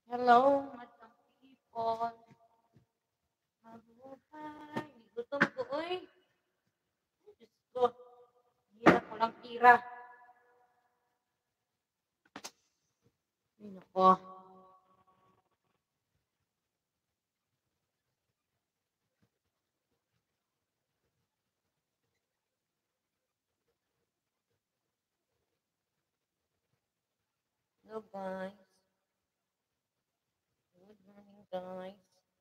Hello, madlang people. Mabuhay. Gutom ko, uy. Diyos ko. Hirap ko lang tira. Ay, nako. Hello, guys. Good morning, guys.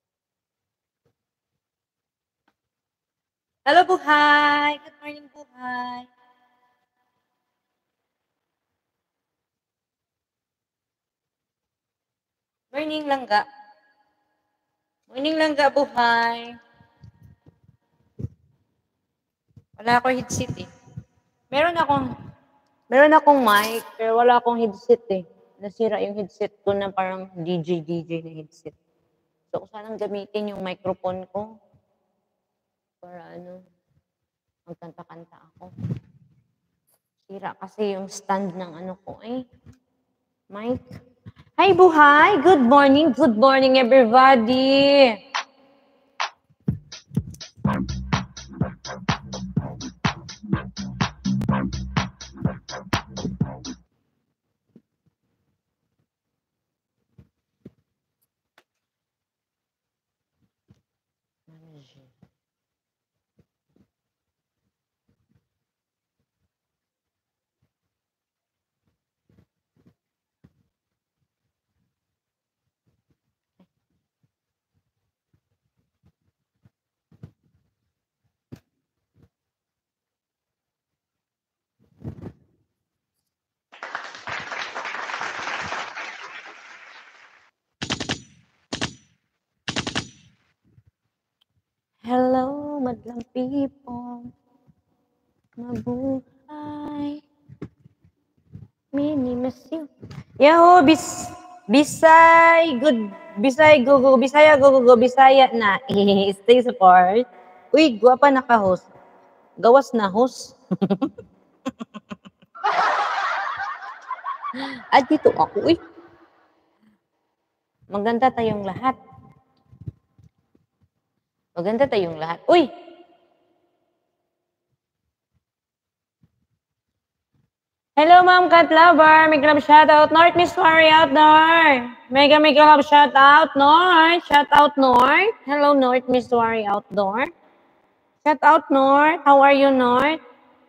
Hello, Buhay. Good morning, Buhay. Morning, Langga. Morning, Langga, Buhay. Wala akong headset eh. Meron akong mic, pero wala akong headset eh. Nasira yung headset ko na parang DJ na headset. So, sanang gamitin yung microphone ko para magkanta-kanta ako. Sira kasi yung stand ng ko mic. Hi, Buhay! Good morning everybody! Hello, madlang people. Mabuhay. Mini Massive. Yahoo, Bisay, good, Bisay, go, Bisaya, go, Bisaya na. Stay support. Uy, guwapa naka-host. Gawas na host. At dito ako, uy. Maganda tayong lahat. Maganda tayong lahat. Uy! Hello, Ma'am Cat Lover. Mega love shout out. North, Miss Mary out there. Mega love shout out, North. Shout out, North. Hello, North, Miss Mary outdoor. Shout out, North. How are you, North?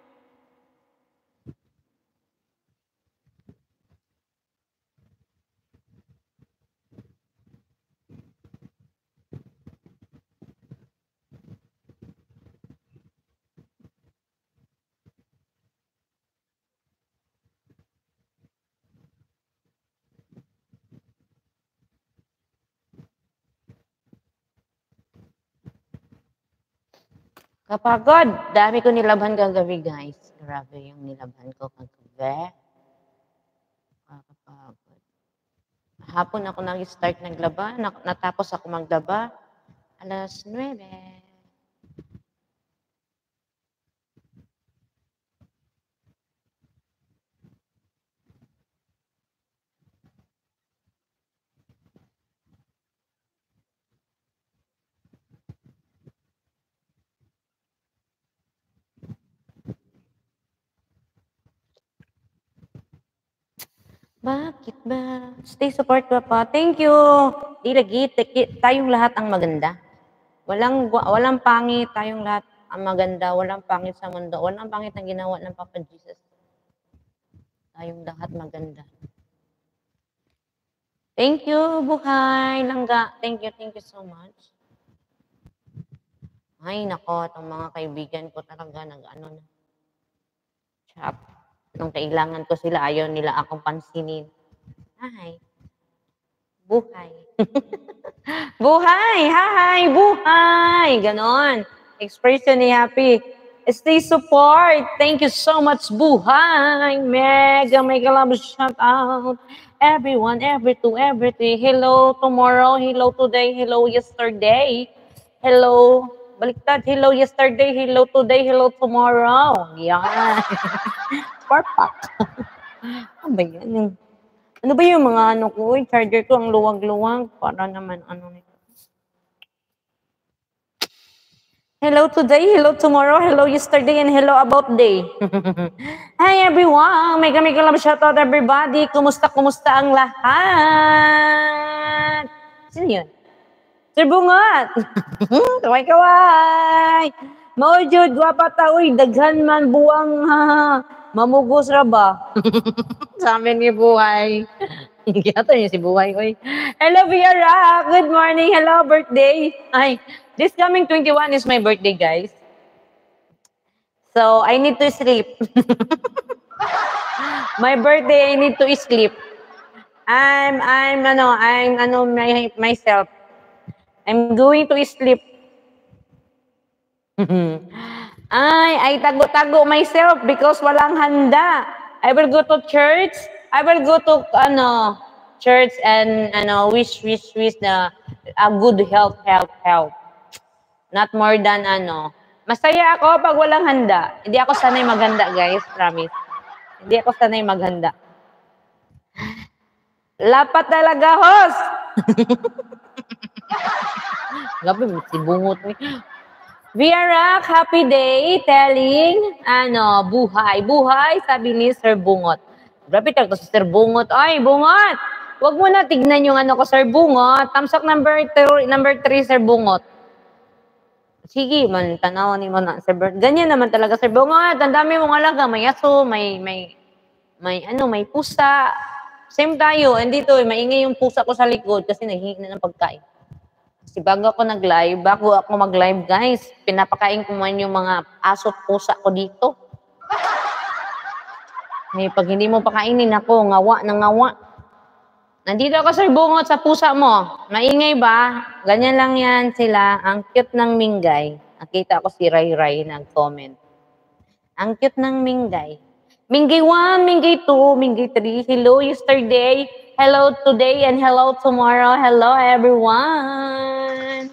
Kapagod. Dami ko nilabhan kagabi, guys. Grabe yung nilabhan ko kagabi. Kapagod. Hapon ako nag-start naglaba. Natapos ako maglaba. Alas 9. Bakit ba? Stay support ba pa? Thank you. Di lagi, tayong lahat ang maganda. Walang pangit, tayong lahat ang maganda. Walang pangit sa mundo. Walang pangit ang ginawa ng Papa Jesus. Tayong lahat maganda. Thank you, Buhay, Langga. Thank you so much. Ay, nako, itong mga kaibigan ko talaga nag-ano na. Chat. Nung kailangan ko sila, ayaw nila akong pansinin. Hi. Buhay. Buhay! Hi! Buhay! Ganon. Expression ni Happy. Stay support. Thank you so much, Buhay. Mega love shout out. Everyone, every two, everything. Hello tomorrow. Hello today. Hello yesterday. Hello. Baliktad. Hello yesterday. Hello today. Hello tomorrow. Yan. Perfect. Ano ba yan? Ano ba yung mga ano ko? Charger ko ang luwag-luwag. Para naman ano nito. Hello today, hello tomorrow, hello yesterday, and hello about day. Hi everyone! Mega love shoutout everybody. Kumusta ang lahat? Sino yun? Sir Bungat! Kaway-kaway! Maujud, gwapa ta, uy, daghan man buwang ha. Mamugos ra ba? Sabi ni Buhay. Kiyata niya si Buhay, uy. Hello, Viara! Good morning! Hello, birthday! Ay, this coming 21 is my birthday, guys. So, I need to sleep. My birthday, I need to sleep. I'm myself. I'm going to sleep. I tago-tago myself because walang handa. I will go to church. I will go to church and wish na good health. Not more than Masaya ako pag walang handa. Hindi ako sanay maghanda, guys, promise. Hindi ako sanay maghanda. Lapat talaga, host. Gabi, si bungot ni. Viara, happy day, telling, buhay. Buhay, sabi ni Sir Bungot. Grabe talaga si Sir Bungot. Ay, Bungot! Huwag mo na tignan yung ko, Sir Bungot. Thumbs up number 3, Sir Bungot. Sige, man, tanawan mo na, Sir Bert. Ganyan naman talaga, Sir Bungot. Ang dami mong alaga. May aso, may pusa. Same tayo. Andito, maingay yung pusa ko sa likod kasi naghihingi na ng pagkain. Kasi bago ako mag-live, guys, pinapakain ko man yung mga aso at pusa ko dito. May pag hindi mo pakainin ako, ngawa. Nandito ako, Sir Bungot, sa pusa mo. Maingay ba? Ganyan lang yan sila. Ang cute ng Mingay. Nakita ko si Ray nag-comment. Ang cute ng Mingay. Mingay 1, Mingay 2, Mingay 3. Hello yesterday, hello today, and hello tomorrow. Hello everyone.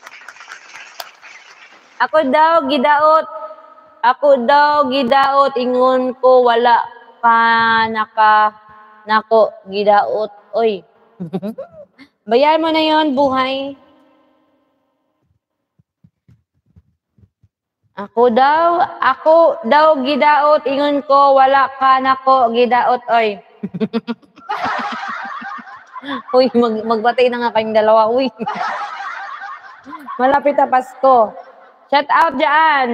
Ako daw gidaot. Ingon ko wala pa nako gidaot. Oy. Bayan mo na yon, Buhay. Ako daw gidaot, ingon ko wala ka nako gidaot, oy. Uy, magbatay na nga kayong dalawa, uy. Malapit na Pasko. Shout out dyan,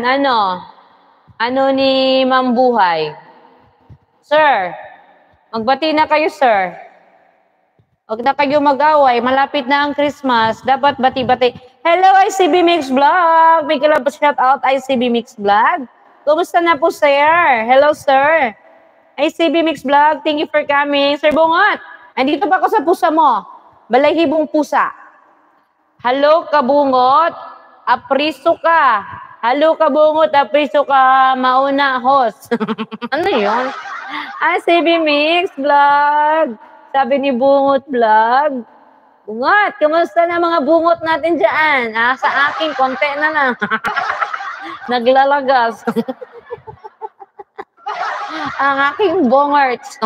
ni Ma'am Buhay. Sir, magbati na kayo, sir. Huwag na kayo mag-away. Malapit na ang Christmas. Dapat bati-bati. Hello, ICB Mix Vlog. May kalabas shout out, ICB Mix Vlog. Kumusta na po, sir? Hello, sir. ICB Mix Vlog, thank you for coming. Sir Bungot, andito pa ako sa pusa mo. Balayhibong pusa. Hello, kabungot. Apriso ka. Hello, kabungot. Apriso ka. Mauna, host. Ano yun? ICB Mix Vlog. Sabi ni Bungot Vlog. Bungot, kumusta na mga bungot natin dyan? Sa akin, konti na lang. Naglalagas. Ang aking bongarts.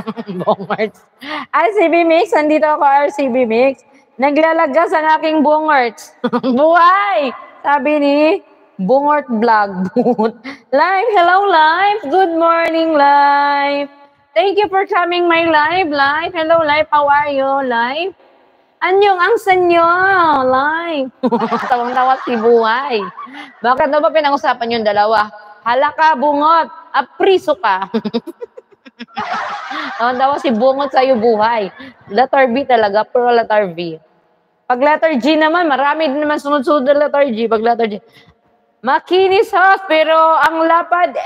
RCB Mix, andito ako RCB Mix. Naglalagas ang aking bongarts. Buhay! Sabi ni Bungort Vlog. Live, hello live. Good morning live. Thank you for coming my live. Hello live, how are you live? Anyong ang sanyo live. Tawang-tawa si Buhay. Bakit na ba pinag-usapan yung dalawa? Hala ka, Bungot. Apriso ka. Tawang-tawa si Bungot sa'yo, Buhay. Letter B talaga, puro letter B. Pag letter G naman, marami din naman sunod-sunod na letter G. Pag letter G, makinis host, pero ang lapad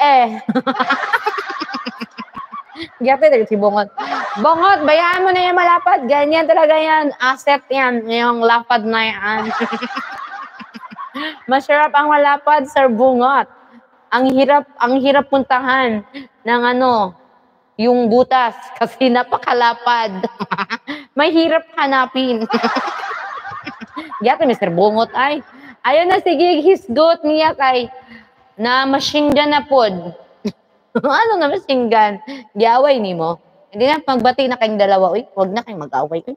Gapi talaga si Bungot. Bungot, bayaan mo na yung malapad. Ganyan talaga yan. Asset yan. Yung lapad na yan. Masarap ang malapad, Sir Bungot. Ang hirap puntahan ng yung butas kasi napakalapad. May hirap hanapin. Gato, Mr. Bungot ay. Ayun na, sige, hisgot niya kay na machine gun na pod. Ano na machine gun? Giaway ni mo. Hindi na, magbati na kayong dalawa, uy. Huwag na kayong mag-away, uy.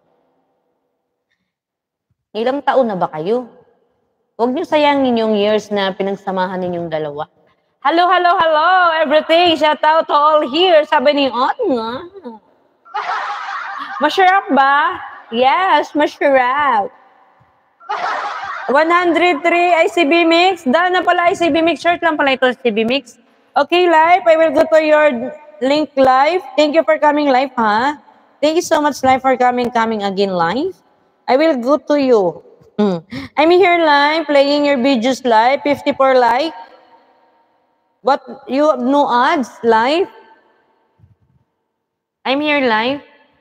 Ilang taon na ba kayo? Huwag niyo sayangin yung years na pinagsamahan ninyong dalawa. Hello, hello, hello, everything. Shout out to all here. Sabi ni Ot nga. Masarap ba? Yes, masarap. 103 ICB Mix. Dahil na pala ICB Mix. Short lang pala ito ICB Mix. Okay, live. I will go to your link live. Thank you for coming live, ha? Thank you so much, live, for coming again live. I will go to you. I'm here live, playing your videos live. 54 like. What? You have no ads live? I'm here live.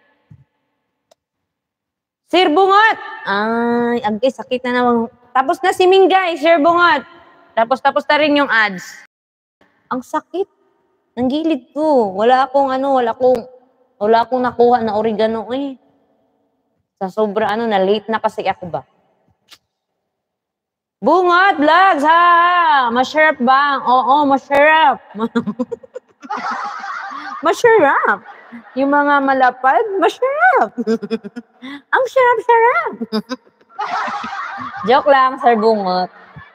Sir Bungot! Ay, agay, sakit na naman. Tapos na si Mingay, Sir Bungot. Tapos na rin yung ads. Ang sakit. Ang gilid ko. Wala akong nakuha na oregano eh. Sa sobra na late na kasi ako ba. Bungot vlogs, ha! Masarap ba? Oo, masarap. Masarap. Yung mga malapad, masarap. Ang sarap-sarap. Joke lang, Sir Bungot.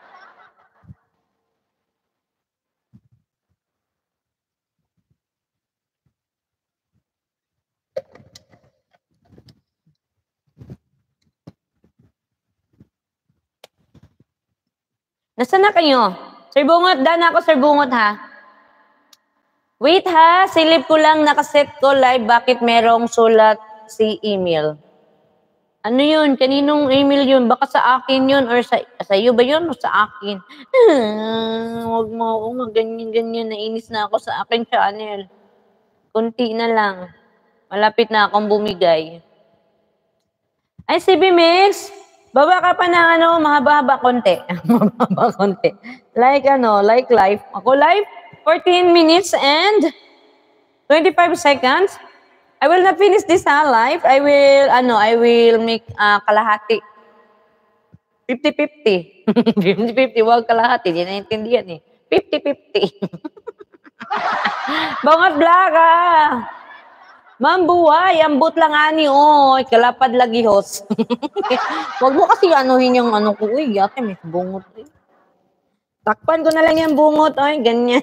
Nasaan na kayo? Sir Bungot, dana ako, Sir Bungot, ha? Wait, ha? Silip ko lang, nakaset ko live. Bakit merong sulat si email? Ano yun? Kaninong email yun? Baka sa akin yun or sa iyo ba yun o sa akin? Huwag mo ako ganyan-ganyan. Nainis na ako sa akin channel. Kunti na lang. Malapit na akong bumigay. Ay, CB Mix! Baba ka pa ng mahaba-haba konti. Mahaba konti. Like live. Ako live, 14 minutes and 25 seconds. I will not finish this live. I will make kalahati. 50-50. 50-50, wag kalahati. Hindi naintindihan eh. 50-50. Bangat vlog Ma'am Buhay, ambot lang ani, oy, kalapad lagi host. Wag mo kasi anuhin yung ko, uy, yate, may bungot. Eh. Takpan ko na lang yung bungot, oy, ganyan.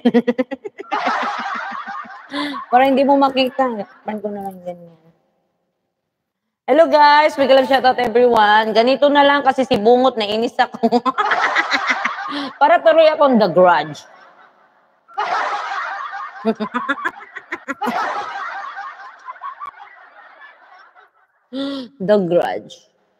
Para hindi mo makita, takpan ko na lang ganyan. Hello guys, big love shoutout everyone. Ganito na lang kasi si bungot, nainis ako. Para tuloy akong The Grudge. The Grudge.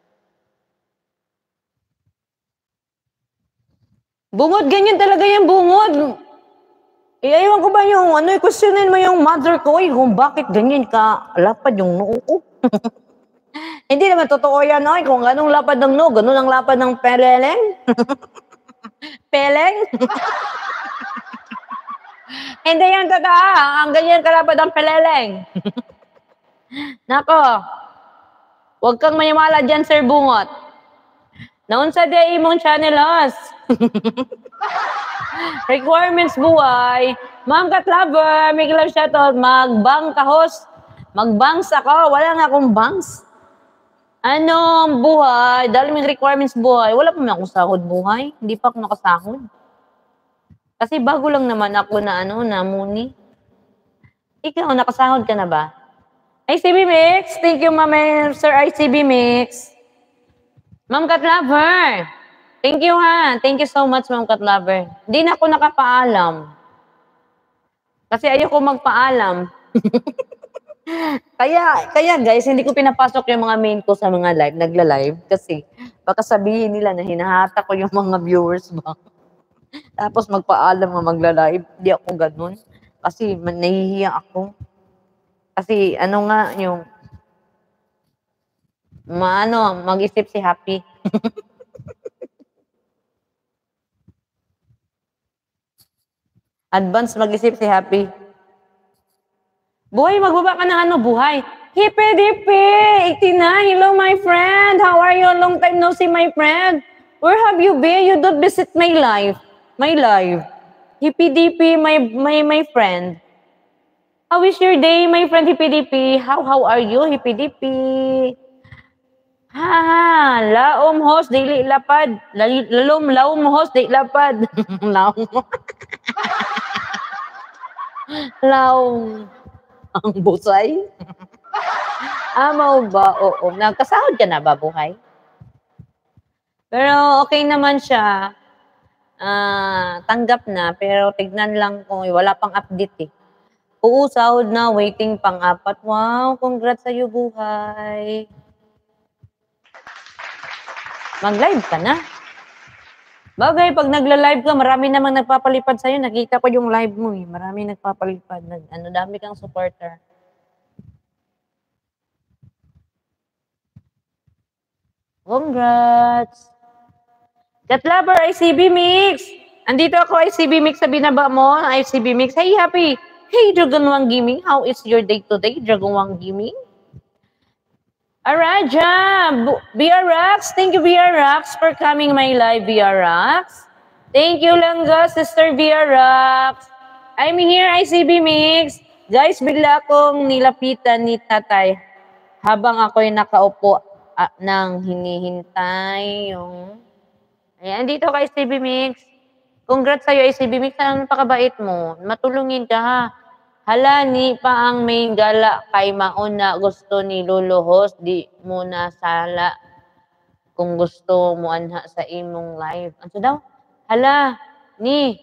Bungot, ganyan talaga yung bungot. Iaywan ko ba yung questionin mo yung mother ko, kung bakit ganyan ka lapad yung noo ko. Hindi naman totoo yan, kung anong lapad ng noo, ganun ang lapad ng peleleng. Peleng? Hindi yan totoo, ang ganyan kalapad ng peleleng. Nako. Huwag kang mayamala dyan, Sir Bungot. Naun sa day imong channel host. Requirements buhay. Ma'am Kat Lover, may love shoutout. Magbang ka host. Magbangs ako. Wala nga akong bangs. Buhay? Dahil may requirements buhay. Wala pa may akong sahod buhay. Hindi pa ako nakasahod. Kasi bago lang naman ako na muni. Ikaw, nakasahod ka na ba? ICB Mix, thank you, Ma'am Sir ICB Mix. Ma'am Kat Lover, thank you ha. Thank you so much, Ma'am Kat Lover. Hindi na ako nakapaalam. Kasi ayoko magpaalam. kaya guys, hindi ko pinapasok yung mga main ko sa mga live, nagla-live. Kasi baka sabihin nila na hinahata ko yung mga viewers ba. Tapos magpaalam nga magla-live. Hindi ako ganun. Kasi nahihiya ako. Kasi yung mag-isip si Happy. Advance mag-isip si Happy. Buhay, magbaba ka ng buhay. Hippie-dippy! 89, hello my friend. How are you? Long time no see my friend. Where have you been? You don't visit my life. My life. Hippie-dippy, my friend. How is your day, my friend Hippy-Dippy? How are you, Hippy-Dippy? Ha, laom host, dili lapad. Laom host, di lapad. Laom. Laom. Ang busay. Mao ba? Oo. Nagkasahod ka na ba, buhay? Pero okay naman siya. Tanggap na, pero tignan lang kung wala pang update eh. Oo, sahod na, waiting pang 4. Wow, congrats sa'yo, buhay. Mag-live ka na. Bagay, pag nagla-live ka, marami namang nagpapalipad sa'yo. Nakita ko yung live mo eh. Marami nagpapalipad. Dami kang supporter. Congrats! Katlaber, ICB Mix! Andito ako, ICB Mix, sa binaba mo. ICB Mix, hey, happy! Hey, Dragon Wang Gaming, how is your day today, Dragon Wang Gaming? Araja, BRX, thank you BRX for coming my live, BRX. Thank you Langga, Sister BRX. I'm here, ICB Mix. Guys, bigla akong nilapitan ni tatay habang ako'y nakaupo nang hinihintay yung... Ayan, dito ka ICB Mix. Congrats sa'yo ICB Mix, ang pakabait mo. Matulungin ka ha. Hala, ni pa ang may gala kay mauna gusto ni luluhos, di mo na sala kung gusto mo anha sa imong live. Ano daw? Hala ni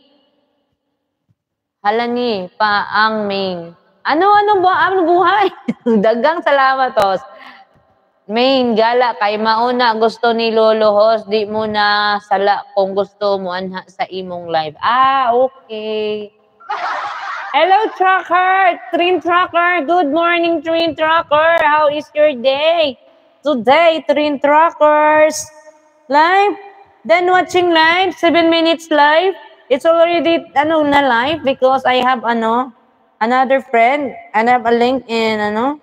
pa ang main. Ano buhay? Dagang salamat tos. Main gala kay mauna gusto ni luluhos, di mo na sala kung gusto mo anha sa imong live. Okay. Hello, Trucker! Train Trucker! Good morning, Train Trucker! How is your day? Today, Train Truckers! Live? Then watching live? 7 minutes live? It's already, na live because I have, another friend. And I have a link in,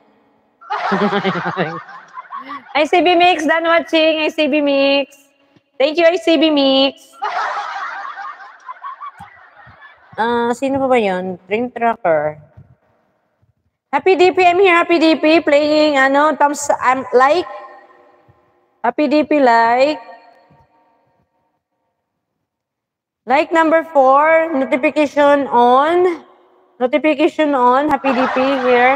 ICB Mix, done watching, ICB Mix. Thank you, ICB Mix. Sino pa ba yun? Train Tracker. Happy DP, I'm here, Happy DP, playing, thumbs, like. Happy DP, like. Like number 4, notification on. Notification on, Happy DP, here.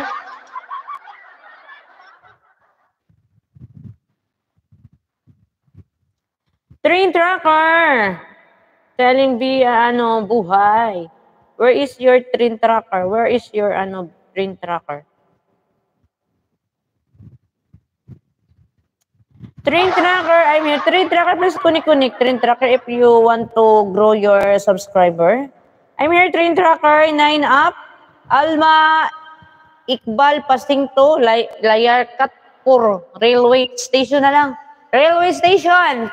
Train Tracker. Telling via, buhay. Where is your train tracker? Where is your, train tracker? Train tracker, I'm here. Train tracker, please connect. Train tracker, if you want to grow your subscriber. I'm here, train tracker, 9 up. Alma, Iqbal, Pasingto, Layar, Katpur, railway station na lang. Railway station!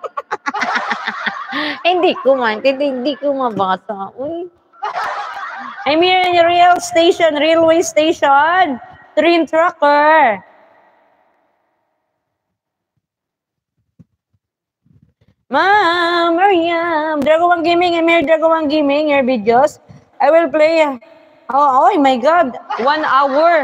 Hindi ko mabasa. Uy. I'm here in the railway station. Train Tracker. Ma'am, Mariam. Dragon Wang Gaming, I'm here, Dragon Wang Gaming, your videos. I will play. Oh my God, 1 hour.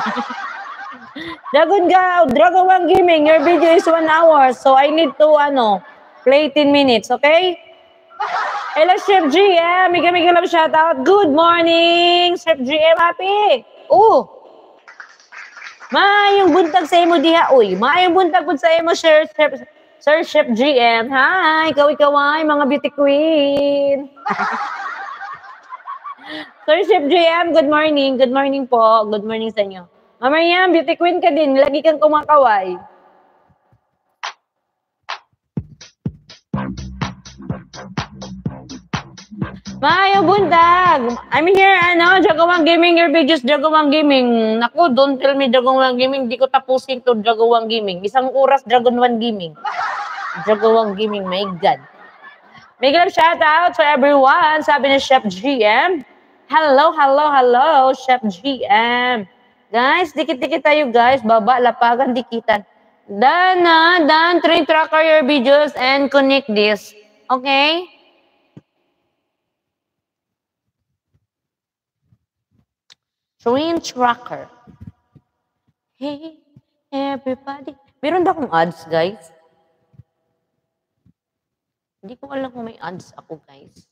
Dragon Wang Gaming, your video is 1 hour. So I need to, play 10 minutes, okay? Hello, Chef GM. Mega love shout out. Good morning, Chef GM. Happy. Maayong buntag sa imo diha. Maayong buntag pud sa imo, Sir Chef GM. Hi, ikaw ay mga beauty queen. Sir Chef GM, good morning. Good morning po. Good morning sa inyo. Mamaya, beauty queen ka din. Lagi kang kumakaway. Maayong buntag! I'm here, Dragon Wang Gaming, your videos, Dragon Wang Gaming. Naku, don't tell me Dragon Wang Gaming, di ko tapusin to Dragon Wang Gaming. Isang oras, Dragon Wang Gaming. Dragon Wang Gaming, my God. Big love shout out to everyone, sabi ni Chef GM. Hello, Chef GM. Guys, dikit-dikit tayo guys, baba, lapagan, dikitan. Dan, train tracker your videos and connect this. Okay? Train tracker. Hey, everybody. Meron ba akong ads, guys? Hindi ko alam kung may ads ako, guys.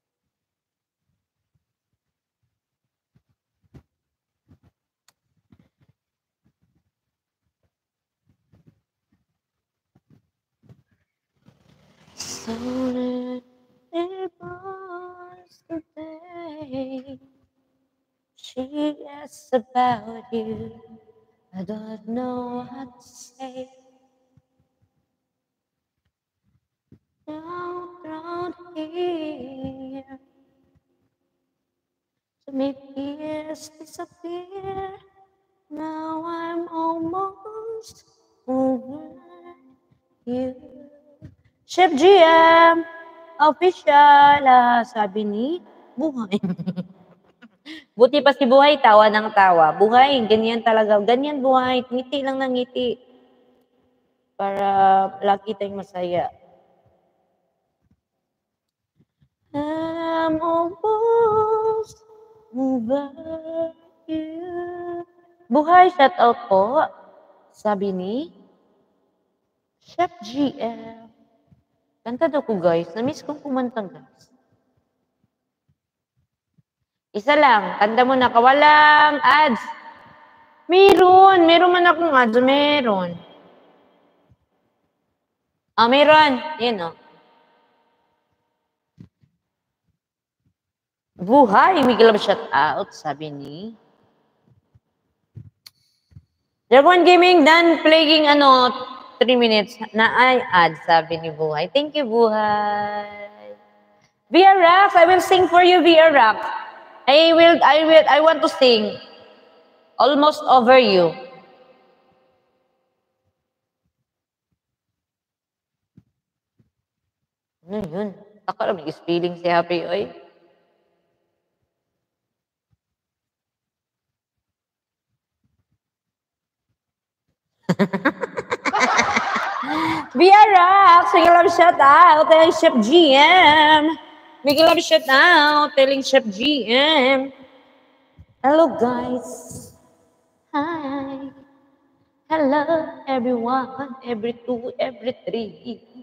So it was the day she asked about you. I don't know what to say. Around here to make years disappear. Now I'm almost over you. Chef GM, official, sabi ni Buhay. Buti pa si Buhay, tawa ng tawa. Buhay, ganyan talaga. Ganyan Buhay, ngiti lang ng ngiti. Para lagi tayong masaya. I'm almost over you. Buhay, shout out po. Sabi ni Chef GM. Kanta daw ko, guys. Na-miss kong kumanta, guys. Isa lang. Kanta mo na, kawalang ads. Meron. Meron man akong ads. Meron. Meron. Yan, oh. Buhay. Miguel shout out. Sabi ni Dragon Gaming done playing 3 minutes na ay ad, sabi ni Buhay. Thank you, Buhay. Via Rax, I will sing for you, Via Rax. I want to sing. Almost over you. Ano yun? Taka lang, spelling si Happy, oy. Via Rax, Miguel love shout out, telling Chef GM. Miguel love shout out, telling Chef GM. Hello, guys. Hi. Hello, everyone. Every 2, every 3.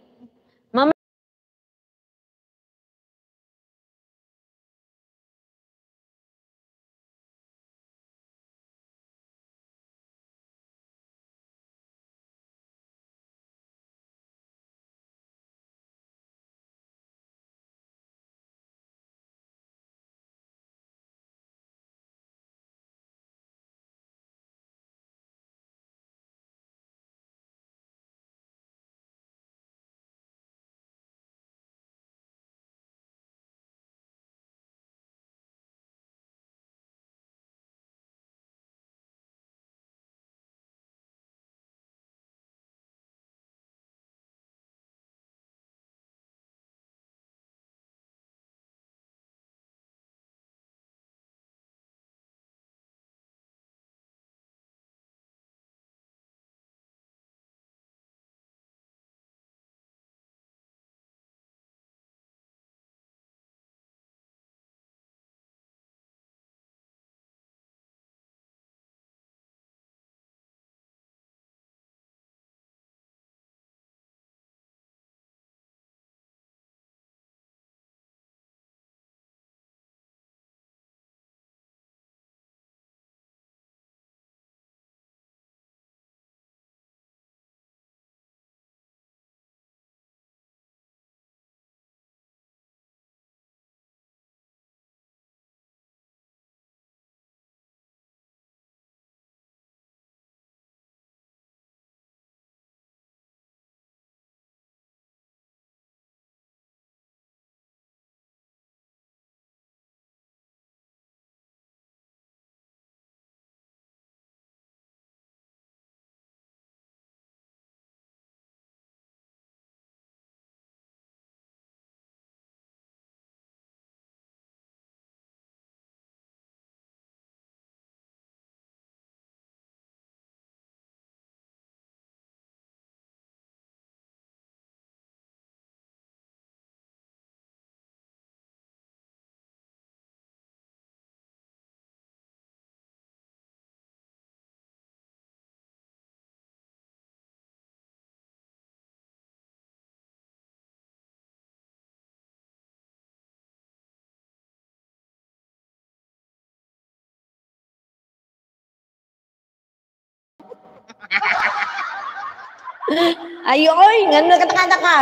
Ay, oy, ngano nakatakata ka?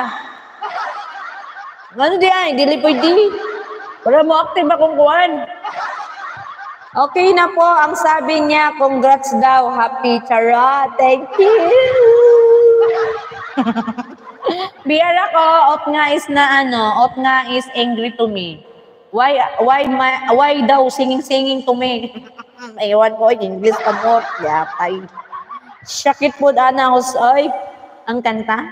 Ngano di ay, dili pwede. Wala mo active akong kuwan. Okay na po, ang sabi niya, congrats daw, happy charot, thank you. Biyara ko, ot nga is na ano, ot nga is angry to me. Why daw singing to me? Ewan ko, English pa mo, yatay. Sakit po ana oy, ang kanta.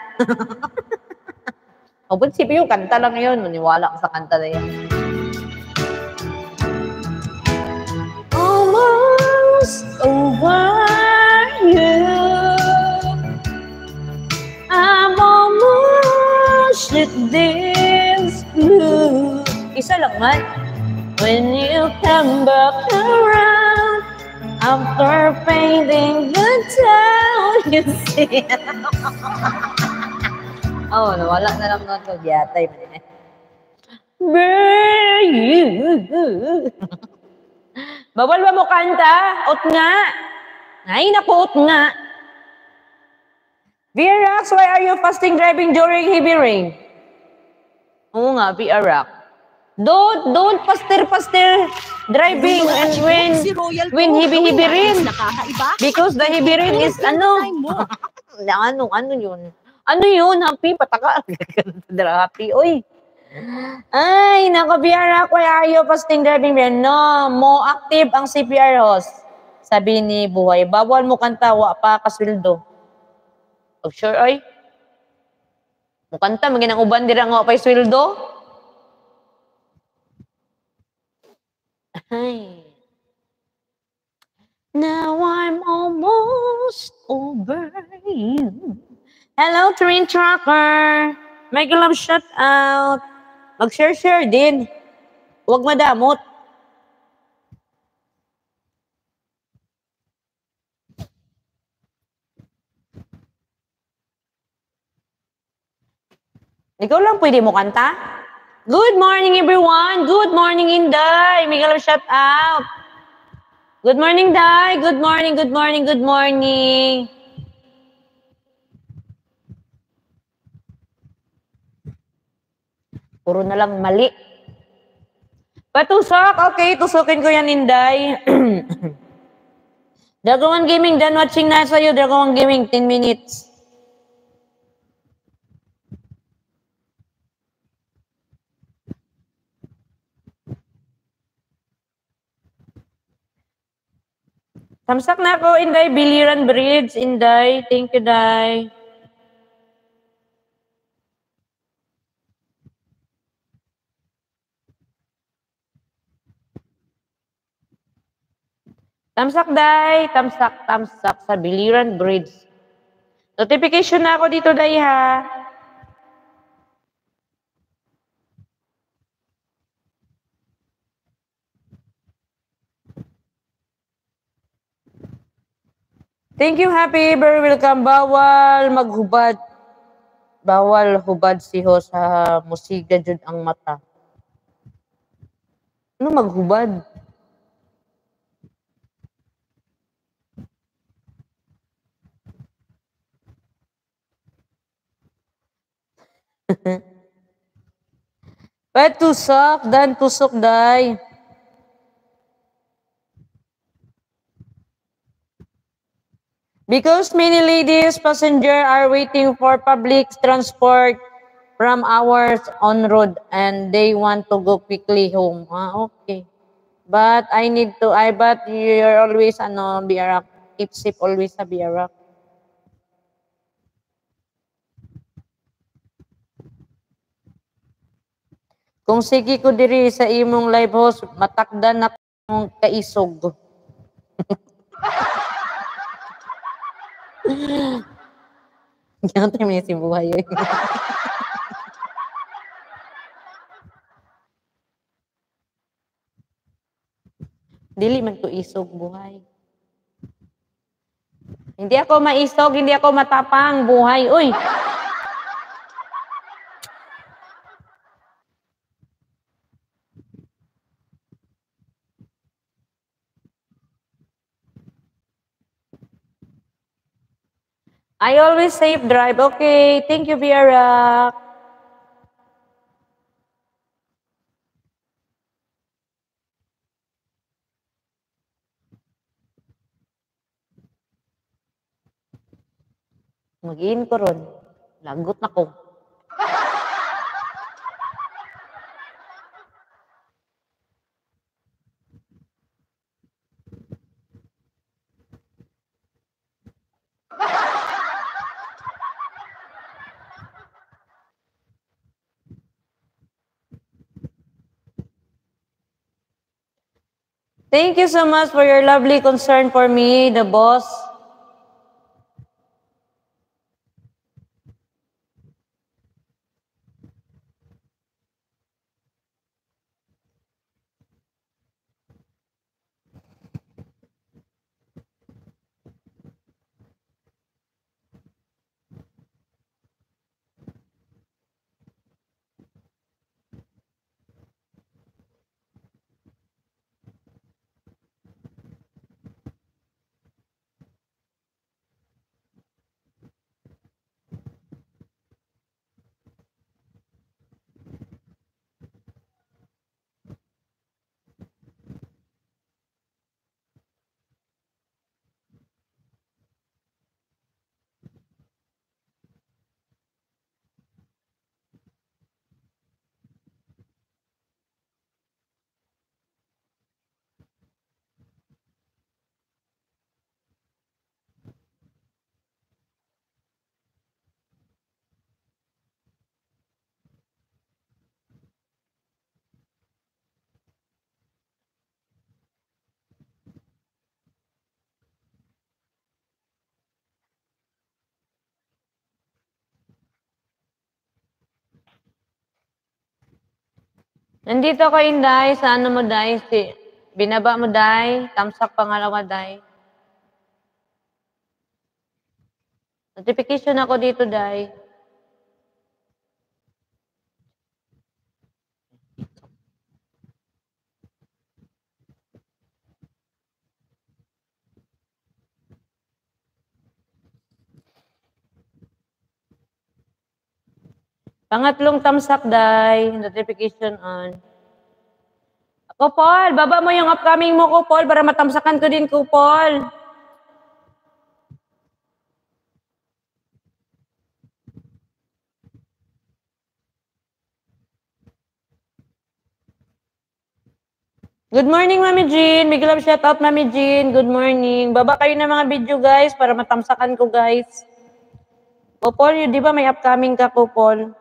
O, prinsipyo yung kanta lang yun, maniwala ka sa kanta na yun. Almost over you. I'm almost at this blue. Isa lang man. When you come back around, after painting the town, you see. Oh, nawala na lang nun ko. Yatay mo din eh. Bawal ba mo kanta? Ot nga. Ay, naku, ot nga. Virax, why are you fasting driving during heavy rain? Oo nga, Virax. Don't pastir driving and when heavy rain. Because the heavy rain is ano? ano yun? Ano yun? Happy, pataka. Happy, oy. Ay, nako, Virax, why are you fasting driving rain? No, mo active ang CPR host. Sabi ni Buhay, bawal mo kanta, wa pa kasweldo. Oh, sure, ay. Mukanta, maging ang uban dira nga pa'y sweldo. Ay. Now I'm almost over you. Hello, train trucker. Mega love shout out. Mag-share din. Huwag madamot. Ikaw lang pwede mo kanta? Good morning, everyone. Good morning, Inday. Mega love shout out. Good morning, Day. Good morning, good morning, good morning. Puro na lang mali. Patusok. Okay, tusukin ko yan, Inday. Dagawan Gaming, done watching na sa'yo. Dagawan Gaming, 10 minutes. Tamsak na ako, Inday. Biliran Bridge, Inday. Thank you, Day. Tamsak, Day. Tamsak sa Biliran Bridge. Notification na ako dito, Day, ha. Thank you, Happy. Very welcome. Bawal maghubad. Bawal hubad siho sa musiga jud ang mata. Ano maghubad? But tusok, dan tusok, Day. Because many ladies, passenger are waiting for public transport from hours on road and they want to go quickly home. Ah, okay. But but you're always, biarak. Keep safe always sa biarak. Kung sige ko diri sa imong live host, matakdan na kong kaisog. Yan tayo may si buhay. Dili man ko isog buhay. Hindi ako maisog, hindi ako matapang buhay. Uy! I always safe drive. Okay, thank you, Vera. Mag-in ko ron. Lagot na ko. Thank you so much for your lovely concern for me, the boss. Nandito ako, Inday. Sa ano mo, Day? Binaba mo, Day. Tamsak pangalawa, Day. Notification ako dito, Day. Pangatlong tamsak, Day. Notification on. Ako, Paul. Baba mo yung upcoming mo ko, Paul, para matamsakan ko din ko, Paul. Good morning, Mami Jean. Big love shout out, Mami Jean. Good morning. Baba kayo ng mga video, guys, para matamsakan ko, guys. O, Paul, di ba may upcoming ka ko, Paul?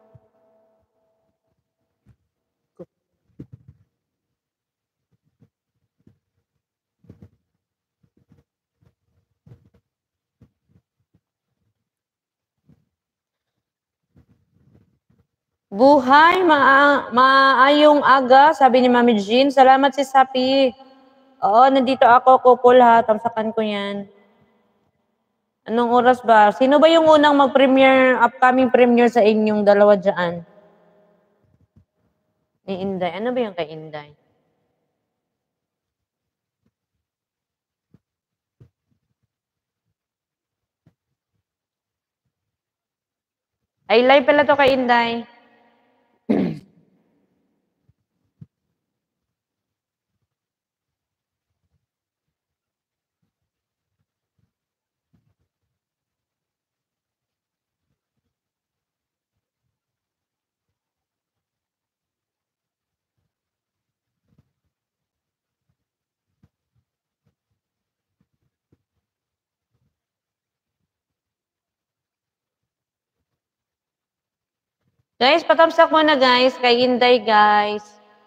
Buhay, maayong aga, sabi ni Mami Jean. Salamat si Sapi. Oo, nandito ako, Kupol ha. Tamsakan ko yan. Anong oras ba? Sino ba yung unang mag-premiere, upcoming premiere sa inyong dalawa dyan? Ni Inday. Ano ba yung kay Inday? Ay, live pala to kay Inday. Guys, patamsak mo na guys. Kay Inday guys.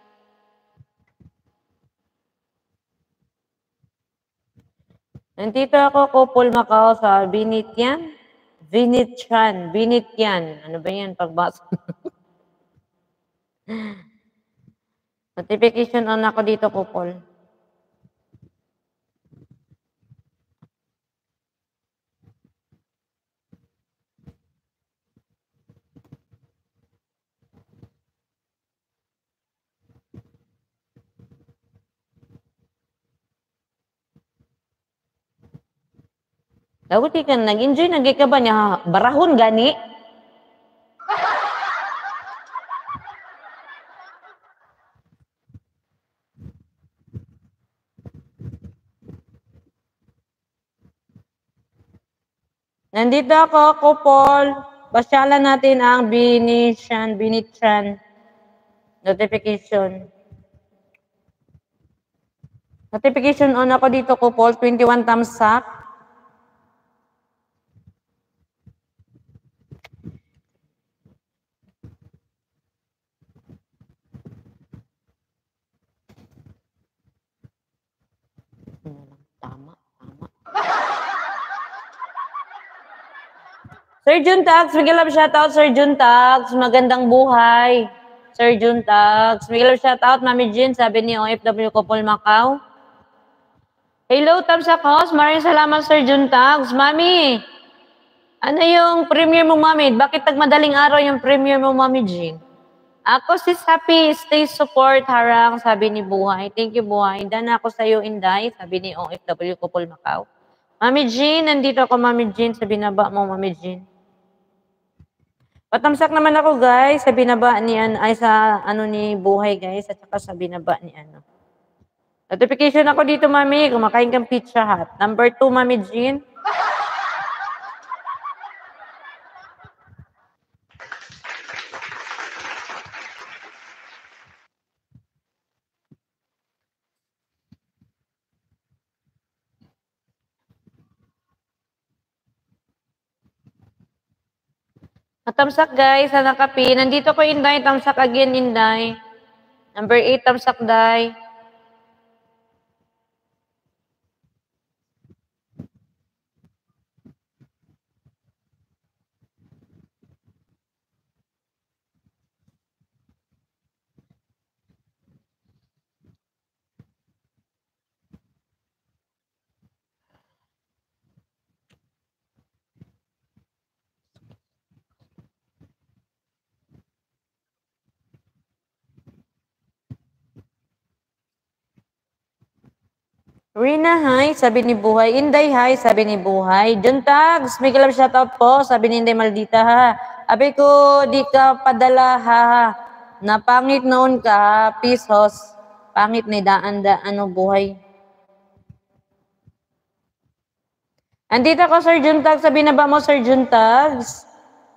Nandito ako, Kupol Macau sa Binitian. Binitian. Ano ba yan? Pagbasa. Notification on ako dito, Kupol. Dapat ka nag-enjoy, ka ba niya? Barahon gani? Nandito ako, Kupol. Pasyalan natin ang Binitian notification. Notification on ako dito, Kupol. 21 thumbs up. Tama. Sir Juntax, bigyan lang shoutout, Sir Juntax. Magandang buhay. Sir Juntax. Bigyan lang shoutout, Mami Jean, sabi ni OFW Kupol Macau. Hello, thumbs up house. Maraming salamat, Sir Juntax. Mami, ano yung premiere mo, Mami? Bakit madaling araw yung premiere mo, Mami Jean? Ako si Happy, stay support, harang, sabi ni Buhay. Thank you, Buhay. Dana ako sa'yo, Inday, sabi ni OFW Kupol Macau. Mami Jean, nandito ako, Mami Jean, sa binaba mo, Mami Jean. Patamsak naman ako, guys, sa binaba ni ay sa ano ni Buhay, guys, at saka sa binaba ni ano. Notification ako dito, Mami, kumakain kang Pizza Hut. Number 2, Mami Jean. Tamsak, guys, sa nakapi. Nandito ko, Inday. Tamsak again, Inday. Number 8, tamsak, Day. Rina, hi, sabi ni Buhay. Inday, hi, sabi ni Buhay. John Tags, may kalab shoutout po, sabi ni Inday Maldita, ha. Abi ko, di ka padala, ha. Napangit noon ka, ha. Pesos. Pangit ni ano, Buhay. Andito ko, Sir John Tags, sabi na ba mo, Sir John Tags?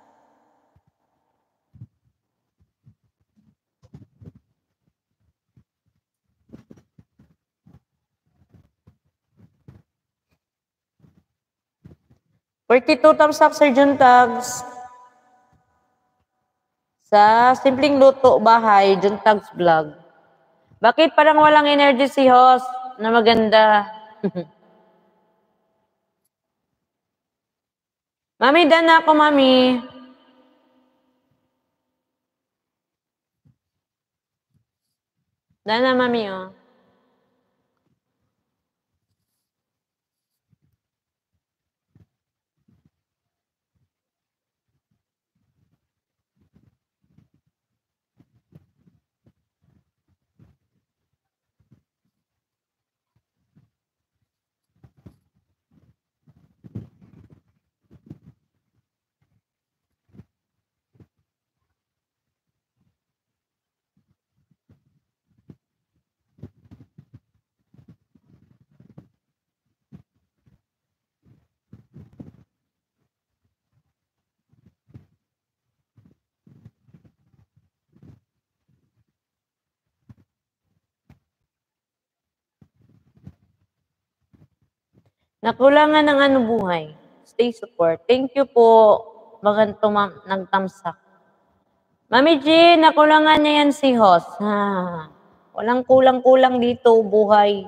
$42 thumbs up, Sir John Tags. Sa simpleng luto bahay, John Tags Vlog. Bakit parang walang energy si host na maganda? Mami, done na ako, Mami. Done na, Mami, oh. Nakulangan ng ano buhay. Stay support. Thank you po. Maganto nagtamsak. Mami Jean, nakulangan niya yan si host. Ha. Walang kulang-kulang dito, buhay.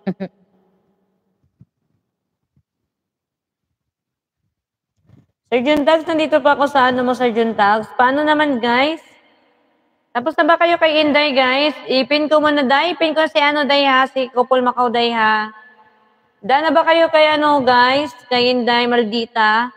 Sir Juntags, nandito pa ako sa ano mo, Sir Juntags. Paano naman, guys? Tapos na ba kayo kay Inday, guys? Ipin ko muna, Day. Ipin ko si ano, Day, ha? Si Kupol Macau, Day, ha? Dana ba kayo kay ano, guys? Kay Inday Maldita?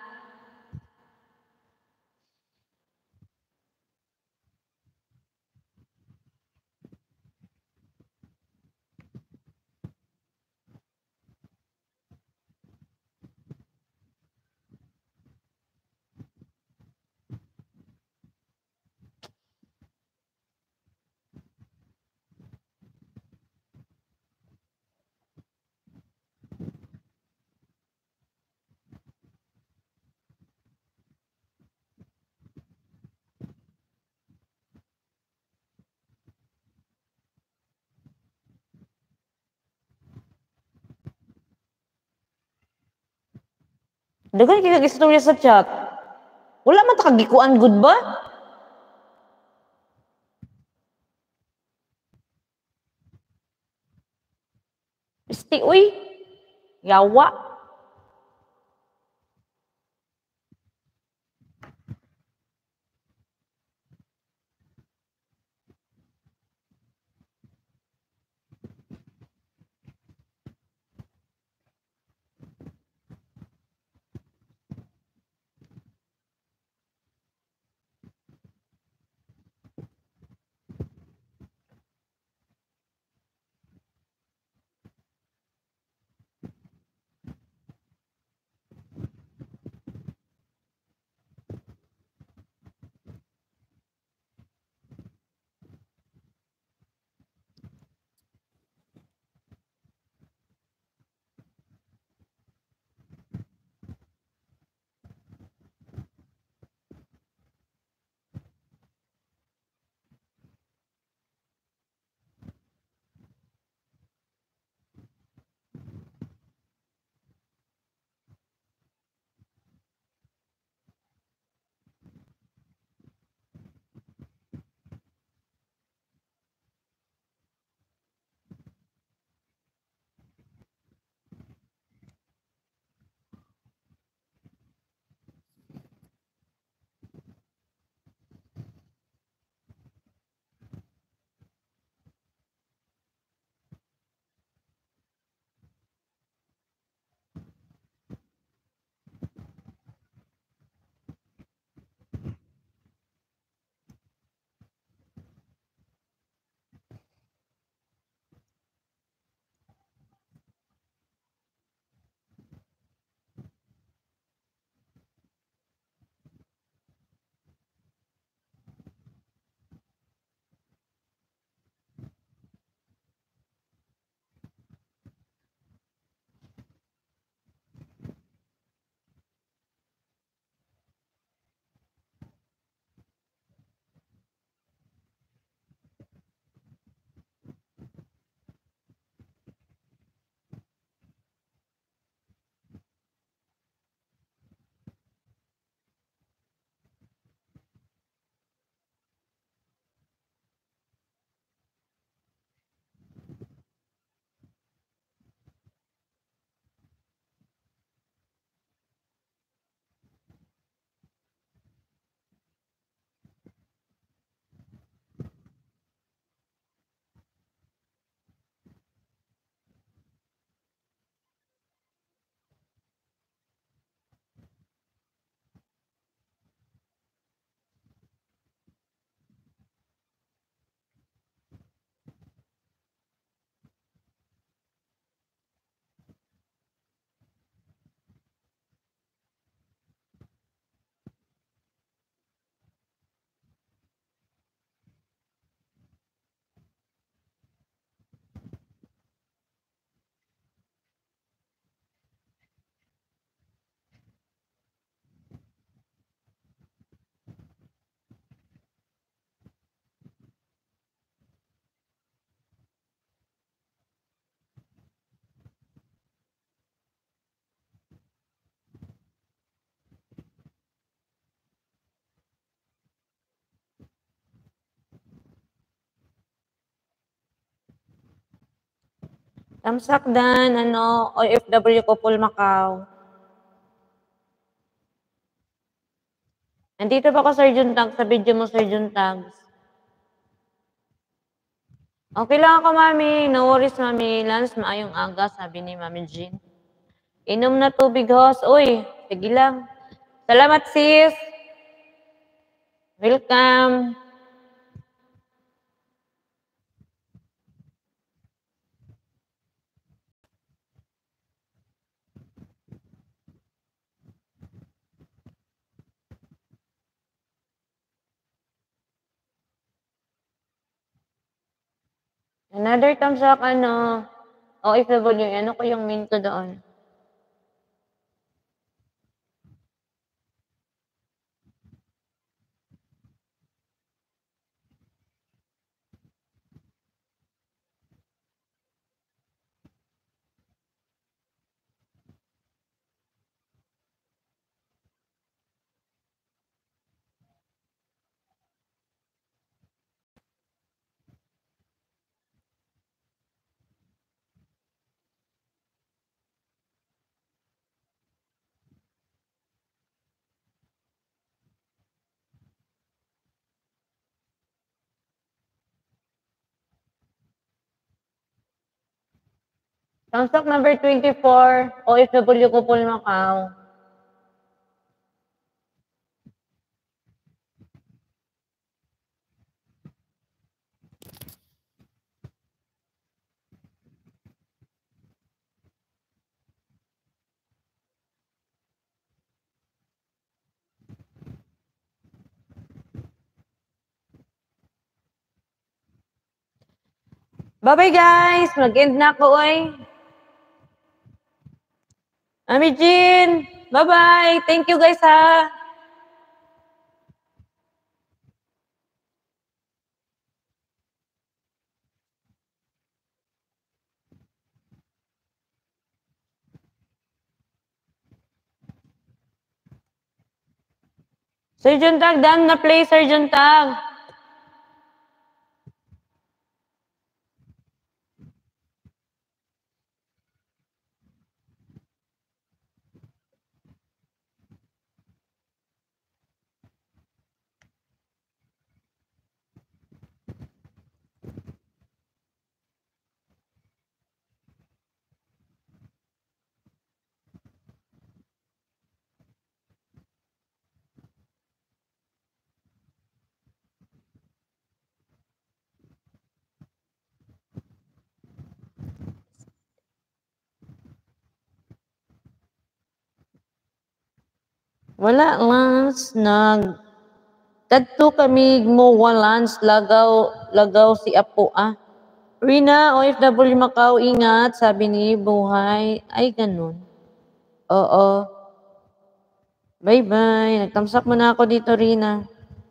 Daghan kay istorya sa chat. Wala man ta kagikuan good ba? Isti uy. Yawa. Tamsak dan ano OFW Couple Macau. Nandito pa ako Sir Juntag sa video mo Sir Juntags. Okay lang ako mami, no worries mami. Lance maayong aga sabi ni Mami Jean. Inom na tubig host. Uy, sige lang. Salamat sis. Welcome. Another tamsak ano, OFW, ano ko yung main ko doon? Thumbs number 24, OFW Kupol Macau. Bye-bye guys! Mag-end na ako oy. Ami Jean! Bye-bye! Thank you guys ha! Sergeant Tag, done na play Sergeant Tag. Wala, Lance. Tadto kami mo Lance. Lagaw si Apo ah. Rina, OFW Macau, ingat. Sabi ni Buhay. Ay, ganun. Oo. Bye-bye. Nagtamsak mo na ako dito, Rina.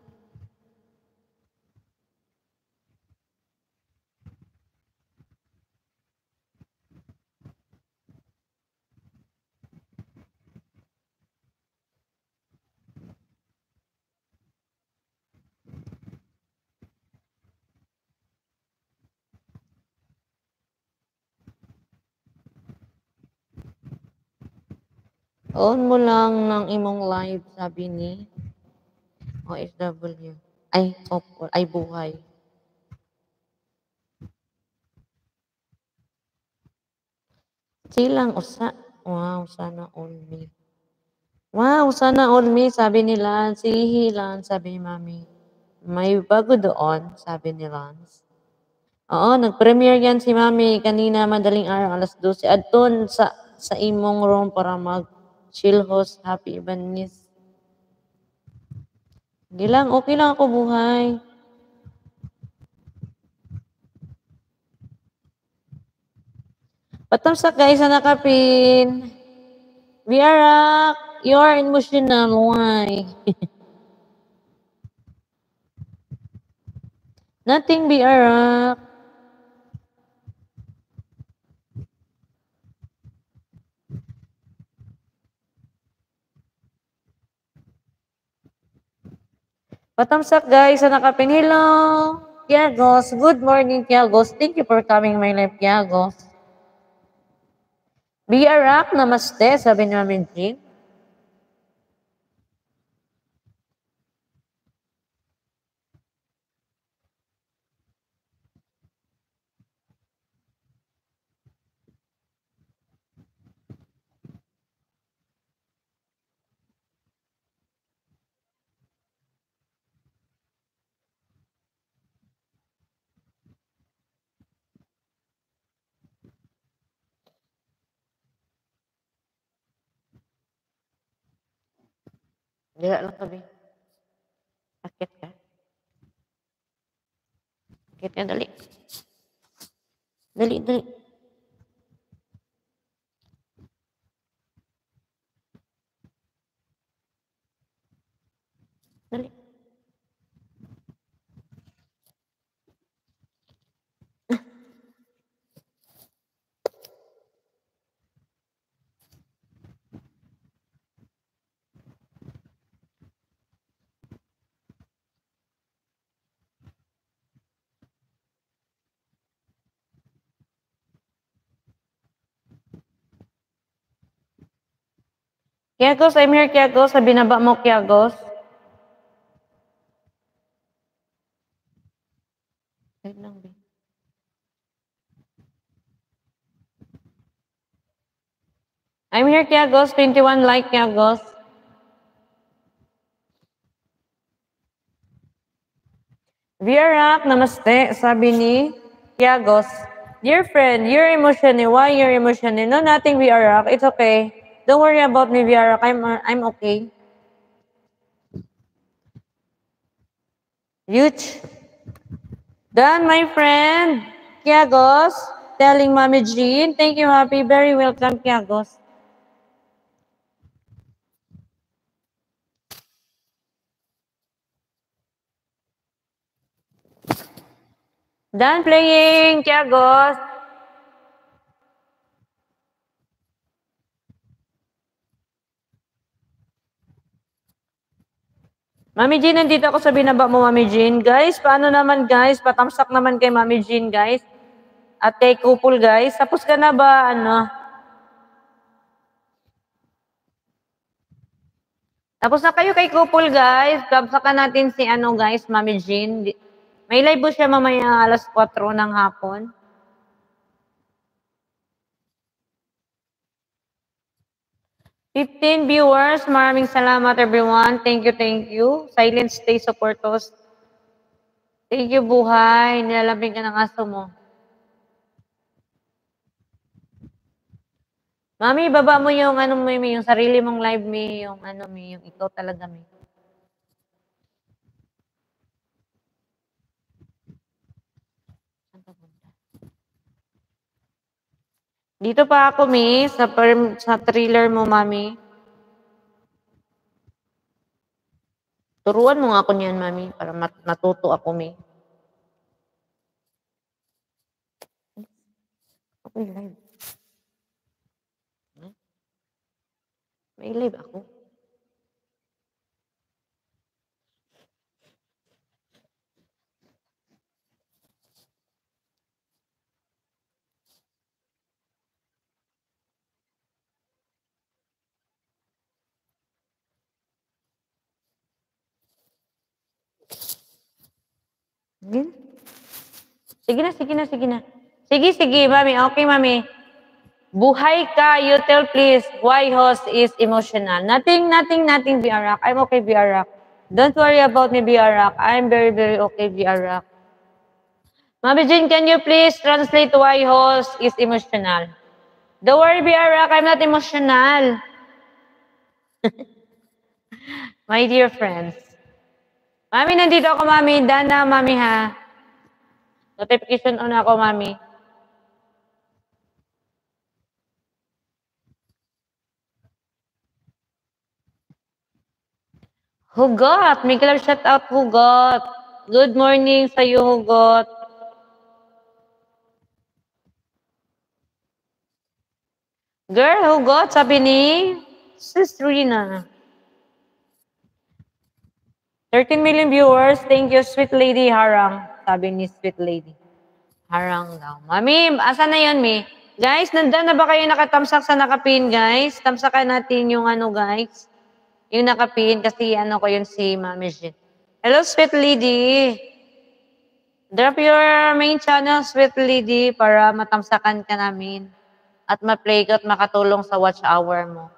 On mo lang ng imong live, sabi ni OFW. Ay, Buhay. Silang usa. Wow, sana all me. Wow, sana all me, sabi nila. Si Hilan, sabi ni Mami. May bago doon, sabi ni Lance. Oo, nag-premiere yan si Mami kanina madaling araw, alas 12. Adton sa imong room para mag-chill host. Happy Ibanis. Hindi lang, okay lang ako buhay. Patamsak guys sa nakapin. Viarak, you are emotional. Why? Nothing, Viarak. Patamsak guys sa nakapin. Hello, Kiagos. Good morning, Kiagos. Thank you for coming my life, Kiagos. Viarak, namaste, sabi ni Mami Jean. Dila lang kami. Akit ka. Akit ka, dali. Dali, dali. Dali. Kiagos, I'm here, Kiagos. Sa binaba mo, Kiagos. Wait lang, babe. I'm here, Kiagos. 21 like, Kiagos. Viarak, namaste, sabi ni Kiagos. Dear friend, you're emotional. Why you're emotional? No, nothing, Viarak. It's okay. Don't worry about me, Viarak. I'm okay. Huge. Done, my friend. Kiagos, telling Mami Jean. Thank you, Happy. Very welcome, Kiagos. Done playing, Kiagos. Mami Jean, nandito ako sa binaba mo, Mami Jean. Guys, paano naman, guys? Patamsak naman kay Mami Jean, guys. At kay Kupul, guys. Tapos ka na ba, ano? Tapos na kayo kay Kupul, guys. Tamsakan natin si, ano, guys, Mami Jean. May live po siya mamaya alas 4 ng hapon. $15 viewers. Maraming salamat, everyone. Thank you, thank you. Silent stay supporters. Thank you, buhay. Nilalambing ka ng aso mo. Mami, baba mo yung ano mo, yung sarili mong live me, yung ano mi, yung ikaw talaga mi. Dito pa ako mi sa thriller mo, mami. Turuan mo nga ako niyan, mami, para matuto ako mi. Ako live. May live ako. Sige na, sige na, sige na. Sige, sige, mami. Okay, mami. Buhay ka, you tell please why host is emotional. Nothing, Biarak. I'm okay, Biarak. Don't worry about me, Biarak. I'm very, very okay, Biarak. Mami Jean, can you please translate why host is emotional? Don't worry, Biarak. I'm not emotional. My dear friends. Mami, nandito ako, mami. Dana, mami, ha. Notification on ako, mami. Hugot. May club shout out, Hugot. Good morning sa'yo, Hugot. Girl, Hugot, sabi ni Sis Rina. 13 million viewers. Thank you, sweet lady Harang. Sabi ni sweet lady. Harang daw. Mami, asa na yun, Mi? Guys, nandiyan na ba kayo nakatamsak sa nakapin, guys? Tamsakan natin yung ano, guys. Yung nakapin, kasi ano ko yun si Mami Jean. Hello, sweet lady. Drop your main channel, sweet lady, para matamsakan ka namin. At ma-play ka at makatulong sa watch hour mo.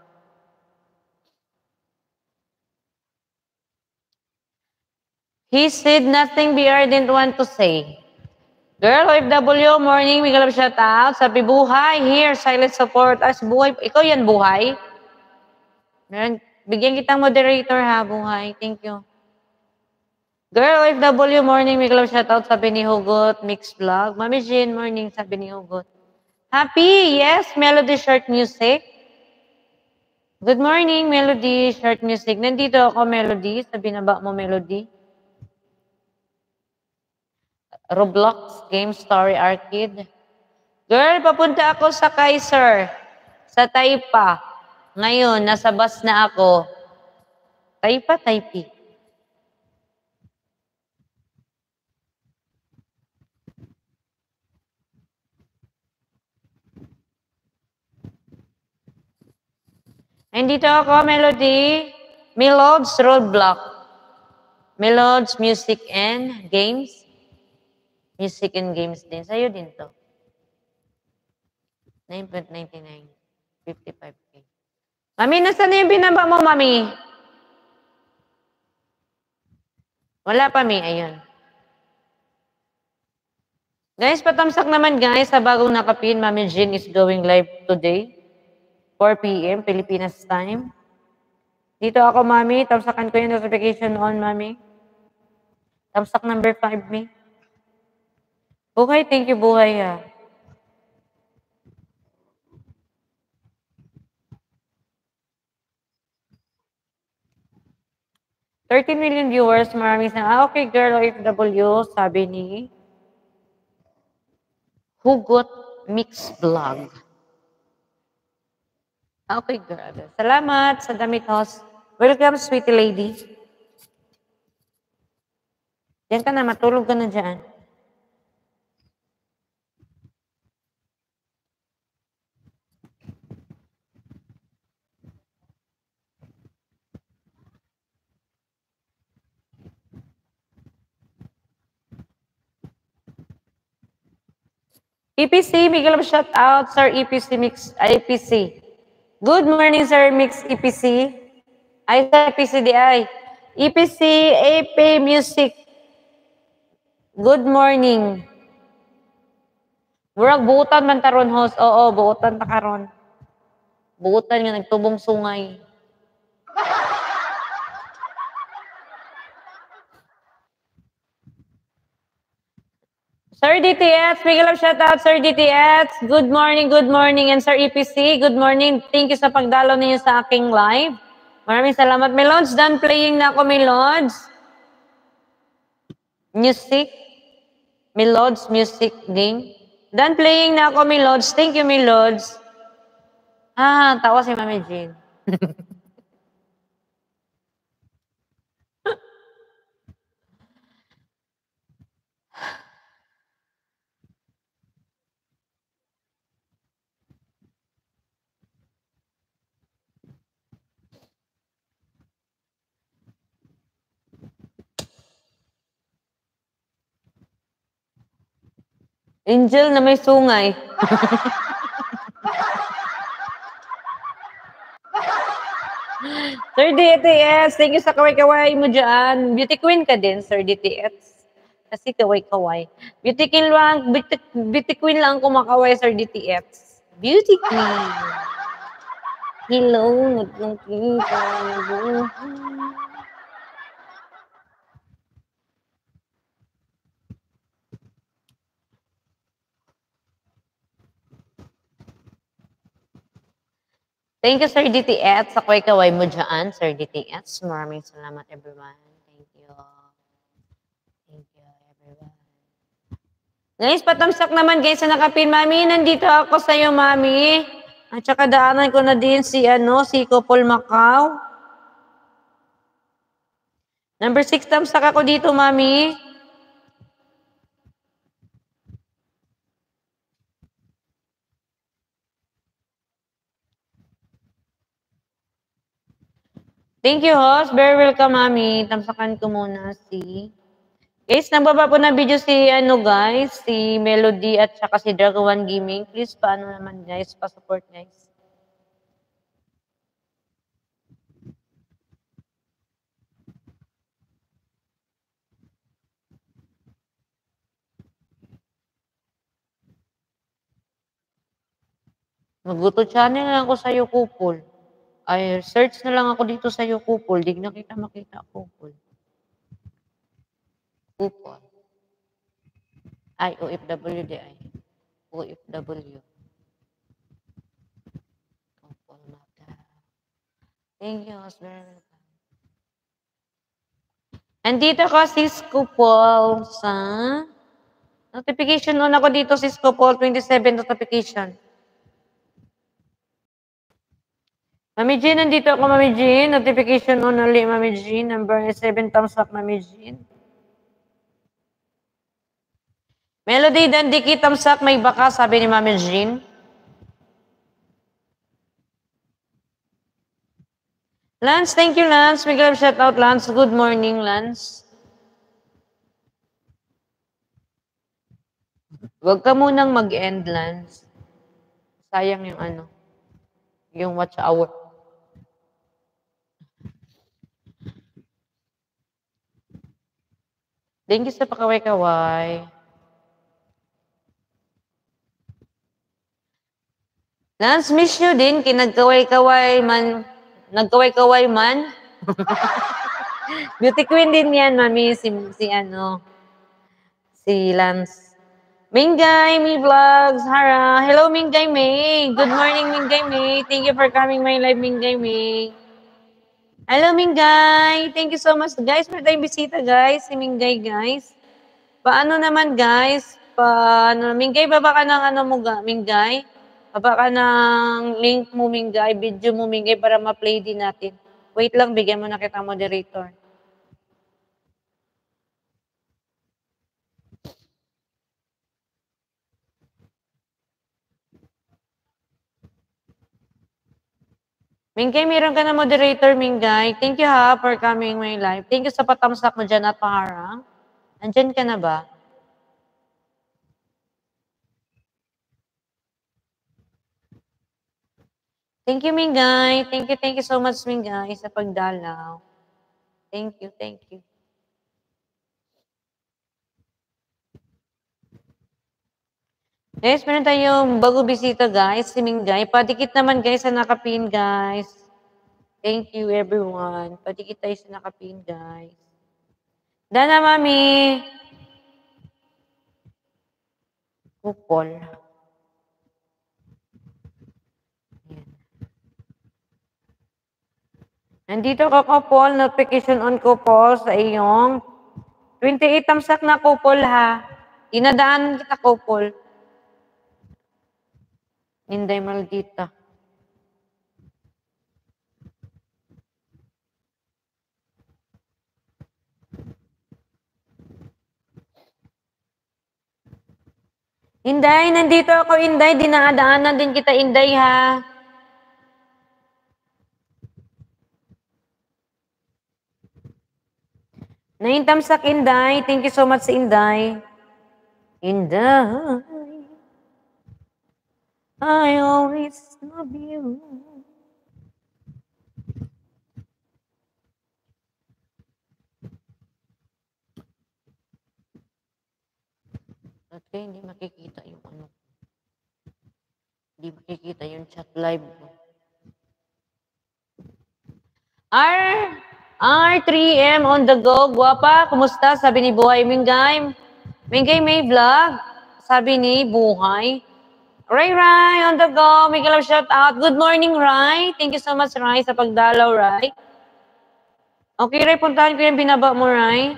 He said nothing BR didn't want to say. Girl, OFW, morning, may galap shout out. Sabi, buhay, here, silent support. As buhay, ikaw yan, buhay. Bigyan kitang moderator ha, buhay. Thank you. Girl, OFW, morning, may galap shout out. Sabi ni Hugot, mix vlog. Mami Jean, morning, sabi ni Hugot. Happy, yes, Melody Short Music. Good morning, Melody Short Music. Nandito ako, Melody. Sabi na ba mo, Melody? Roblox Game Story Arcade. Girl, papunta ako sa Kaiser. Sa Taipa. Ngayon, nasa bus na ako. Taipa, Taipi. Nandito ako, Melody. Melod's Roadblock. Melod's Music and Games. Music and Games din. Sa'yo din to. 9.99. 55K. Mami, nasaan na yung binaba mo, mami? Wala pa, mi. Ayun. Guys, patamsak naman, guys, sa bagong nakapin. Mami Jean is going live today. 4 p.m. Pilipinas time. Dito ako, mami. Tamsakan ko yung notification on, mami. Tamsak number 5, mi. Buhay, thank you, buhay, ha. 13 million viewers, maraming sa, okay girl, OFW, sabi ni Hugot Mix Vlog. Okay girl. Salamat sa damit host. Welcome, sweetie lady. Diyan ka na, matulog ka na dyan. EPC, bigyan shout out, Sir EPC Mix, EPC. Good morning, Sir Mix EPC. Ay, Sir EPC DI. EPC, AP Music. Good morning. Murag buutan man taron host. Oo, buutan ta karon. Buutan nga nagtubong sungay. Sir DTX, big love shout out, Sir DTX. Good morning. And Sir EPC, good morning. Thank you sa pagdalo ninyo sa aking live. Maraming salamat. May Lods, done playing na ako, may Lods. Music. May Lods, music game. Done playing na ako, may Lods. Thank you, may Lods. Tawa si Mami Jean. Angel na may sungay. Sir DTS, thank you sa kaway-kaway mo dyan. Beauty queen ka din, Sir DTS. Kasi kaway-kaway. Beauty queen lang kumakaway, Sir DTS. Beauty queen. Hello, ng kita. Thank you, Sir DTS, sa kaway-kaway mo dyan, Sir DTS. Maraming salamat, everyone. Thank you. Thank you, everyone. Guys, patamsak naman, guys, sa nakapin. Mami, nandito ako sa iyo, Mami. At saka daanan ko na din si Kopol Macau. Number 6, tamsak ako dito, Mami. Thank you, host. Very welcome, Mami. Tamsakan ko muna si... Guys, nagbaba po na video si, guys, si Melody at saka si Dragon One Gaming. Please, paano naman, guys? Pa-support, guys. Magluto channel lang ako sa Yukupol. Ay, search na lang ako dito sa Yukupol. Di na kita makita Kupol. Kupol. Ay, OFW di ay. OFW. Kupol mata. Thank you, husband. Andito ko si Kupol sa notification on ako dito si Kupol 27 notification. Mami Jean, nandito ako, Mami Jean. Notification on ulit, Mami Jean. Number 7 thumbs up, Mami Jean. Melody, dandiki, thumbs up, may baka, sabi ni Mami Jean. Lance, thank you, Lance. May love shout out, Lance. Good morning, Lance. Huwag ka munang mag-end, Lance. Sayang yung yung watch hour. Thank you sa pakaway-kaway. Lance, miss nyo din, kinagkaway-kaway man. Nagkaway-kaway man. Beauty queen din yan, mami, si Lance. Mingay, me vlogs, Hara. Hello, Mingay May. Good morning, Mingay May. Thank you for coming my live, Mingay May. Hello, Mingay. Thank you so much, guys. May tayong bisita, guys. Si Mingay, guys. Paano naman, guys? Mingay, baba ka ng Mingay? Baba ka ng link mo, Mingay, video mo, Mingay, para ma-play din natin. Wait lang, bigyan mo na kita moderator. Mingay, meron ka na moderator, Mingay. Thank you ha for coming my live. Thank you sa patamsak mo dyan at paharang. Andyan ka na ba? Thank you, Mingay. Thank you so much, Mingay, sa pagdalaw. Thank you. Guys, meron tayong bago bisita, guys. Si Mingay. Padikit naman, guys, sa nakapin, guys. Thank you, everyone. Padikit tayo sa nakapin, guys. Dana, mami. Kupol. Nandito ka, Kupol. Notification on, Kupol, sa iyong 28 tamsak na, Kupol, ha. Inadaan kita, Kupol. Inday maldita. Inday, nandito ako, Inday. Dinadaanan din kita, Inday, ha. Naintamsak, Inday. Thank you so much, Inday. Inday, I always love you. At kaya hindi makikita yung Hindi makikita yung chat live ko. R3M on the go. Guwapa, kumusta? Sabi ni Buhay Mingay. Mingay may vlog. Sabi ni Buhay. Ray on the go. May love shout out. Good morning, Ray. Thank you so much, Ray, sa pagdalaw, Ray. Okay, Ray, puntahan ko yung binaba mo, Ray.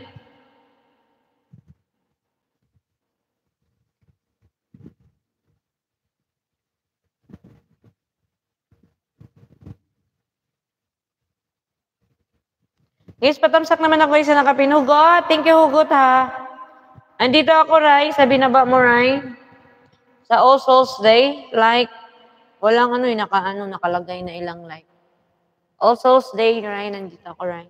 Guys, patamsak naman ako isa nakapin. Hugot. Thank you, Hugot, ha. Andito ako, Ray. Sa binaba mo, Ray. Sa All Souls Day. Like, walang nakalagay na ilang like. All Souls Day, Ray. Nandito ako, Ray.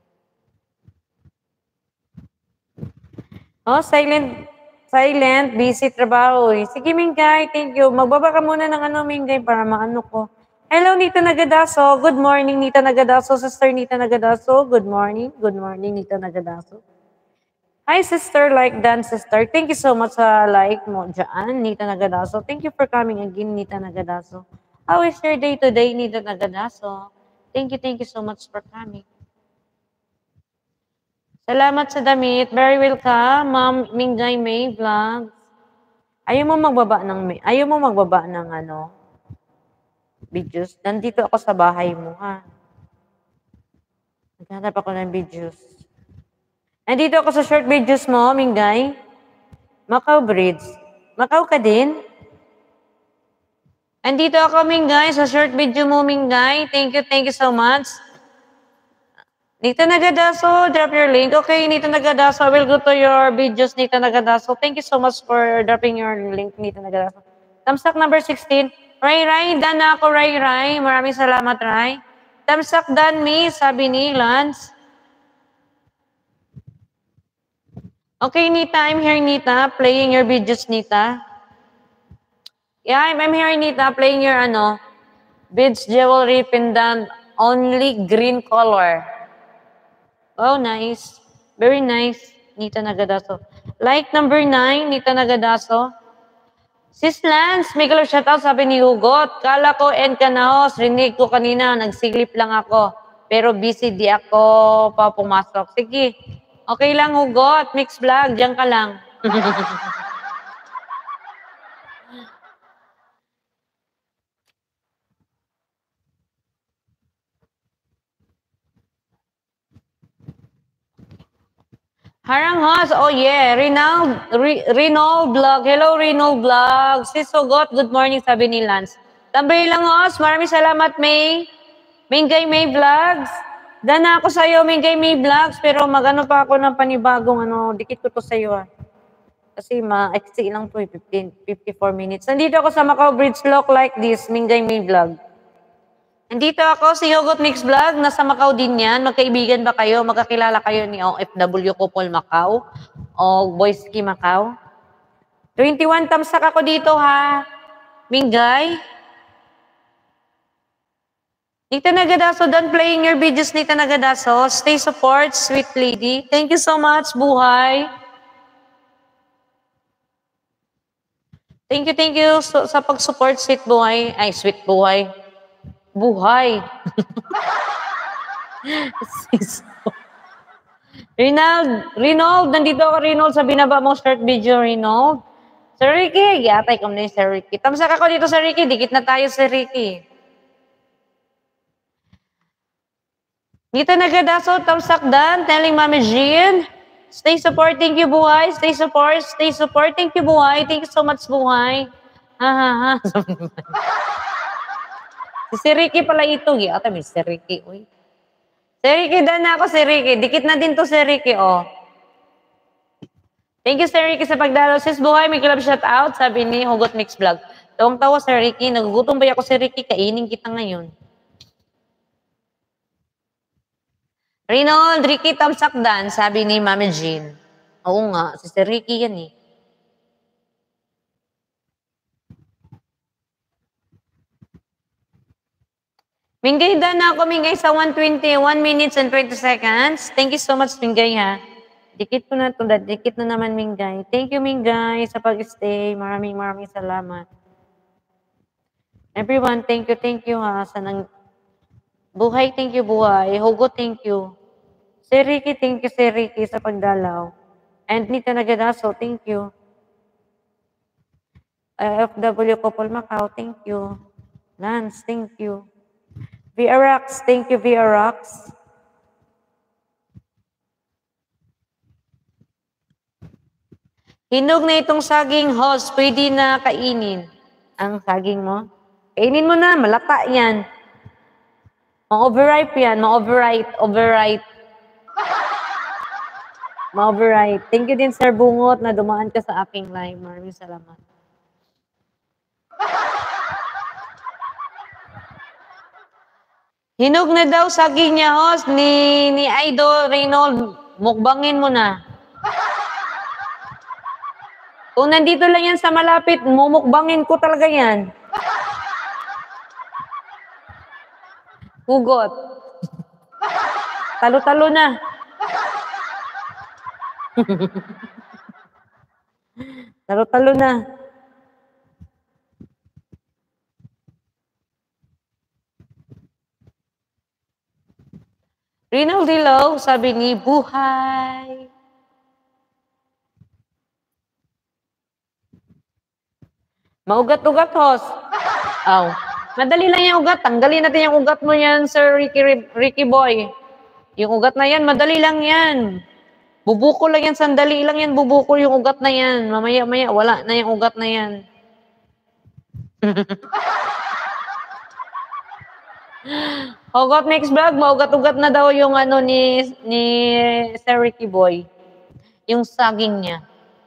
Oh, silent. Busy trabaho. Sige, Mingay. Thank you. Magbaba ka muna ng Mingay, para maano ko. Hello, Nita Nagadaso. Good morning, Nita Nagadaso. Sister Nita Nagadaso. Good morning. Good morning, Nita Nagadaso. Hi, sister. Like Dan, sister. Thank you so much sa like mo dyan, Nita Nagadaso. Thank you for coming again, Nita Nagadaso. How is your day today, Nita Nagadaso? Thank you so much for coming. Salamat sa damit. Very welcome, Ma'am Mingay May Vlogs. Ayaw mo magbaba ng videos. Nandito ako sa bahay mo, ha? Naghanap ako ng videos. Nandito ako sa short videos mo, Mingay. Macau Bridge. Macau ka din? Nandito ako, Mingay, sa short video mo, Mingay. Thank you so much. Nita Nagadaso, drop your link. Okay, Nita Nagadaso, I will go to your videos, Nita Nagadaso. Thank you so much for dropping your link, Nita Nagadaso. Thumbsuck number 16. Ray, dan na ako, Ray. Maraming salamat, Ray. Thumbsuck dan me, sabi ni Lance. Okay, Nita, I'm here, Nita, playing your videos, Nita. Yeah, I'm here, Nita, playing your beads, jewelry, pendant, only green color. Oh, nice. Very nice. Nita Nagadaso. Like number 9, Nita Nagadaso. Sis Lance, may kalor shoutout, sabi ni Hugot. Kala ko end ka na host. Rinig ko kanina, nagsiglip lang ako. Pero busy di ako pa pumasok. Sige, okay lang Hugot, mix vlog, diyan ka lang. Harang host, oh yeah, Renold Vlog. Hello Renold Vlog. Sis Hugot, good morning, sabi ni Lance. Tambay lang host, maraming salamat May. Mingay May Vlogs. Dana ako sa'yo, Mingay May Vlogs, pero magano pa ako ng panibagong dikit ko to sa'yo ah. Kasi ma-exit lang to 54 minutes. Nandito ako sa Macau Bridge Lock like this, Mingay May Vlog. Nandito ako, si Hugot Mix Vlog, nasa Macau din yan. Magkaibigan ba kayo? Magkakilala kayo ni OFW Couple Macau o Boys Ski Macau? 21 tamsak ako dito ha, Mingay. Nita Nagadaso, done playing your videos, Nita Nagadaso. Stay support, sweet lady. Thank you so much, buhay. Thank you sa pag-support, sweet buhay. Ay, sweet buhay. Buhay. Renold, nandito ako, Renold, sa binaba mo short video, Renold. Sir Ricky, yatay ko na yung Sir Ricky. Tamsak ako dito, Sir Ricky. Dikit na tayo, Sir Ricky. Nita Nagadaso, tamsak dan, telling Mami Jean. Stay support, thank you, buhay. Stay support, thank you, buhay. Thank you so much, buhay. Ha. Si Ricky pala ito. Ata may si Ricky. Uy. Si Ricky, dan na ako si Ricky. Dikit na din to si Ricky, oh. Thank you, Sir Ricky, sa pagdalo. Sis buhay, may club shout out, sabi ni Hugot Mix Vlog. Tawang tawa, Sir Ricky. Nagugutom ba ako, Sir Ricky? Kainin kita ngayon. Renold, Ricky, tamsak dan, sabi ni Mami Jean. Oo nga, si Sir Ricky yan eh. Mingay dan ako, Mingay, sa 1:21 minutes and 20 seconds. Thank you so much, Mingay, ha. Dikit ko na ito, dikit na naman, Mingay. Thank you, Mingay, sa pag-stay. Maraming salamat. Everyone, thank you, ha. Buhay, thank you, buhay. Hugo, thank you. Sir Ricky, thank you, Sir Ricky, sa pagdalaw. And Nita Nagadaso, thank you. FW Couple Macau, thank you. Lance, thank you. VRX, thank you, VRX. Hinog na itong saging, host. Pwede na kainin. Ang saging mo? Kainin mo na, malata yan. Ma-overripe yan, overripe. Ma-overripe. Thank you din, Sir Bungot, na dumaan ka sa aking live. Maraming salamat. Hinog na daw saging niya, host, ni Idol Reynold. Mukbangin mo na. Kung nandito lang yan sa malapit, mumukbangin ko talaga yan. Hugot. Talo-talo na. Talo-talo na. Rinald Dilaw, sabi ni buhay. Maugat-ugat, host. Aw. Madali lang yung ugat. Tanggalin natin yung ugat mo yan, Sir Ricky Boy. Yung ugat na yan, madali lang yan. Bubukol lang yan, sandali lang yan, bubukol yung ugat na yan. Mamaya-maya, wala na yung ugat na yan. Hugot Mix Vlog, maugat-ugat na daw yung ni Sir Ricky Boy. Yung saging niya.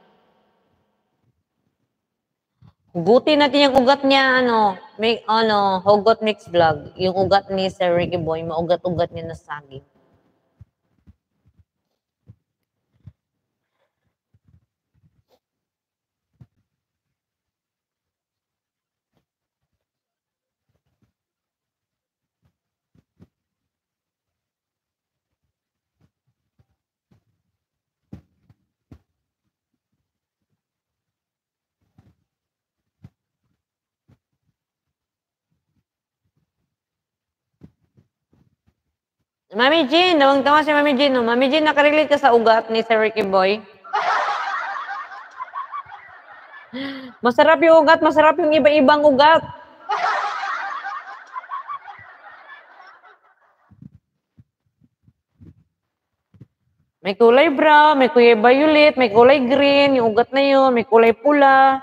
Hugutin natin yung ugat niya, Hugot Mix Vlog. Yung ugat ni Sir Ricky Boy, maugat-ugat niya na saging. Mami Jean, tawang-tawa si Mami Jean. No? Mami Jean, nakarelate ka sa ugat ni Sir Ricky Boy? Masarap yung ugat, masarap yung iba-ibang ugat. May kulay brown, may kulay violet, may kulay green, yung ugat na yun, may kulay pula.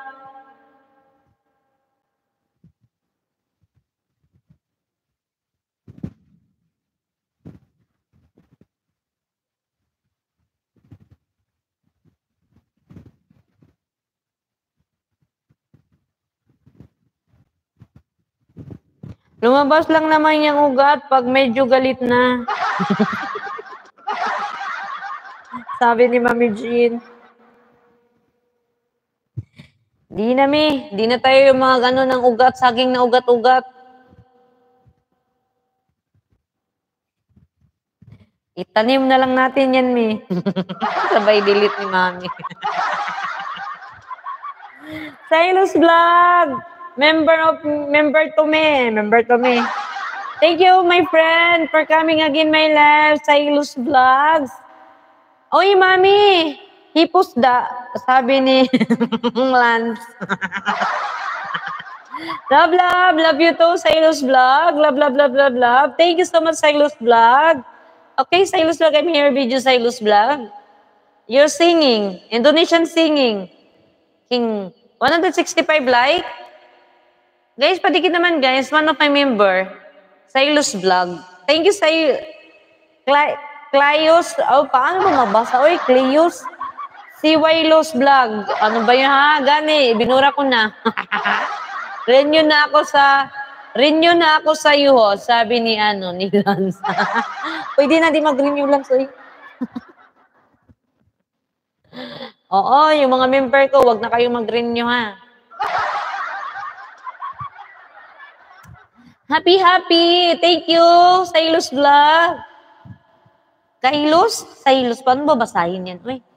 Lumabas lang naman yung ugat pag medyo galit na. Sabi ni Mami Jean. Di na tayo yung mga gano'n ng ugat, saging na ugat-ugat. Itanim na lang natin yan, Mi. Sabay delete ni Mami. Silas Vlog! Member to me. Thank you, my friend, for coming again, my live. Silas Vlogs. Oy, Mami! Hipos da. Sabi ni Lance. Love you too, Silas Vlog. Love. Thank you so much, Silas Vlog. Okay, Silas Vlog, I'm here with you, Silas Vlog. You're singing, Indonesian singing. King 165 like. Guys, padikit naman guys, one of my member, Silas Vlog. Thank you, Clayos. Oh, paano mo mabasa? Oy, Clayos. Si Wailos Vlog. Ano ba yun ha? Gani, binura ko na. Renew na ako sa iyo, ho, sabi ni Lance. Pwede na di mag-renew lang, soy. Oo, yung mga member ko, wag na kayong mag-renew, ha. Happy. Thank you, Silas Vlog. Silas, paano babasahin yan? Uy.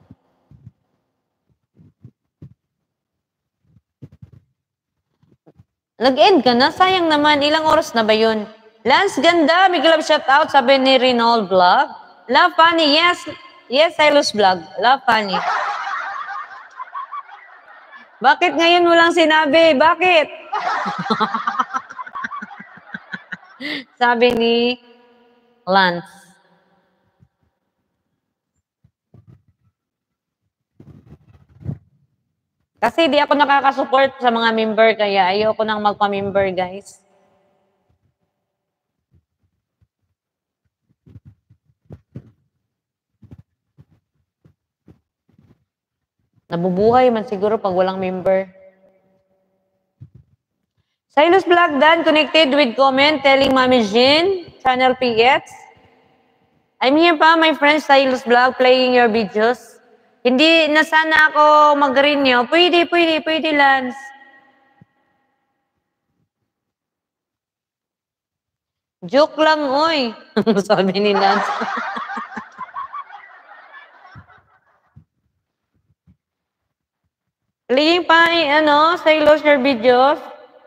Nag-end ka na? Sayang naman. Ilang oras na ba yun? Lance, ganda. Big love shout out, sabi ni Rinald Vlog. Love funny. Yes, Silas Vlog. Love funny. Bakit ngayon mo lang sinabi? Bakit? Sabi ni Lance. Kasi di ako nakakasupport sa mga member, kaya ayoko nang magpa-member, guys. Nabubuhay man siguro pag walang member. Silas Vlog Dan, connected with comment, telling Mami Jean, Channel PX. I'm here pa, my friend Silas Vlog, playing your videos. Hindi na sana ako mag-renew. Pwede, Lance. Joke lang, oy. Sabi ni Lance. Playing pa, Silas, your videos.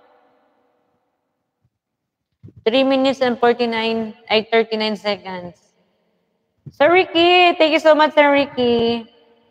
3 minutes and 39 seconds. Sir Ricky, thank you so much, Sir Ricky.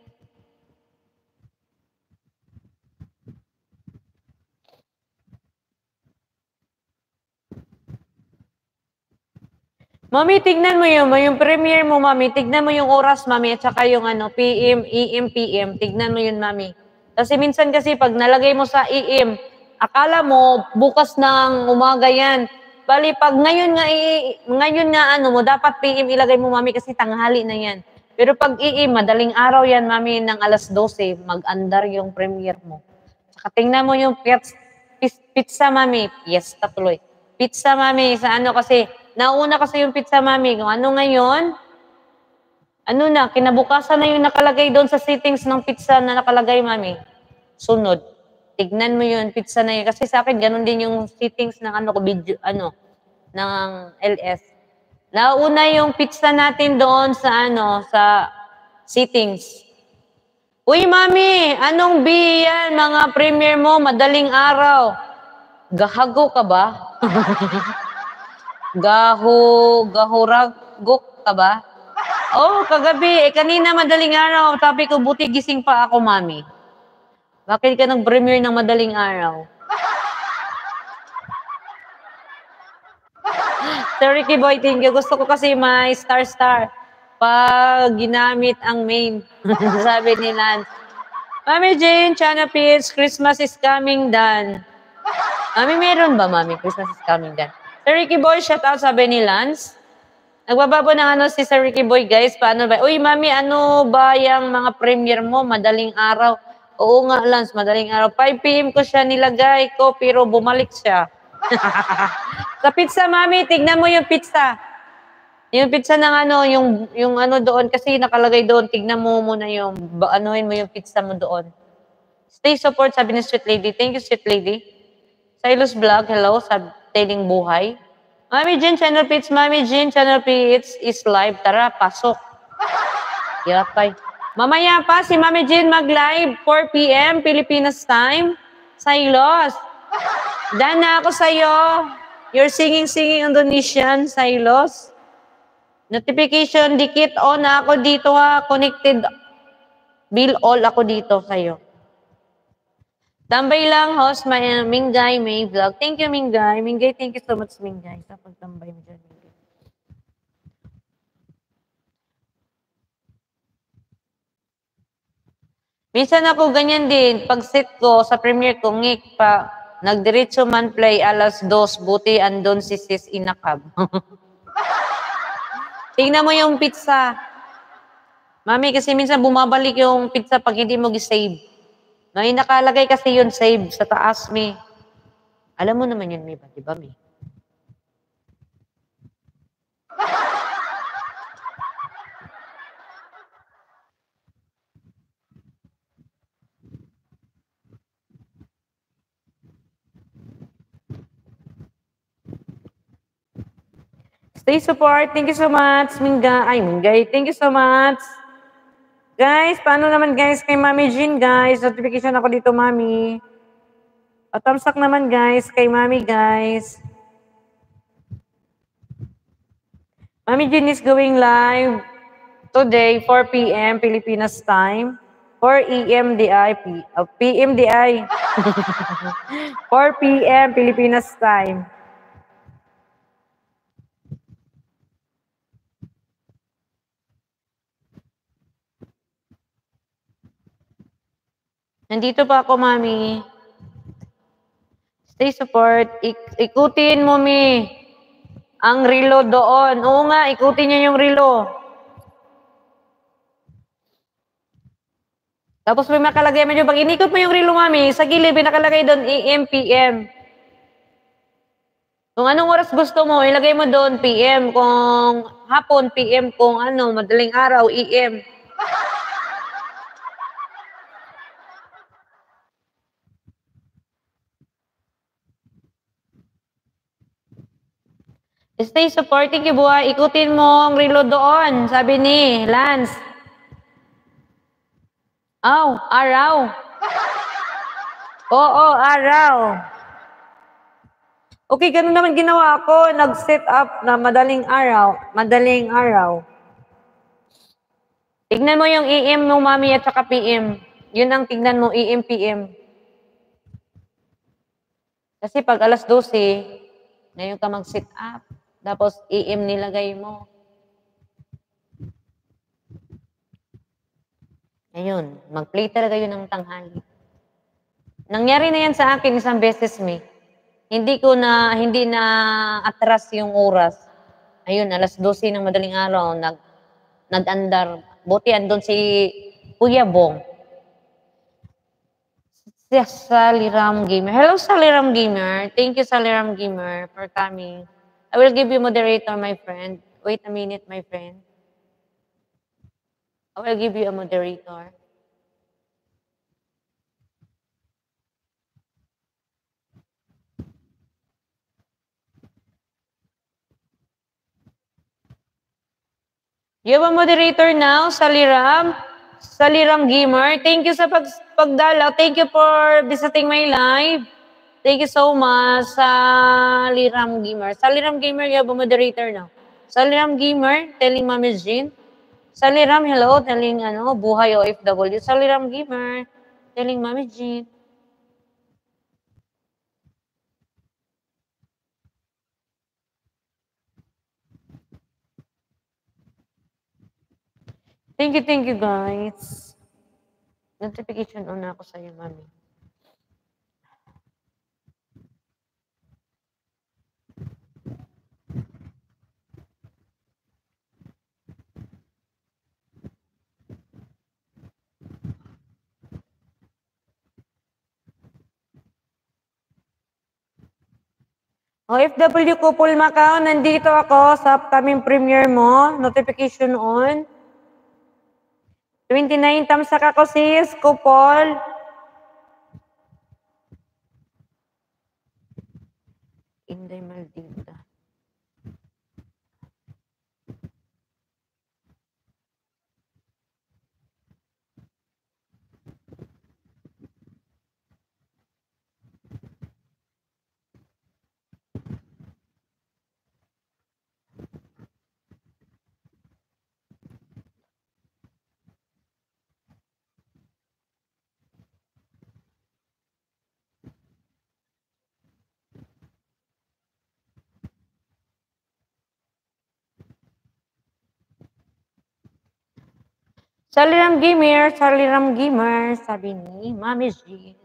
Mami, tignan mo yung premiere mo, Mami. Tignan mo yung oras, Mami, at saka yung PM, EM, PM. Tignan mo yun, Mami. Kasi minsan kasi pag nalagay mo sa EM, akala mo bukas ng umaga yan. Bali, pag ngayon nga mo, dapat PM ilagay mo, Mami, kasi tanghali na yan. Pero pag EM, madaling araw yan, Mami, ng alas 12, mag-andar yung premiere mo. Saka tingnan mo yung pizza, Mami. Yes, tuloy. Pizza, Mami, sa kasi, nauna kasi yung pizza, Mami. Kung ano ngayon, kinabukasan na yung nakalagay doon sa settings ng pizza na nakalagay, Mami. Sunod. Tignan mo yun, pizza na yun. Kasi sa akin, ganun din yung settings ng ng LS. Nauna yung pizza natin doon sa sa settings. Uy, Mami, anong B yan? Mga premiere mo, madaling araw. Gahago ka ba? Guk ka ba? Oh, kagabi. Kanina madaling araw. Sabi ko, buti gising pa ako, mami. Bakit ka nag-premiere ng madaling araw? Sir Ricky Boy, thank you. Gusto ko kasi may star-star pag ginamit ang main. Sabi ni Lance. Mami Jane, Chana Pitts, Christmas is coming done. Mami, meron ba, mami? Christmas is coming done. Sir Ricky Boy, shout out, sabi ni Lance. Nagbababo ng ano si Sir Ricky Boy, guys. Paano ba? Uy, mami, ano ba yung mga premiere mo? Madaling araw. Oo nga, Lance, madaling araw. 5 p.m. ko siya nilagay ko, pero bumalik siya. Sa pizza, mami, tignan mo yung pizza. Yung pizza ng ano, yung ano doon, kasi nakalagay doon, tignan mo muna yung, anuhin mo yung pizza mo doon. Stay support, sabi ni Sweet Lady. Thank you, Sweet Lady. Silos Vlog, hello, sabi, Telling Buhay. Mami Jean, Channel Pits, Mami Jean, Channel Pits is live. Tara, pasok. Yapay. Mamaya pa, si Mami Jean mag-live, 4 p.m. Pilipinas time. Silos. Dan na ako sa'yo. You're singing Indonesian, Silos. Notification, dikit on na ako dito ha. Connected. Bill all ako dito sa'yo. Tambay lang, host, Mingay, May Vlog. Thank you, Mingay. Mingay, thank you so much, Mingay. Sa pagtambay mo dyan, Mingay. Minsan ako ganyan din. Pag set ko sa premiere ko, ngik pa, nagdiretso man play alas 2, buti andon si sis inakab. Tingnan mo yung pizza. Mami, kasi minsan bumabalik yung pizza pag hindi mo gisave. May nakalagay kasi yun, save sa taas, mi. Alam mo naman yun, mi ba? Diba, mi? Stay support. Thank you so much, Mingay. Thank you so much. Guys, paano naman guys kay Mami Jean, guys? Notification ako dito, Mami. Thumbs up naman, guys, kay Mami, guys. Mami Jean is going live today, 4 p.m. Pilipinas time. 4 EMDI, PMDI. 4 p.m. Pilipinas time. Nandito pa ako, Mami. Stay support. Ikutin mo, Mi. Ang relo doon. Oo nga, ikutin niyo yung relo. Tapos may makalagay medyo. Pag inikot mo yung relo, Mami, sa gilid, may nakalagay doon AM, PM. Kung anong oras gusto mo, ilagay mo doon PM. Kung hapon, PM. Kung ano, madaling araw, EM. Stay supporting you, buhay. Ikutin mo ang relo doon, sabi ni Lance. Oh, araw. Oo, araw. Okay, ganun naman ginawa ko. Nag-set up na madaling araw. Madaling araw. Tignan mo yung AM mo, Mami, at saka PM. Yun ang tignan mo, AM, PM. Kasi pag alas 12, ngayon ka mag-set up. Tapos AM nilagay mo. Ayun, mag-play talaga yun ng tanghali. Nangyari na yan sa akin isang beses, Mi. Hindi na atras yung oras. Ayun, alas 12 ng madaling araw, nag-andar. Buti andun si Kuya Bong. Si Saliram Gamer. Hello, Saliram Gamer. Thank you, Saliram Gamer, for coming. I will give you moderator, my friend. Wait a minute, my friend. I will give you a moderator. You have a moderator now, Saliram. Saliram Gamer. Thank you sa pagdalaw. Thank you for visiting my live. Thank you so much, Saliram Gamer. Saliram Gamer, you have a moderator now. Saliram Gamer, telling Mami Jean. Saliram, hello, telling Buhay OFW. Saliram Gamer, telling Mami Jean. Thank you guys. Notification on ako sa'yo, Mami. OFW Couple Macau, nandito ako sa upcoming premiere mo. Notification on. 29 tamsak ako sis, Couple. Inday Maldita. Saliram Gamer, sabi ni Mami Jean.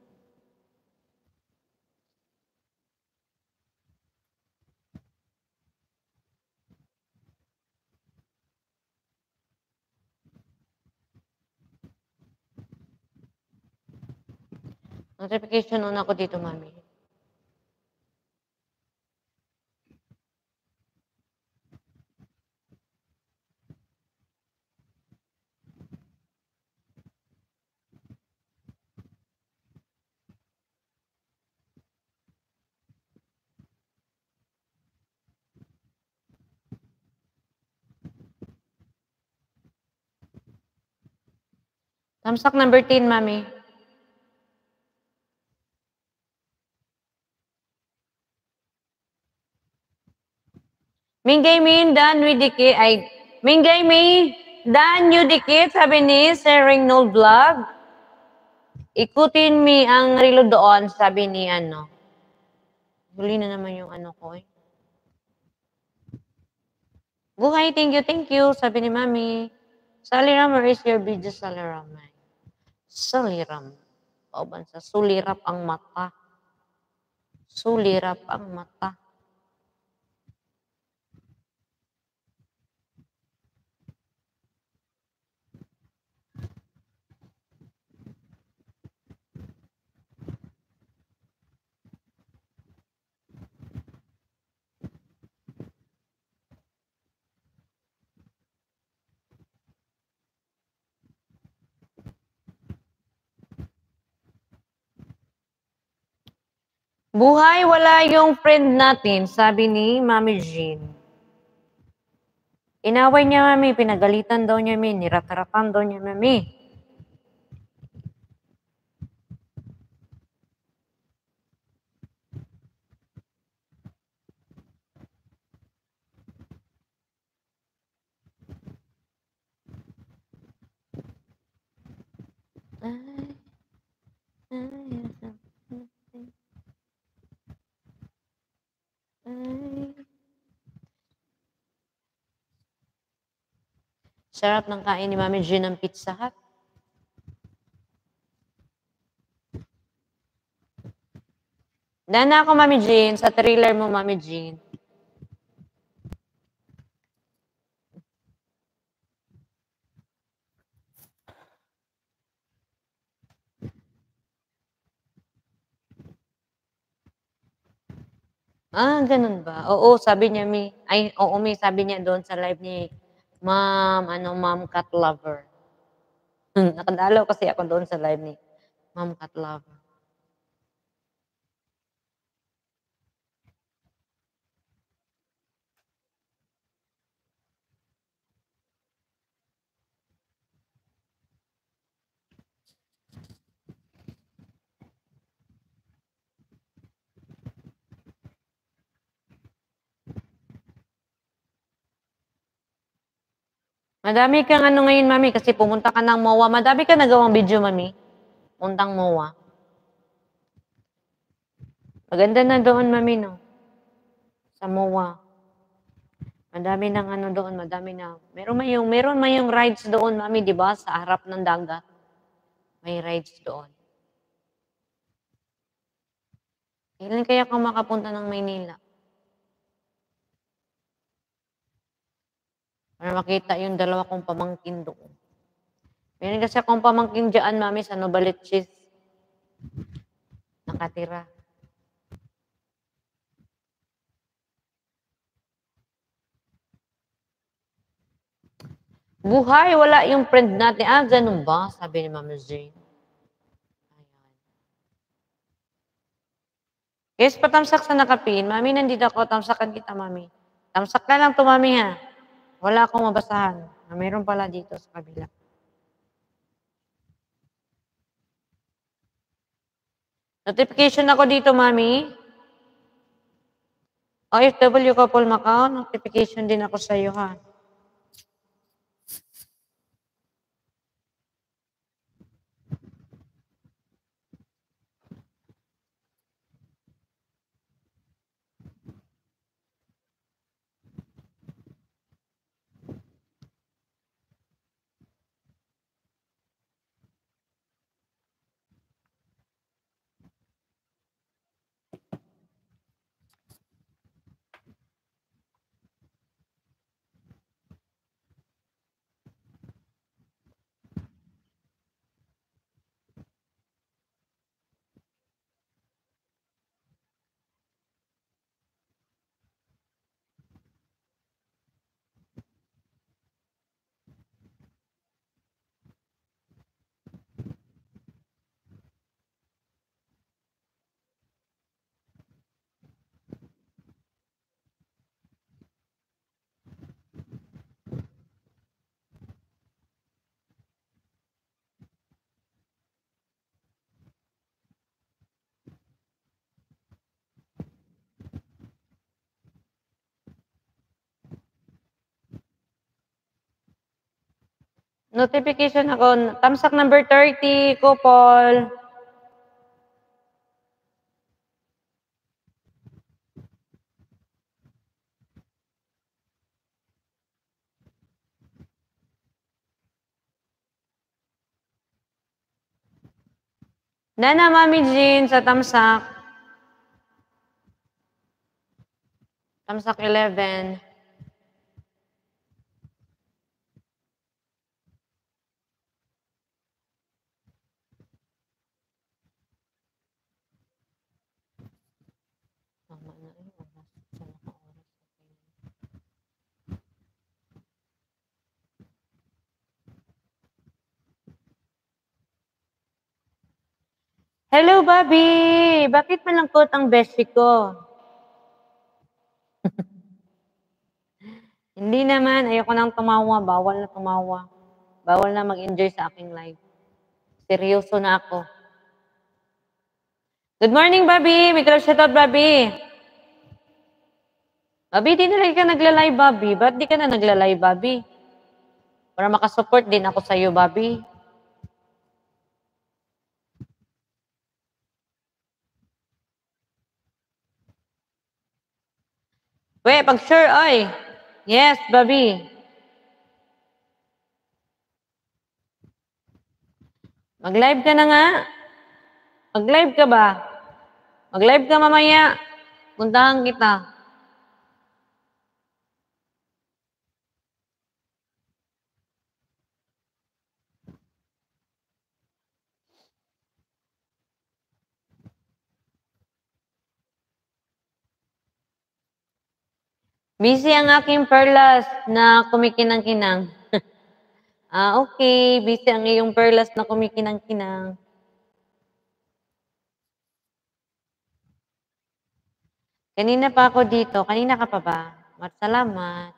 Notification on ako dito, Mami. Tamsak number 10, Mami. Mingay min, dan with dikit. Ay, Mingay mi, dan you dikit, sabi ni Sir Ringnold Vlog. Ikutin mi ang relo doon, sabi ni Huli na naman yung ko eh. Buhay, thank you, sabi ni Mami. Saliram, where is your video, Saliram? Saliram. O bansa, sulirap ang mata. Sulirap ang mata. Buhay, wala yung friend natin, sabi ni Mami Jean. Inaway niya, Mami, pinagalitan daw niya, Mami, nirat-ratan daw niya, Mami. Sarap ng kain ni Mami Jean ng Pizza Hut. Dana ako, Mami Jean, sa trailer mo, Mami Jean. Ganun ba? Oo, sabi niya, sabi niya doon sa live ni Ma'am Cat Lover. Nakadalaw kasi ako doon sa live ni Ma'am Cat Lover. Madami kang ano ngayon, mami, kasi pumunta ka ng MOA. Madami ka nagawang video, mami. Puntang MOA. Maganda na doon, mami, no? Sa MOA. Madami ng ano doon, madami na. Meron mayong rides doon, mami, di ba? Sa harap ng dagat. May rides doon. Kailan kaya ka makapunta ng Maynila? Para makita yung dalawa kong pamangkin doon. Meron kasi akong pamangkin dyan, mami, sa Novaliches. Nakatira. Buhay, wala yung friend natin. Ah, ganun ba? Sabi ni Mama Jane. Ayan. Guys, patamsak sa nakapin. Mami, nandito ako. Tamsakan kita, mami. Tamsak ka lang to, mami, ha? Wala akong mabasahan. Mayroon pala dito sa kabila. Notification ako dito, mami. OFW Couple Macau, notification din ako sa iyo, ha? Notification ako. Tamsak number 30, couple. Nana, Mami Jean, sa Tamsak. Tamsak 11. Hello, Bobby! Bakit malangkot ang beshi ko? Hindi naman. Ayoko nang tumawa. Bawal na tumawa. Bawal na mag-enjoy sa aking life. Seryoso na ako. Good morning, Bobby! May crush shoutout, Bobby! Bobby, di na ka nagla-live, Bobby. Ba't di ka na nagla-live, Bobby? Para makasupport din ako sa'yo, Bobby. We, pag-sure, oy. Yes, Bobby. Mag-live ka na nga. Mag-live ka ba? Mag-live ka mamaya. Puntahan kita. Busy ang aking perlas na kumikinang-kinang. Okay. Busy ang iyong perlas na kumikinang-kinang. Kanina pa ako dito. Kanina ka pa ba? Salamat.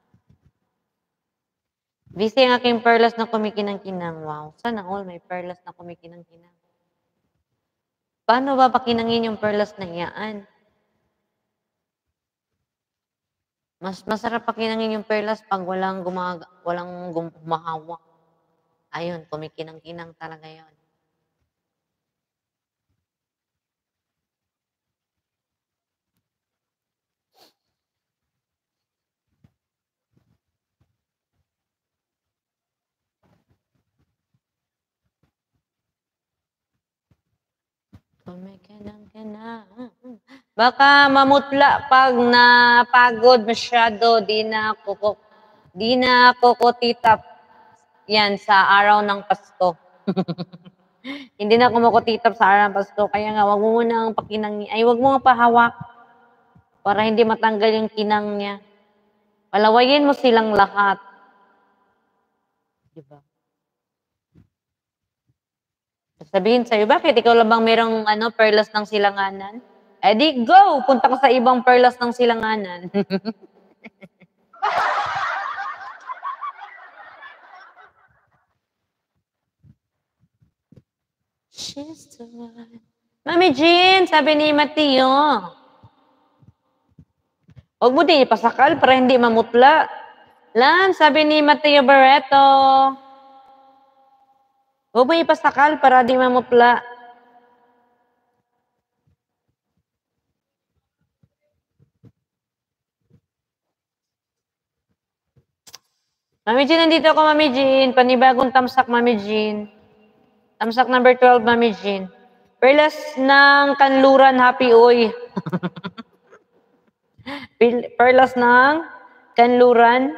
Busy ang aking perlas na kumikinang-kinang. Wow. Sana all may perlas na kumikinang-kinang. Paano ba pakinangin yung perlas na iyaan? Mas masarap pakinangin yung perlas 'pag walang humahawak. Ayun, kumikinang-kinang talaga yun. Kumikinang-kinang. Baka mamutla 'pag napagod masyado, 'di na kukutitap yan sa araw ng Pasko. Hindi na kumukutitap sa araw ng Pasko, kaya nga wag mo munang wag mo nga pahawak para hindi matanggal yung kinang niya. Palawayin mo silang lahat. Diba? Sabihin sa'yo, bakit ikaw lang bang merong perlas ng silanganan? Eh di go! Punta ka sa ibang perlas ng silanganan. She's the one. Mami Jean, sabi ni Mateo. Huwag mo din ipasakal para hindi mamutla. Lan, sabi ni Mateo Barreto. Huwag mo ipasakal para di mamutla. Mami Jean, nandito ako, Mami Jean. Panibagong tamsak, Mami Jean. Tamsak number 12, Mami Jean. Perlas ng kanluran, Happy Oy. Perlas ng kanluran.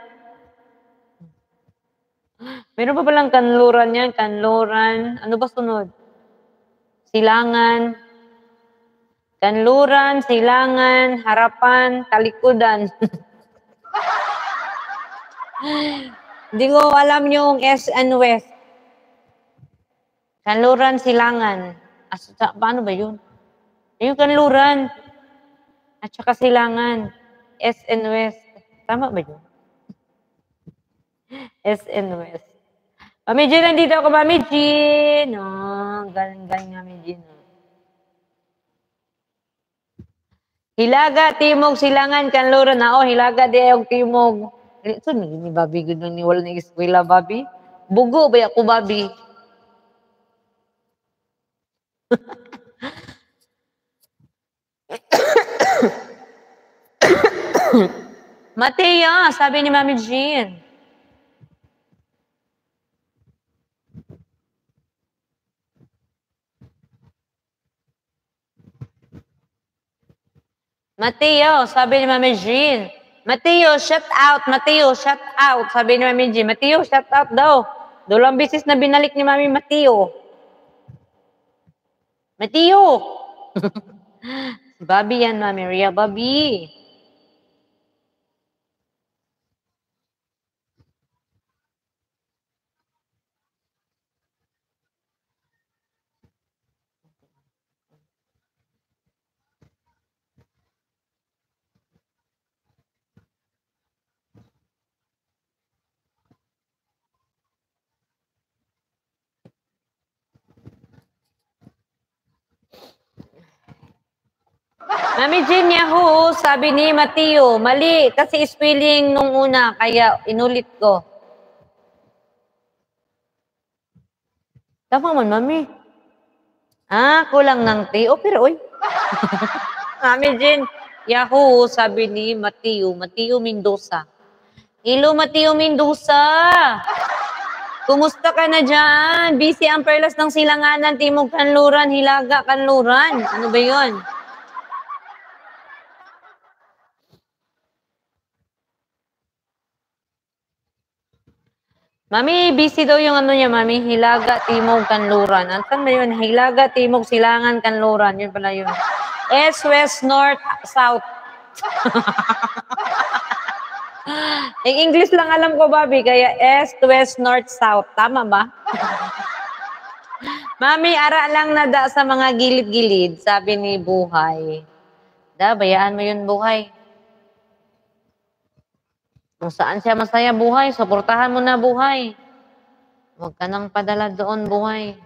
Meron pa palang kanluran yan. Kanluran. Ano ba sunod? Silangan. Kanluran, silangan, harapan, talikudan. Hindi ko alam yung S and West. Kanluran, silangan. Paano ba yun? Yung kanluran. At saka silangan. S and West. Tama ba yun? S and West. Mami Jean, nandito ako, Mami Jean. Oh, galing-galing Mami Jean. Hilaga, timog, silangan, kanluran. Hilaga, diayog, timog. Ito, ni Bobby, gano'n ni wala ni eskwela, Bobby. Bugo ba ako, Bobby? Mateo, sabi ni Mami Jean. Mateo, sabi ni Mami Jean. Mateo, shut out. Mateo, shut out. Sabi ni Mami Jean. Mateo, shut out daw. Dalawang bisis na binalik ni Mami Mateo. Mateo! Si Bobby yan, Mami Ria. Bobby. Mami Jean, Yahoo, sabi ni Mateo. Mali, kasi spelling nung una, kaya inulit ko. Tama man, Mami. Kulang ng T. Pero, oy. Mami Jean, Yahoo, sabi ni Mateo. Mateo Mendoza. Hello, Mateo Mendoza. Kumusta ka na dyan? Busy ang perlas ng silanganan, timog kanluran, hilaga kanluran. Ano ba yun? Mami, busy daw yung niya, Mami. Hilaga, timog, kanluran. Antan ba yun? Hilaga, timog, silangan, kanluran. Yun pala yun. S, West, North, South. English lang alam ko, Bobby. Kaya East, West, North, South. Tama ba? Mami, ara lang nada sa mga gilid-gilid, sabi ni Buhay. Bayaan mo yun, Buhay. Kung saan siya masaya, Buhay, suportahan mo na, Buhay. Huwag ka nang padala doon, Buhay.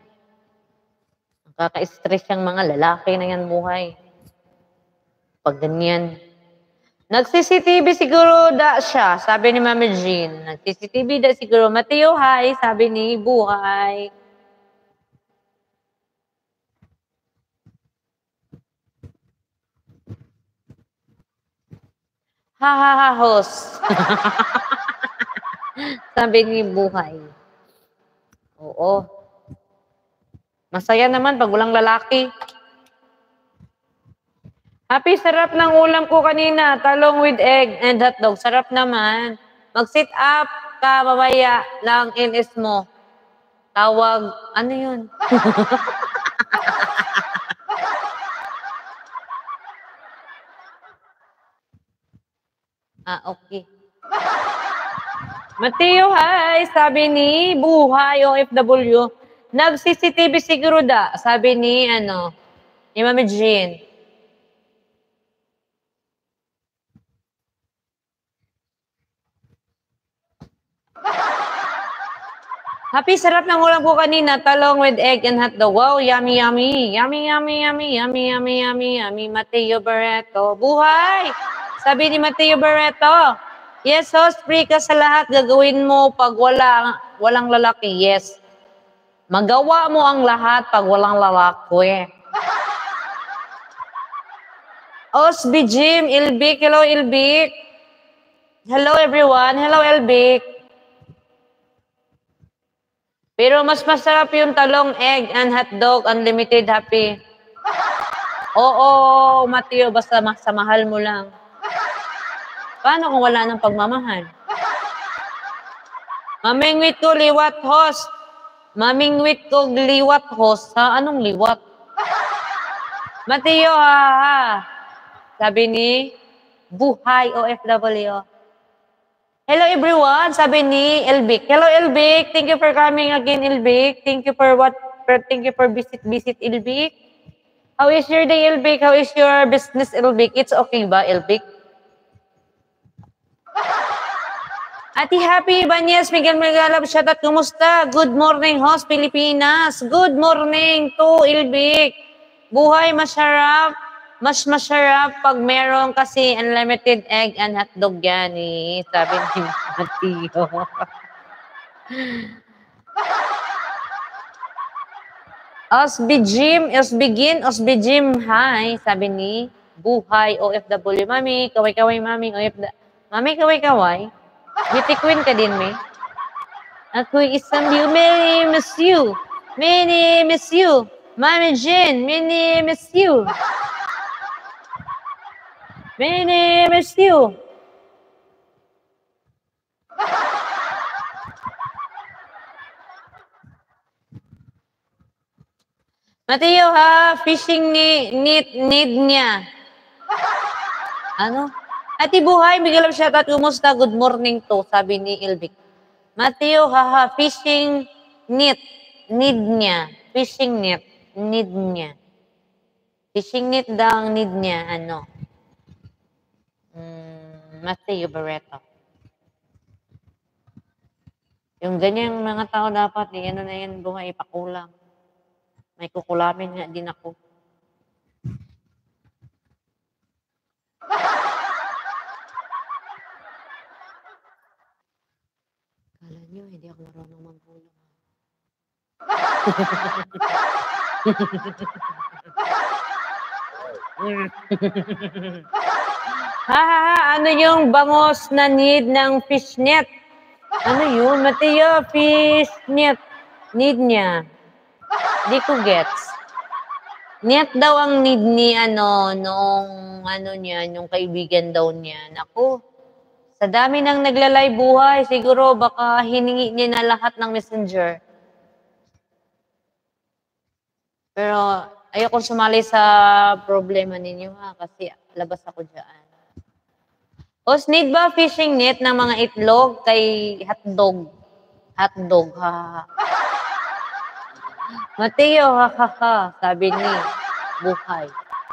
Nakaka-stress yung mga lalaki na yan, Buhay. Pag ganyan. Nag-CCTV siguro da siya, sabi ni Mami Jean. Nag-CCTV da siguro. Mateo, hi, sabi ni Buhay. Ha ha ha, host. Sabi ni Buhay. Oo. Masaya naman pag walang lalaki. Happy, sarap ng ulam ko kanina. Talong with egg and hotdog. Sarap naman. Mag-sit up ka mamaya lang inis mo. Tawag, ano yun? Okay. Mateo, hi! Sabi ni Buhay, OFW. Nag-CCTV siguro da. Sabi ni, ni Mami Jean. Happy, sarap ng ulam ko kanina. Talong with egg and hotdog. Wow, yummy, yummy. Yummy, yummy, yummy, yummy, yummy, yummy, yummy. Mateo Barreto. Buhay! Sabi ni Mateo Barreto. Yes, host, free ka sa lahat. Gagawin mo pag walang lalaki. Yes. Magawa mo ang lahat pag walang lalaki. Osby Jim, Ilbik. Hello, Ilbik. Hello, everyone. Hello, Ilbik. Pero mas masarap yung talong, egg, and hotdog, unlimited happy. Oo, Mateo, basta sa mahal mo lang. Paano kung wala ng pagmamahal? Mamingwit ko, liwat host. Mamingwit ko, liwat host. Ha? Anong liwat? Mateo, ha? Sabi ni Buhay, OFW. Hello everyone, sabi ni Elvic. Hello Elvic, thank you for coming again Elvic. Thank you for visit Elvic. How is your day Elvic? How is your business Elvic? It's okay ba Elvic? Ati Happy Banyes, Miguel Magalab, shoutout, kumusta? Good morning host Pilipinas. Good morning to Elvic. Buhay masarap. Mas masarap pag meron kasi unlimited egg and hotdog yan eh. Sabi ni Mateo. Osby Jim, hi. Sabi ni Buhay, OFW. Mami, kaway-kaway, Mami, OFW. Mami, kaway-kaway. Beauty queen ka din, may. Ako'y isang many miss you. Many miss you. Mami Jean, many miss you. Many miss you. Mateo ha, fishing need niya. Ano? Ati Buhay, bigyan lang shoutout, kumusta? Good morning to, sabi ni Ilvic. Mateo ha, fishing need niya. Fishing net, need niya. Fishing net daw ang need niya, Mateo Barreto. Yung ganyang mga tao dapat, na yan, Buhay, ipakulam. May kukulamin nga din ako. Kala nyo, hindi ako marunong magkulam. Ano yung bangos na need ng fishnet? Ano yun? Mateo, fishnet. Need niya. Di ko gets. Net daw ang need ni nung kaibigan daw niya. Naku, sa dami nang naglalay Buhay, siguro baka hiningi niya na lahat ng messenger. Pero ayoko sumali sa problema ninyo ha, kasi labas ako dyan. Need ba fishing net ng mga itlog kay hotdog? Hotdog, ha. Mateo, ha, sabi ni Buhay.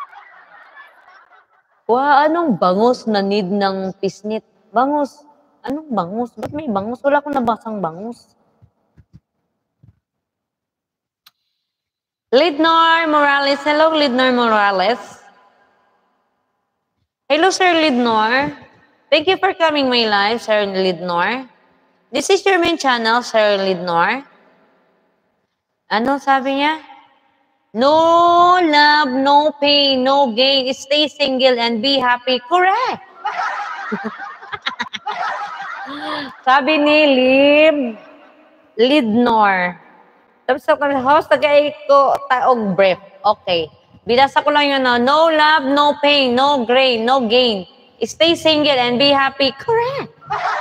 Anong bangos na need ng fishnet? Bangus. Anong bangus? Ba't may bangus? Wala akong nabasang bangus. Lidnor Morales. Hello, Lidnor Morales. Hello, Sir Lidnor. Thank you for coming my live, Sir Lidnor. This is your main channel, Sir Lidnor. Ano sabi niya? No love, no pain, no gain. Stay single and be happy. Correct. Sabi ni Lidnor. Tapos ako host, tagay ko taog brief. Okay. Binasa ko lang yun, no? No love, no pain, no gain, no gain. Stay single and be happy. Correct.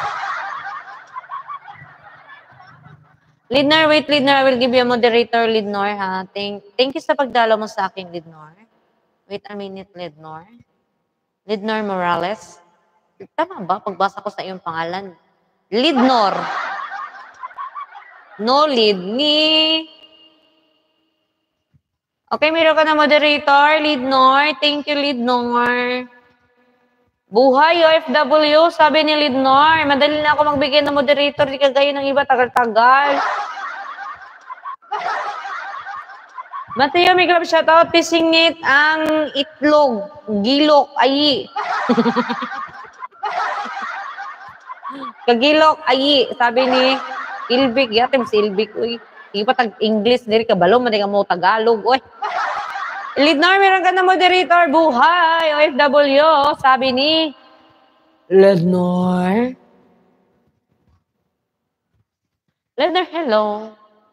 Lidnor, wait, Lidnor. I will give you a moderator, Lidnor, ha? Thank you sa pagdalo mo sa akin, Lidnor. Wait a minute, Lidnor. Lidnor Morales. Tama ba? Pagbasa ko sa iyong pangalan. Lidnor. No lead me. Okay, meron ka na moderator, Lidnor. Thank you, Lidnor. Buhay, OFW, sabi ni Lidnor. Madali na ako magbigay ng moderator. Di kagaya ng iba, tagal-tagal. Mateo, may grab shoutout. Pisingit ang itlog. Gilok, ayi. Kagilok, ayi. Sabi ni Ilbik. Yatim si Ilbik. Uy. Hindi pa tag-English. Diri ka balo. Madi ka mo Tagalog. Uy. Lidnor, meron ka na moderator. Buhay, OFW. Sabi ni Lidnor. Lidnor, hello.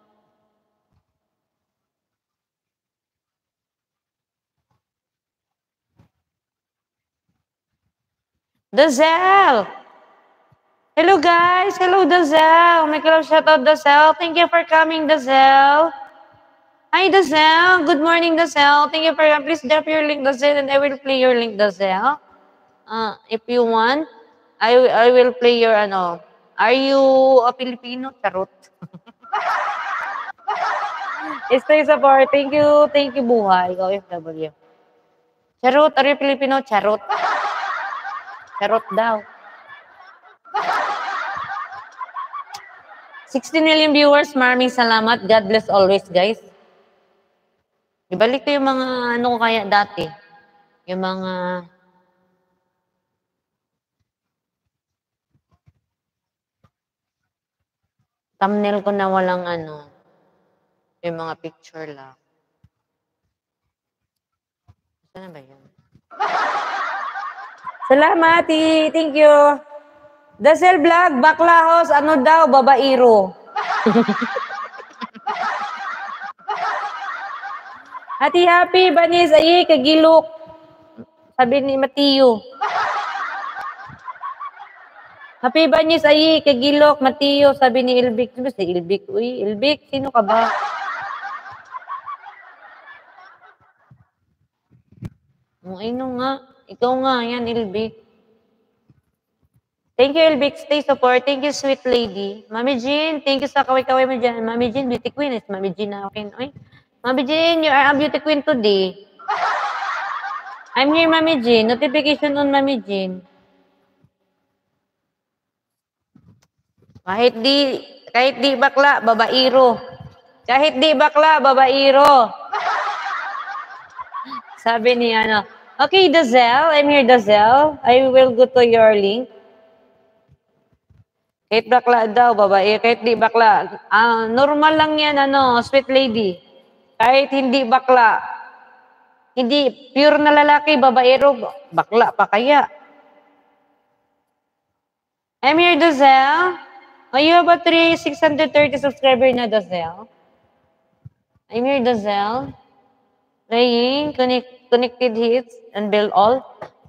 Dazel. Hello, guys. Hello, Dazel. May club shoutout, Dazel. Thank you for coming, Dazel. Hi, Dazel. Good morning, Dazel. Thank you for please drop your link, Dazel, and I will play your link, Dazel. If you want, I will play your ano. Are you a Filipino? Charot. Stay support. Thank you, buhay. OFW. Charot. Are you Filipino? Charot. Charot daw. 16 million viewers. Maraming salamat. God bless always, guys. Ibalik ko yung mga ano ko kaya dati. Yung mga thumbnail ko na walang ano. Yung mga picture lang. Saan ba yun? Salamat, thank you. Dazel Vlog, baklahos, ano daw, babairo. Happy, banis, ay, kagilok. Sabi ni Mateo. Happy, banis, ay, kagilok, Mateo. Sabi ni Ilbik. Sino si Ilbik? Uy, Ilbik, sino ka ba? Ano nga? Ikaw nga, yan, Ilbik. Thank you, Ilbik. Stay support. Thank you, sweet lady. Mami Jean, thank you sa kaway-kaway mo dyan. Mami Jean, beauty queen. It's Mami Jean na akin. Oy. Mami Jean, you are a beauty queen today. I'm here, Mami Jean. Notification on Mami Jean. Kahit di bakla, babairo. Kahit di bakla, babairo. Sabi ni ano. Okay, Dazel. I'm here, Dazel. I will go to your link. Kahit bakla daw, babae. Kahit di bakla. Normal lang yan, ano, sweet lady. Kahit hindi bakla. Hindi pure na lalaki, babaero. Bakla pa kaya. I'm here, Dazel. Oh, you have a 630 subscriber na, Dazel. I'm here, Dazel. Playing, connected hits, and build all.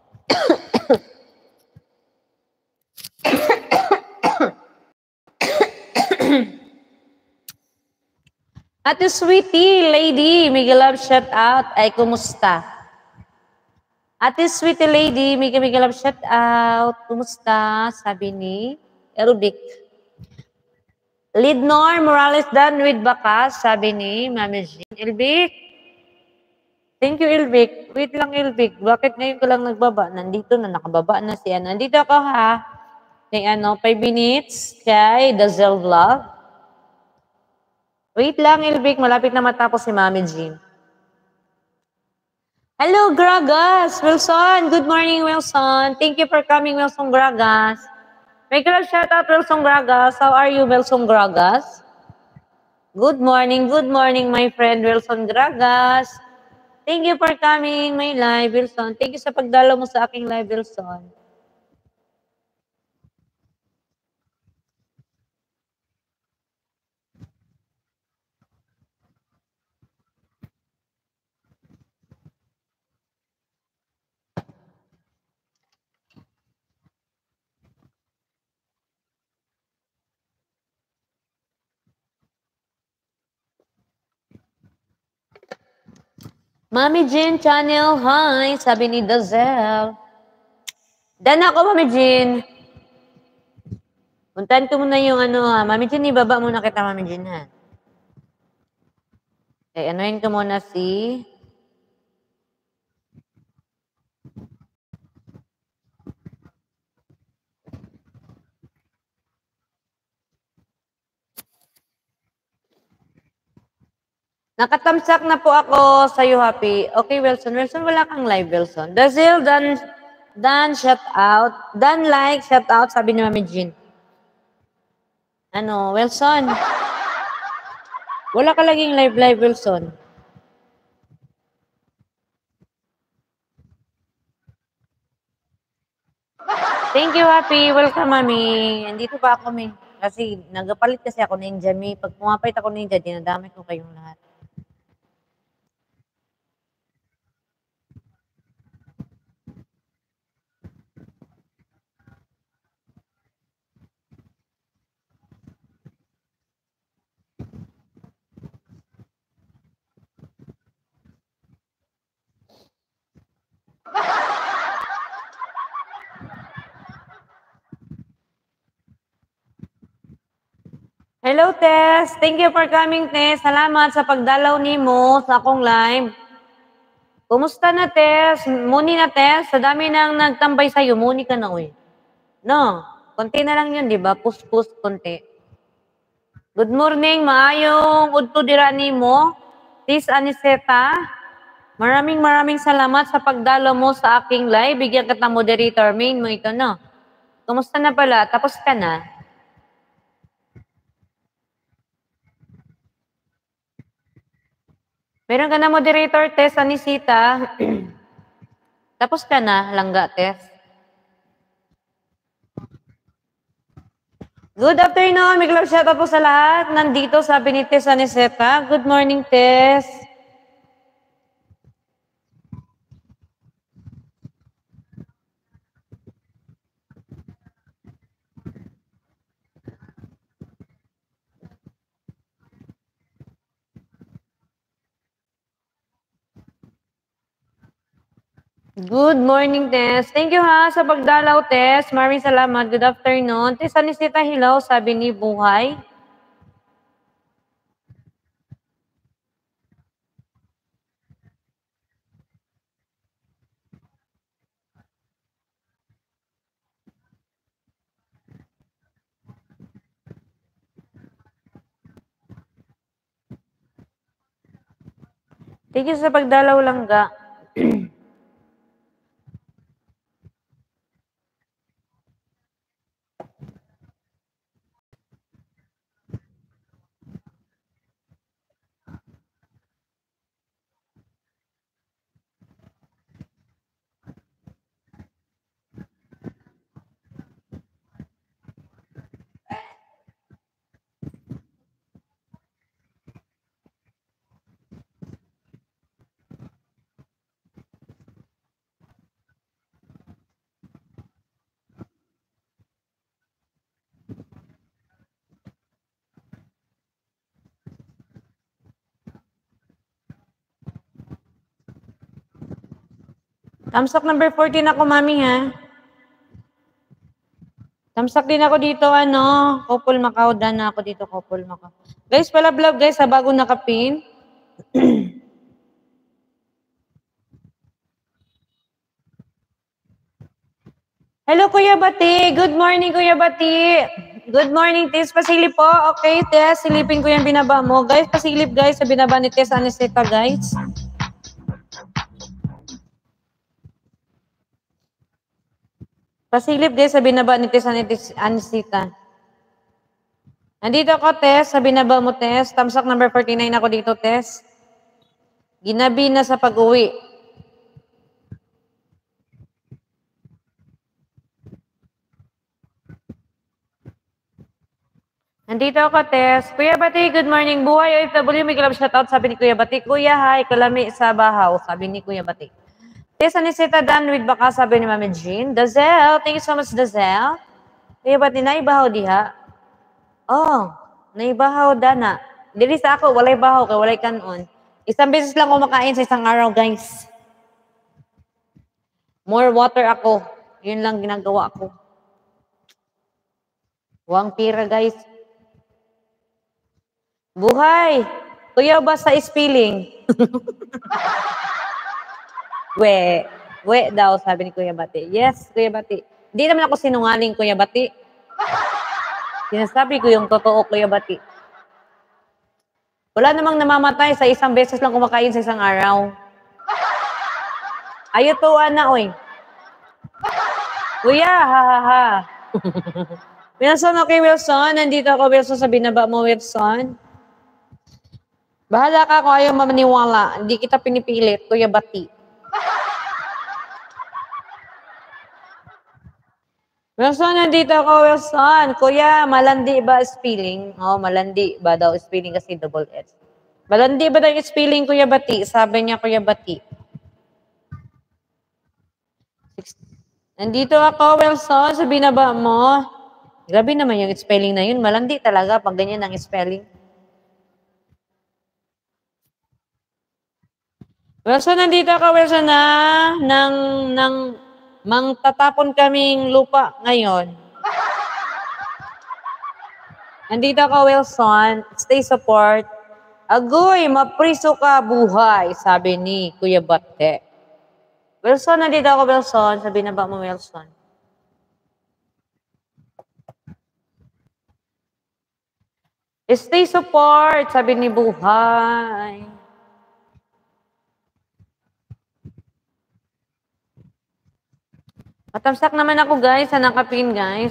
Ate Sweetie, lady, may love shout out. Ay, kumusta? Ate Sweetie, lady, may love shout out. Kumusta? Sabi ni Elbic. Lidnor Morales done with Bakas, sabi ni Mami Jean. Elbic. Thank you, Elbic. Wait lang, Elbic. Bakit ngayon ko lang nagbaba? Nandito na, nakababa na si ano. Nandito ako, ha? Kay ano, 5 minutes kay Dazel Vlog. Wait lang, Elvic. Malapit na matapos si Mami Jean. Hello, Gragas! Wilson! Good morning, Wilson. Thank you for coming, Wilson Gragas. Make a shout out, Wilson Gragas. How are you, Wilson Gragas? Good morning, my friend Wilson Gragas. Thank you for coming my live, Wilson. Thank you sa pagdalo mo sa aking live, Wilson. Mami Jean Channel, hi, sabi ni Dazel. Dan ako, Mami Jean. Puntahan ko muna yung ano ha. Mami Jean, ibaba muna kita, Mami Jean ha. Okay, anuhin ko muna si... Nakatamsak na po ako sa You Happy. Okay, Wilson. Wilson, wala kang live, Wilson. Dazel, Dan, shout out. Dan, like, shout out, sabi ni Mami Jean. Ano, Wilson? Wala ka laging live, Wilson. Thank you, Happy. Welcome, Mami. Andito pa ako, Mami. Kasi nagapalit kasi ako ninja, Mami. Pag pumapait ako ninja, dinadamay ko kayong lahat. Hello, Tess. Thank you for coming, Tess. Salamat sa pagdalaw nimo sa akong live. Kumusta na, Tess? Muni na, Tess. Sa dami nang nagtambay sa'yo, muni ka na, uy. No, konti na lang yun, di ba? Pus-pus, konti. Good morning, maayong udto dira nimo. Tis Aniseta. Maraming salamat sa pagdalaw mo sa aking live. Bigyan kita moderator. Main mo ito, no? Kumusta na pala? Tapos ka na? Meron ka na moderator, Tess, Anisita. Tapos ka na, langga, Tess. Good afternoon. May love shout out po sa lahat. Nandito sabi ni Tess, Anisita. Good morning, Tess. Good morning, Tess. Thank you ha sa pagdalaw, Tess. Maraming salamat. Good afternoon. Tess, Anisita, hello, sabi ni Buhay. Thank you sa pagdalaw, langga. Tamsak number 14 ako, mami, ha? Tamsak din ako dito, ano? Couple Macau. Dan na ako dito, Couple Macau. Guys, palablog, guys, sa bago nakapin. Hello, Kuya Bati. Good morning, Kuya Bati. Good morning, Tess. Pasilip po. Okay, Tess. Silipin ko yung binaba mo. Guys, pasilip, guys, sa binaba ni Tess Aniseta, guys. Pasilip din sa binaba ni Tess Anisita. Nandito ako, Tess. Sa binaba mo, Tess. Tamsak number 49 ako dito, Tess. Ginabi na sa pag-uwi. Nandito ako, Tess. Kuya Bati, good morning. Buhay OFW, may kalab shoutout. Sabi ni Kuya Bati. Kuya, hi. Kalami sa bahaw. Sabi ni Kuya Bati. Tess Anisita done with baka, sabi ni Mami Jean. Dazel, thank you so much, Dazel. Kuya Bati, naibahaw diha. Oh, naibahaw dana. Dili sa ako, walay bahaw, kay walay kanon. Isang beses lang kumakain sa isang araw, guys. More water ako. Yun lang ginagawa ko. Huwag pira, guys. Buhay! Kuya ba sa spilling? We daw, sabi ni Kuya Bati. Yes, Kuya Bati. Hindi naman ako sinungaling, Kuya Bati. Sinasabi ko yung totoo, Kuya Bati. Wala namang namamatay sa isang beses lang kumakain sa isang araw. Ayutuan na, oy. Kuya, ha ha ha. Wilson, okay, Wilson. Nandito ako, Wilson, sa binaba mo, Wilson. Bahala ka kung ayaw mamaniwala. Hindi kita pinipilit, Kuya Bati. Wilson, nandito ako, Wilson. Kuya, malandi ba spelling? Oh, malandi ba daw spelling kasi double S. Malandi ba daw yung spelling, Kuya Bati? Sabi niya, Kuya Bati. Nandito ako, Wilson, sa binaba mo. Grabe naman yung spelling na yun. Malandi talaga pag ganyan ang spelling. Wilson, nandito ako, Wilson, na mang tatapon kaming lupa ngayon. Nandito ako, Wilson. Stay support. Agoy, mapriso ka buhay, sabi ni Kuya Bate. Wilson, nandito ako, Wilson. Sabi na ba mo, Wilson? Stay support, sabi ni Buhay. Matamsak naman ako, guys, sa nakapin, guys.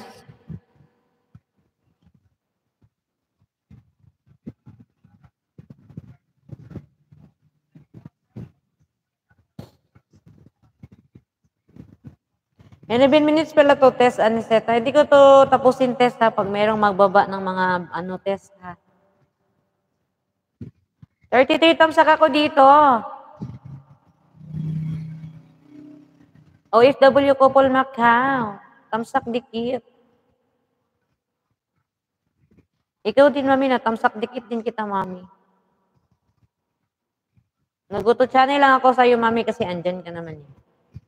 And 11 minutes pala to test, Aniseta. Hindi ko to tapusin test ha, pag merong magbaba ng mga test ha. 33 tamsak ako dito. OFW Couple Macau. Tamsak dikit. Ikaw din, mami, na tamsak dikit din kita, mami. Naguto channel lang ako sa'yo, mami, kasi andyan ka naman eh.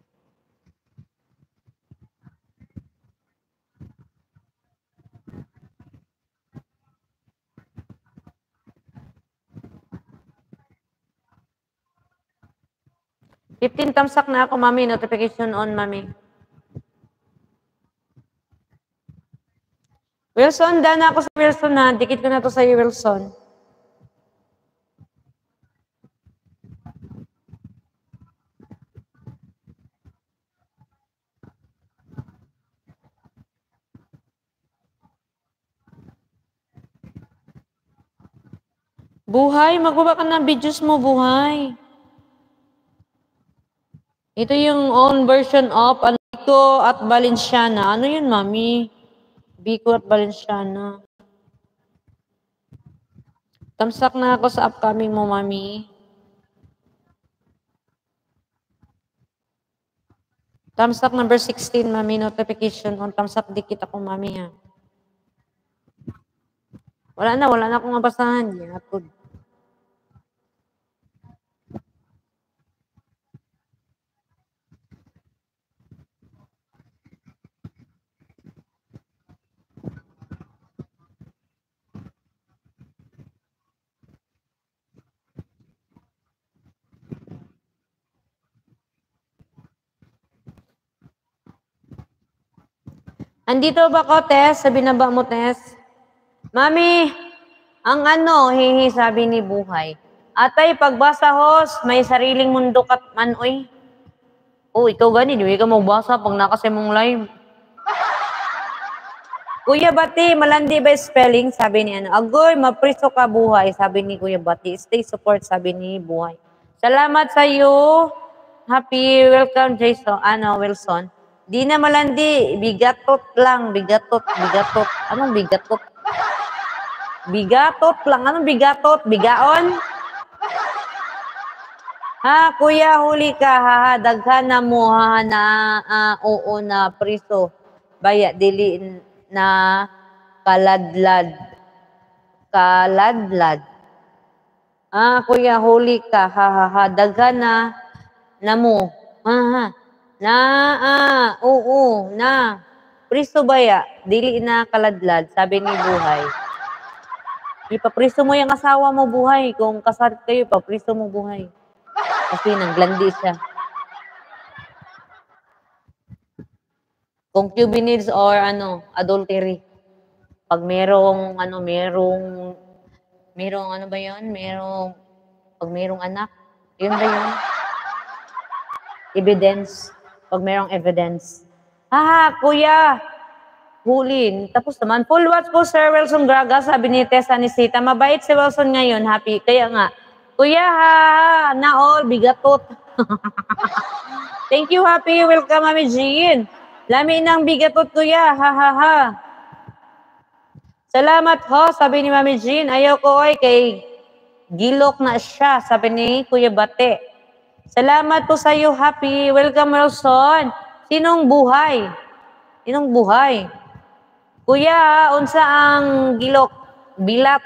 $15 tamsak na ako, mami. Notification on, mami. Wilson, dana ako sa Wilson na. Dikit ko na to sa'yo, Wilson. Buhay, magbaba ka ng videos mo, Buhay. Ito yung own version of Biko at Valenciana. Ano yun, mami? Biko at Valenciana. Tamsak na ako sa upcoming mo, mami. Tamsak number 16, mami. Notification on. Tamsak dikit ako, mami, ha. Wala na akong mabasahan. Yan, andito ba ko, Tess? Sabi na ba mo, Tess? Mami, ang hihi, sabi ni Buhay. Atay, pagbasa host, may sariling mundo kat man, oy. Oh, ikaw gani, di ka magbasa pag nakasi mong live. Kuya Bati, malandi ba spelling? Sabi ni ano. Agoy, mapriso ka buhay. Sabi ni Kuya Bati. Stay support, sabi ni Buhay. Salamat sa iyo. Happy welcome, Jason. Wilson. Di na malandi. Bigatot lang. Bigatot. Anong bigatot? Bigatot lang. Anong bigatot? Bigaon? Ha, kuya, huli ka. Ha, daghan na mo. Ha, na, oo na, priso. Baya, dili na kaladlad. Kuya, huli ka. Ha, daghan na mo. Ha. Oo, na. Priso baya, dili na kaladlad, sabi ni Buhay. Ipapriso mo yung asawa mo, Buhay. Kung kasal kayo, ipapriso mo, Buhay. Kasi nanglandi siya. Concubinage or adultery. Pag merong pag merong anak, yun ba yun? Evidence. Pag merong evidence. Kuya, hulin. Tapos naman, full watch po, Sir Wilson Graga, sabi ni Tessa Nisita. Mabait si Wilson ngayon, happy. Kaya nga, kuya, na all, bigatot. Thank you, happy. Welcome, Mami Jean. Lami ng bigatot, kuya. Ha. Salamat ho, sabi ni Mami Jean. Ayaw ko, kay gilok na siya, sabi ni Kuya Bate. Salamat po sa iyo, happy. Welcome, Wilson. Sinong Buhay? Kuya, unsa ang gilok? Bilat.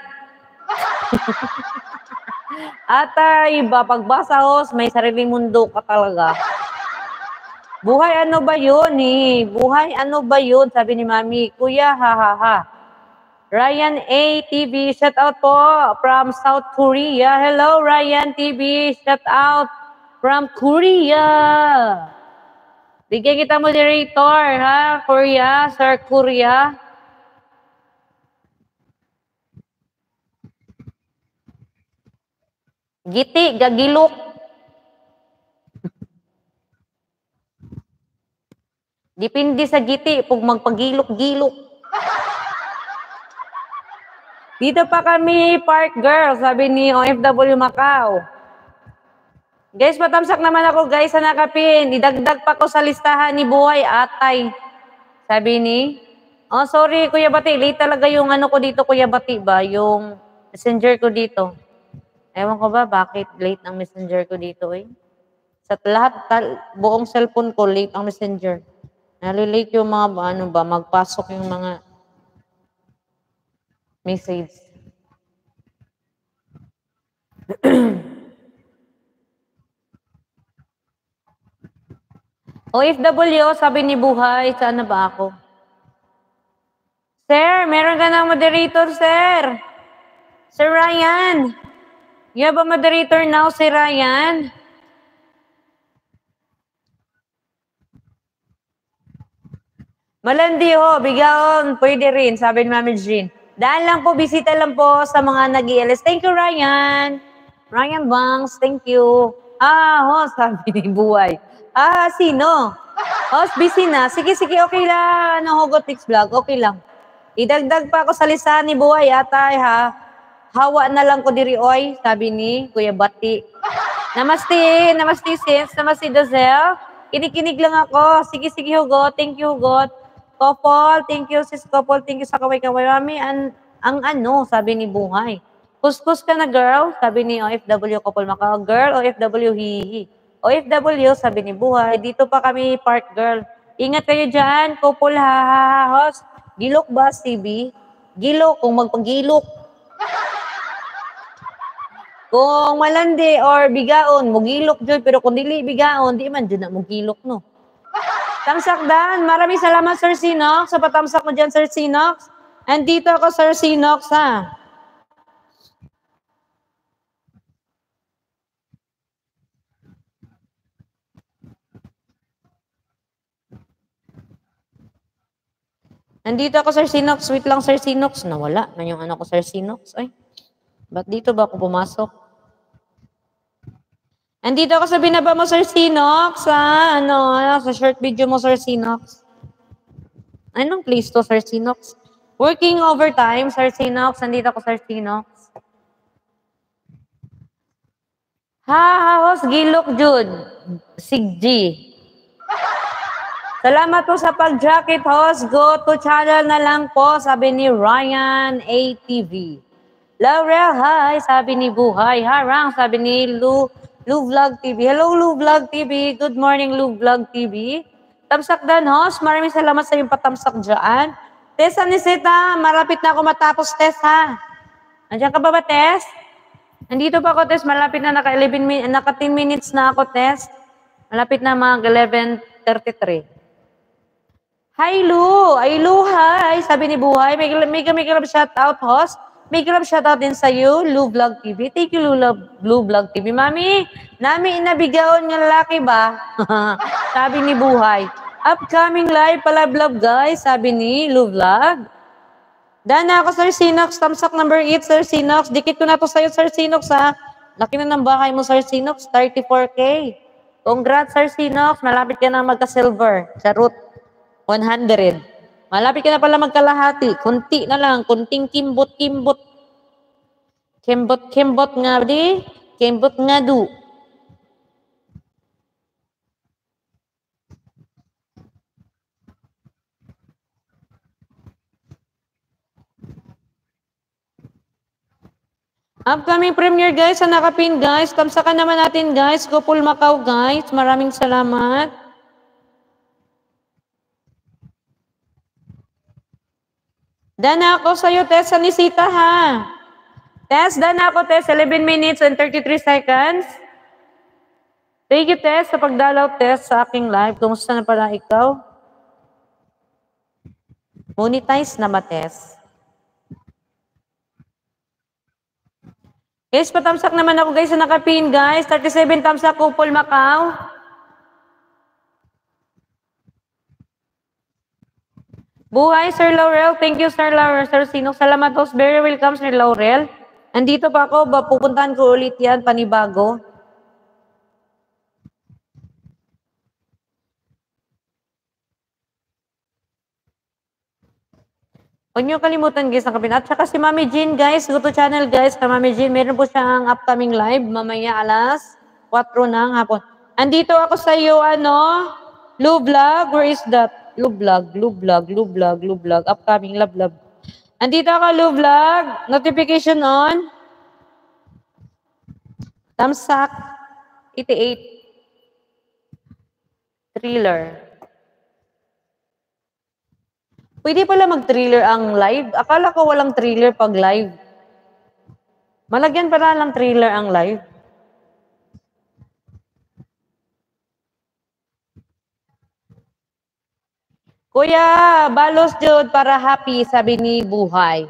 Atay, pagbasa hos, may sariling mundo ka talaga. Buhay, ano ba yun eh? Buhay, ano ba yun? Sabi ni Mami, kuya, ha. Ryan A. TV, shout out po from South Korea. Hello, Ryan TV, shout out from Korea. Bigyan kita moderator, ha? Korea, Sir Korea. Giti, gagilok. Dipindi sa giti, pag magpagilok-gilok. Dito pa kami, Park Girl, sabi ni OFW Macau. Guys, patamsak naman ako, guys, sa nakapin. Idagdag pa ko sa listahan ni Buhay, atay. Sabi ni, sorry, Kuya Bati, late talaga yung ko dito, Kuya Bati ba? Yung messenger ko dito. Ewan ko ba, bakit late ang messenger ko dito, eh? Sa lahat, buong cellphone ko, late ang messenger. Nalilate yung mga, magpasok yung mga message. OFW, sabi ni Buhay, saan na ba ako? Sir, meron ka ng moderator, sir. Sir Ryan. You have a moderator now, si Ryan. Malandi ho, bigaon, pwede rin, sabi ni Mami Jean. Dahil lang po, bisita lang po sa mga nag-ILS. Thank you, Ryan. Ryan Bangs, thank you. Sabi ni Buhay. Sino? Busy na. Sige, okay lang. Hugot Tix Vlog, okay lang. Idagdag pa ako sa listahan ni Buhay, atay, ha? Hawa na lang ko diri, oy, sabi ni Kuya Bati. Namaste, sis. Namaste, Dazel. Kinig lang ako. Sige, Hugot. Thank you, Hugot. Kopol, thank you, sis Kopol. Thank you sa kaway-kaway. Mami, sabi ni Buhay. Kuskus ka na, girl, sabi ni OFW Kopol Macau. Girl, OFW, hihi. OFW, sabi ni Buhay. Dito pa kami, Park Girl. Ingat kayo dyan, Kopol, host. Gilok ba, CB? Gilok, kung magpagilok. Kung malandi or bigaon, mugilok dyan. Pero kung dili bigaon, di man dyan na mugilok, no? Tamsak Dan, maraming salamat, Sir Sinox. Sa patamsak mo dyan, Sir Sinox. Andito ako, Sir Sinox, ha? Nandito ako, Sir Sinox. Wait lang, Sir Sinox. Nawala na yung ko, Sir Sinox. Ay, ba't dito ba ako pumasok? Nandito ako sa binaba mo, Sir Sinox. Sa short video mo, Sir Sinox. Anong place to, Sir Sinox? Working overtime, Sir Sinox. Nandito ako, Sir Sinox. Host Gilok Jud. Sigji. Salamat po sa pag-jacket, host. Go to channel na lang po, sabi ni Ryan ATV. Laurel, hi, sabi ni Buhay. Harang, sabi ni Lu Vlog TV. Hello, Lu Vlog TV. Good morning, Lu Vlog TV. Tamsak dan, host. Maraming salamat sa iyong patamsak dyan. Tess Aniseta, marapit na ako matapos, Tess, ha? Andiyan ka ba, Tess? Nandito pa ako, Tess. Malapit na naka 10 minutes na ako, Tess. Malapit na mga 11:33. Hi, Lu! Ay, Lu, hi! Sabi ni Buhay. May grab shoutout, host. May grab shoutout din sa iyo, Lu Vlog TV. Thank you, Lu Vlog TV. Mami, nami inabigaon ng lalaki ba? Sabi ni Buhay. Upcoming live pala vlog, guys. Sabi ni Lu Vlog. Dana ako, Sir Sinox. Tamsak number 8, Sir Sinox. Dikit ko na to sa'yo, Sir Sinox, ha? Laki na ng bahay mo, Sir Sinox. 34K. Congrats, Sir Sinox. Malapit ka na magka-silver. Charot. 100. Malapit ka na pala magkalahati. Kunti na lang. Kunting kimbot-kimbot. Kimbot-kimbot nga di. Kimbot nga du. Upcoming premiere, guys. Sa nakapin, guys. Tamsakan naman natin, guys. Gopul Macau, guys. Maraming salamat. Dana ako sa'yo, Tess, Anisita, ha? Tess, dana ako, Tess, 11 minutes and 33 seconds. Thank you, Tess, sa pagdalaw, Tess, sa aking live. Kumusta na pala ikaw? Monetize na ba, Tess? Guys, patamsak naman ako, guys, sa nakapin, guys. 37 tamsak, Kupol Macau. Buhay, Sir Laurel. Thank you, Sir Laurel. Sir Sinox. Salamat, host. Very welcome, Sir Laurel. Andito pa ako. Pupuntahan ko ulit yan, panibago. Huwag niyo kalimutan, guys, ang kabin. At saka si Mami Jean, guys. Go to channel, guys. Kay Mami Jean, meron po siyang upcoming live. Mamaya alas 4 ng hapon. Andito ako sa iyo, Lu Vlog. Where is that? Lu Vlog. Upcoming love. Andito ako, Lu Vlog. Notification on. Tamsak. 88. Thriller. Pwede pala mag-thriller ang live. Akala ko walang thriller pag live. Malagyan pala lang thriller ang live. Kuya, balos Jude para happy, sabi ni Buhay.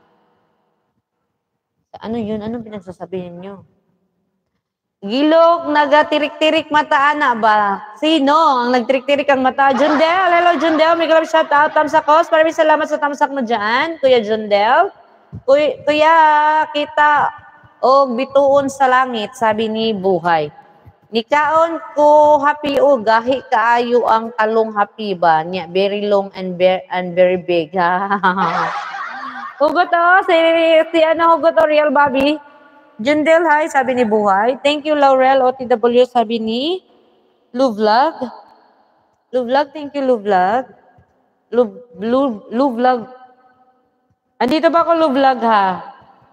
Ano yun? Anong pinagsasabihin nyo? Gilok, nagatirik-tirik mata ana ba? Sino ang nagtirik-tirik ang mata? Jundel, hello Jundel, may grab shout out, tamsak host. Maraming salamat sa tamsak mo dyan, Kuya Jundel. Kuya, kita o bituon sa langit, sabi ni Buhay. Nikaon ko happy o gahi kaayo ang talong happy ba? Nya very long and very big. Hugot si hugot Real Bobby. Jundel, hi, sabi ni Buhay. Thank you, Laurel, OTW, sabi ni Lu Vlog. Lu Vlog, thank you, Lu Vlog. Lu Vlog. Andito ba ako, Lu Vlog, ha?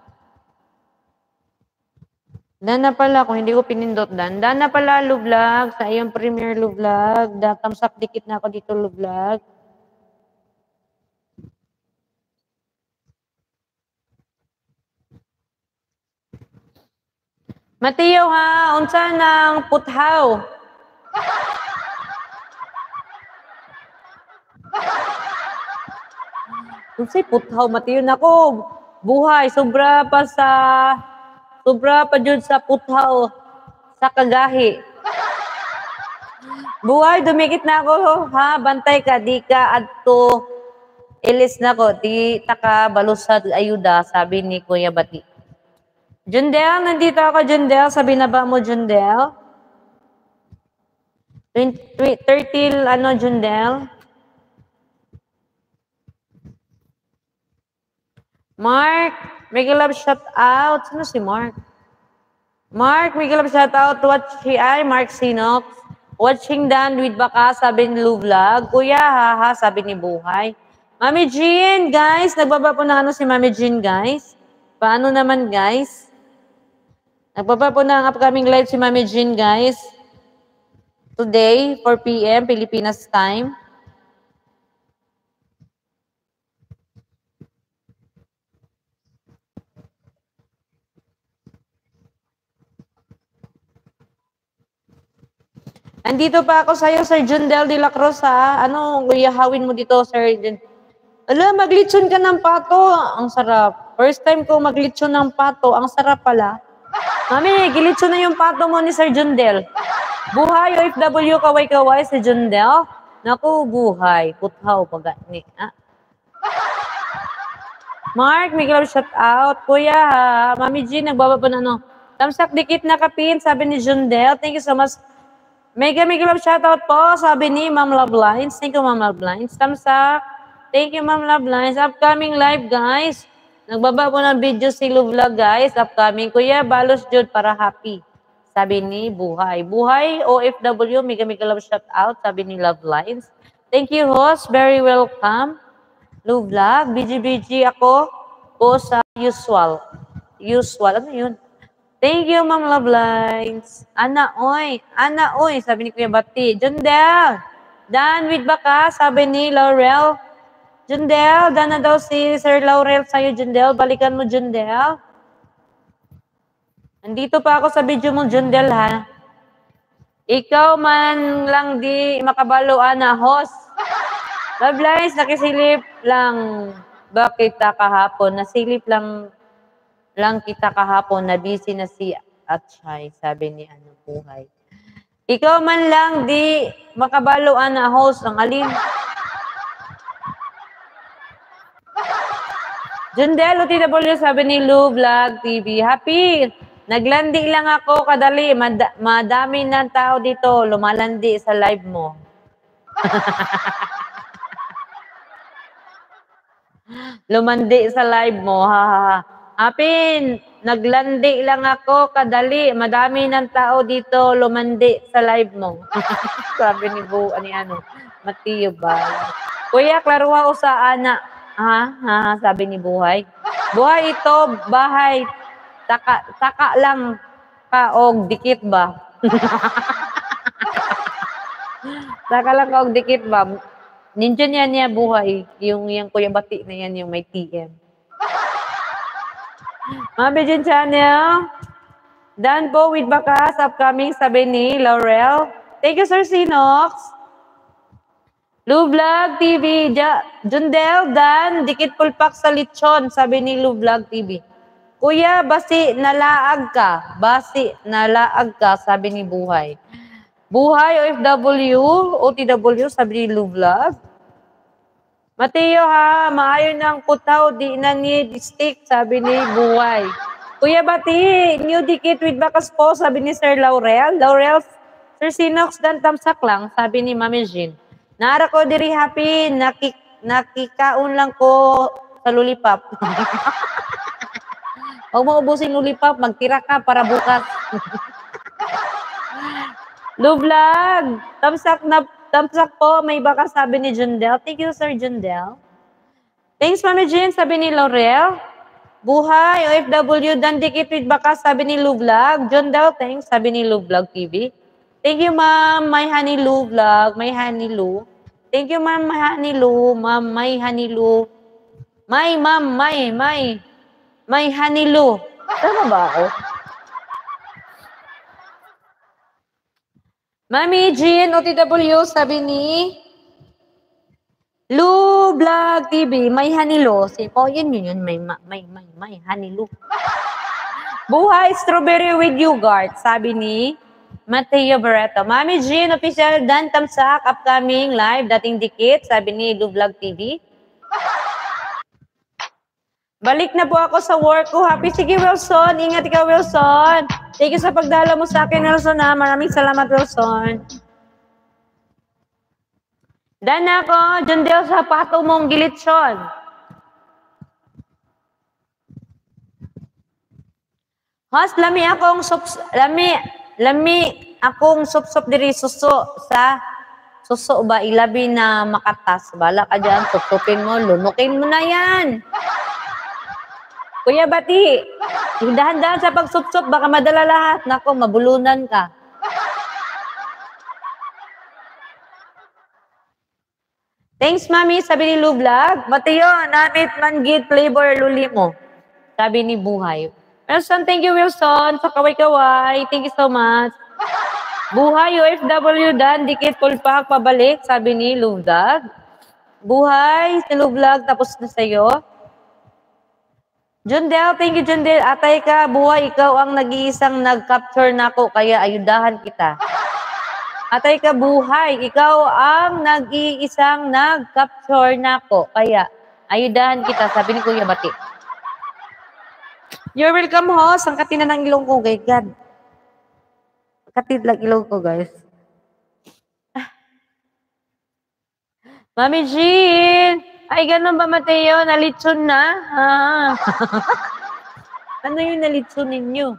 Dana pala, kung hindi ko pinindot Dana pala, Lu Vlog, sa iyong premiere, Lu Vlog. Thumbs up, dikit na ako dito, Lu Vlog. Mateo, ha? Unsa ng puthaw? Unsay puthaw, Mateo? Nako, Buhay, sobra pa jud sa puthaw sa kagahi. Buhay, dumikit na ako, ha? Bantay ka, di ka adto ilis na ko, di taka balusad ayuda, sabi ni Kuya Bati. Jundel, nandito ako, Jundel. Sabi na ba mo, Jundel? 30, Jundel? Mark, make a love shout out. Sino si Mark? Mark, make a love shout out. Mark Sinox. Watching Dan with Baka, sabi ni Lou Vlog. Kuya, haha, sabi ni Buhay. Mami Jean, guys. Nagbaba po na ano si Mami Jean, guys. Paano naman, guys? Nagbaba po na ang upcoming live si Mami Jean, guys. Today, 4 p.m. Pilipinas time. Andito pa ako sa'yo, Sir Jundel de la Cruz, ha? Ano, guyahawin mo dito, Sir Jun? Ala, maglitson ka ng pato. Ang sarap. First time ko maglitson ng pato. Ang sarap pala. Mami, gilitson na yung pato mo ni Sir Jundel. Buhay, OFW, kaway-kaway, Sir Jundel. Naku, buhay. Puthaw, pagani. Ah. Mark, may love shout out. Kuya, ha? Mami G, nagbaba pa na, no? Tamsak dikit na kapin, sabi ni Jundel. Thank you so much. Mega love shoutout po, sabi ni Ma'am Love Lines. Thank you, Ma'am Love Lines. Tamsak. Thank you, Ma'am Love Lines. Upcoming live, guys. Nagbaba po ng video si Lou Vlog, guys. Upcoming. Kuya, balos jud para happy. Sabi ni Buhay. Buhay, OFW, mega love shoutout, sabi ni Love Lines. Thank you, host. Very welcome. Lou Vlog, BG ako po sa usual. Usual, ano yun? Thank you, Ma'am Love Lines. Ana, oy, sabi ni Kuya Bati. Jundel, Dan with Baka, sabi ni Laurel. Jundel, Dan na daw si Sir Laurel sa'yo, Jundel. Balikan mo, Jundel. Nandito pa ako sa video mo, Jundel, ha? Ikaw man lang di makabalo, Ana, host. Love Lines, nakisilip lang. Bakit kahapon? Nasilip lang kita kahapon na busy na si Atchay, sabi ni ano Buhay. Ikaw man lang di makabaloan na host ang alin. Jundel, OTW, sabi ni Lou Vlog TV. Happy! Naglandi lang ako kadali. Madami ng tao dito. Lumalandi sa live mo. Lumandi sa live mo. Ha. Apin, naglandi lang ako, kadali. Madami ng tao dito, lumandi sa live mo. Sabi ni Mateo ba? Kuya, klaruha o sa ana. Ha, sabi ni Buhay. Buhay ito, bahay. Taka lang ka og dikit ba? Taka lang ka og dikit ba? Ninja niya Buhay. Yung Kuya Bati na yan, yung may TM. Mabijin channel. Dan po with Bakas, upcoming, sabi ni Laurel. Thank you, Sir Sinox. Lou Vlog TV. Jundel, Dan, dikit pulpak sa lechon, sabi ni Lou Vlog TV. Kuya, basi nalaag ka, sabi ni Buhay. Buhay, OTW, sabi ni Lou Vlog. Mateo, ha, maayon ng kutaw, di na need stick, sabi ni Buhay. Kuya Bati, new dikit with Bakas po, sabi ni Sir Laurel. Laurel, Sir Sinox, Dan tamsak lang, sabi ni Mami Jean. Naara ko diri happy, nakikaon lang ko sa lollipop. Huwag mo ubusin lollipop, magtira ka para bukas. Lou Vlog, tamsak po, may baka, sabi ni Jundel. Thank you, Sir Jundel. Thanks, Mami Jean, sabi ni Laurel. Buhay, OFW, Dan dikit with baka, sabi ni Lou Vlog. Jundel, thanks, sabi ni Lou Vlog TV. Thank you, Ma'am, My Honey Lou Vlog, My Honey Lou. Thank you, Ma'am, My Honey Lou, Ma'am, My Honey Lou. My Honey Lou. Tama ba ako? Mami Jean, OTW, sabi ni Lou Vlog TV, may Hanilo. Yun, may Hanilo. Buhay, strawberry with yogurt, sabi ni Mateo Barreto. Mami Jean, official Dan tamsak, upcoming live, dating dikit, sabi ni Lou Vlog TV. Balik na po ako sa work ko. Happy. Sige, Wilson. Ingat ikaw, Wilson. Thank you sa pagdala mo sa akin, Wilson. Ha? Maraming salamat, Wilson. Dan ako. Jundel sa pato mong gilitsyon. Mas lami akong lami akong sup diri suso sa suso ba ilabi na makatas. Bala ka dyan, supsupin mo, lunukin mo na yan. Kuya Bati, dahan-dahan sa pagsupsup, baka madala lahat. Nako, mabulunan ka. Thanks, Mami, sabi ni Lou Vlog. Matiyo, namit man gid flavor luli mo. Sabi ni Buhay. Wilson, thank you, Wilson. Sa kaway-kaway. Thank you so much. Buhay, OFW dan, dikit pulpak, pabalik, sabi ni Lou Vlog. Buhay, si Lou Vlog, tapos na sa'yo. Jundel, thank you, Jundel. Atay ka, Buhay, ikaw ang nag-iisang nag-capture nako, kaya ayudahan kita. Atay ka, Buhay, ikaw ang nag-iisang nag-capture nako, kaya ayudahan kita, sabi ni Kuya Bati. You're welcome, host. Ang katina ng ilong ko, guys. God. Katid lang ilong ko, guys. Mami Jean! Ay, ganun ba, Mateo? Nalitson na? Ano yung nalitson ninyo?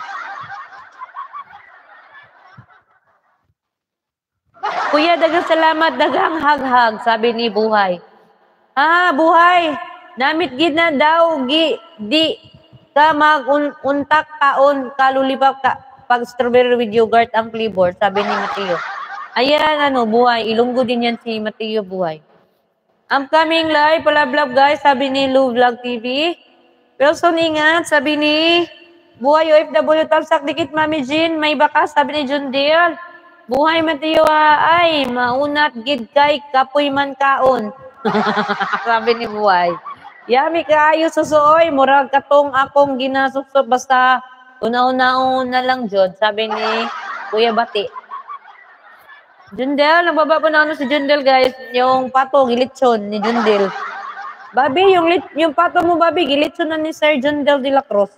Kuya, dagang salamat, dagang haghag, sabi ni Buhay. Buhay, namit gid na daw, di ka mag-untak kaon, kalulipap ka, pag strawberry with yogurt ang flavor, sabi ni Mateo. Ayan, Buhay, ilunggo din yan si Mateo, Buhay. I'm coming live, palablab guys, sabi ni Lou Vlog TV. Wilson, ingat, sabi ni Buhay OFW, tamsak dikit, Mami Jean, may bakas, sabi ni John Dale. Buhay Mateo, ay, maunat gid kay kapoy man kaon. Sabi ni Buhay. Yami kaayo susuoy, murag katong akong ginasuso, basta una-una lang jud, sabi ni Kuya Bati. Jundel, nagbaba po na si Jundel, guys. Yung pato, gilitson ni Jundel. Babi, yung pato mo, Babi, gilitson na ni Sir Jundel de la Cruz.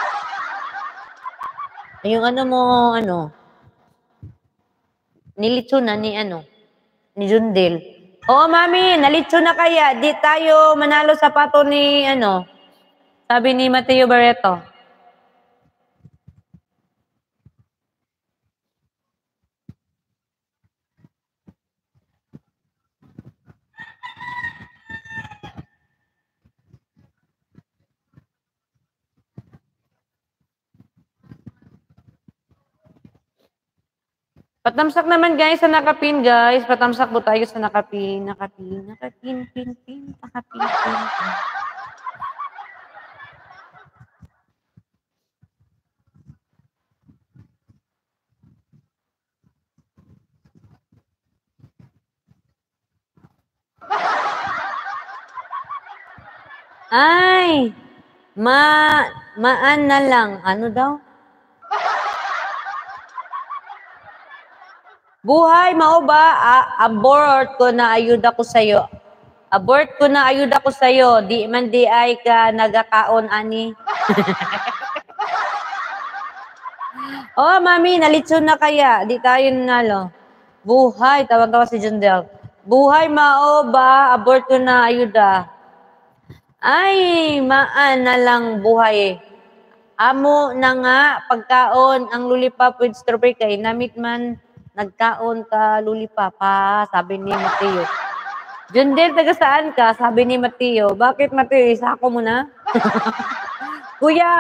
Yung nilitson na ni Jundel. Oo, Mami, nalitson na kaya. Di tayo manalo sa pato ni, sabi ni Mateo Barreto. Patamsak naman guys sa nakapin guys. Patamsak po tayo sa nakapin. Nakapin, pin. Ay, maan na lang. Ano daw? Buhay, mao ba? Abort ko na ayuda ko sa'yo. Abort ko na ayuda ko sa'yo. Di man di ay ka nagakaon, ani. Oh, Mami, nalitson na kaya. Di tayo nalo. Buhay, tawag-tawa si Jundel. Buhay, mao ba? Abort ko na ayuda. Ay, maan na lang buhay. Amo na nga, pagkaon, ang lollipop with strawberry kay namit man nagkaon ka lollipop pa, sabi ni Mateo. Jundel, taga saan ka? Sabi ni Mateo. Bakit Mateo? Isa ako muna. Kuya,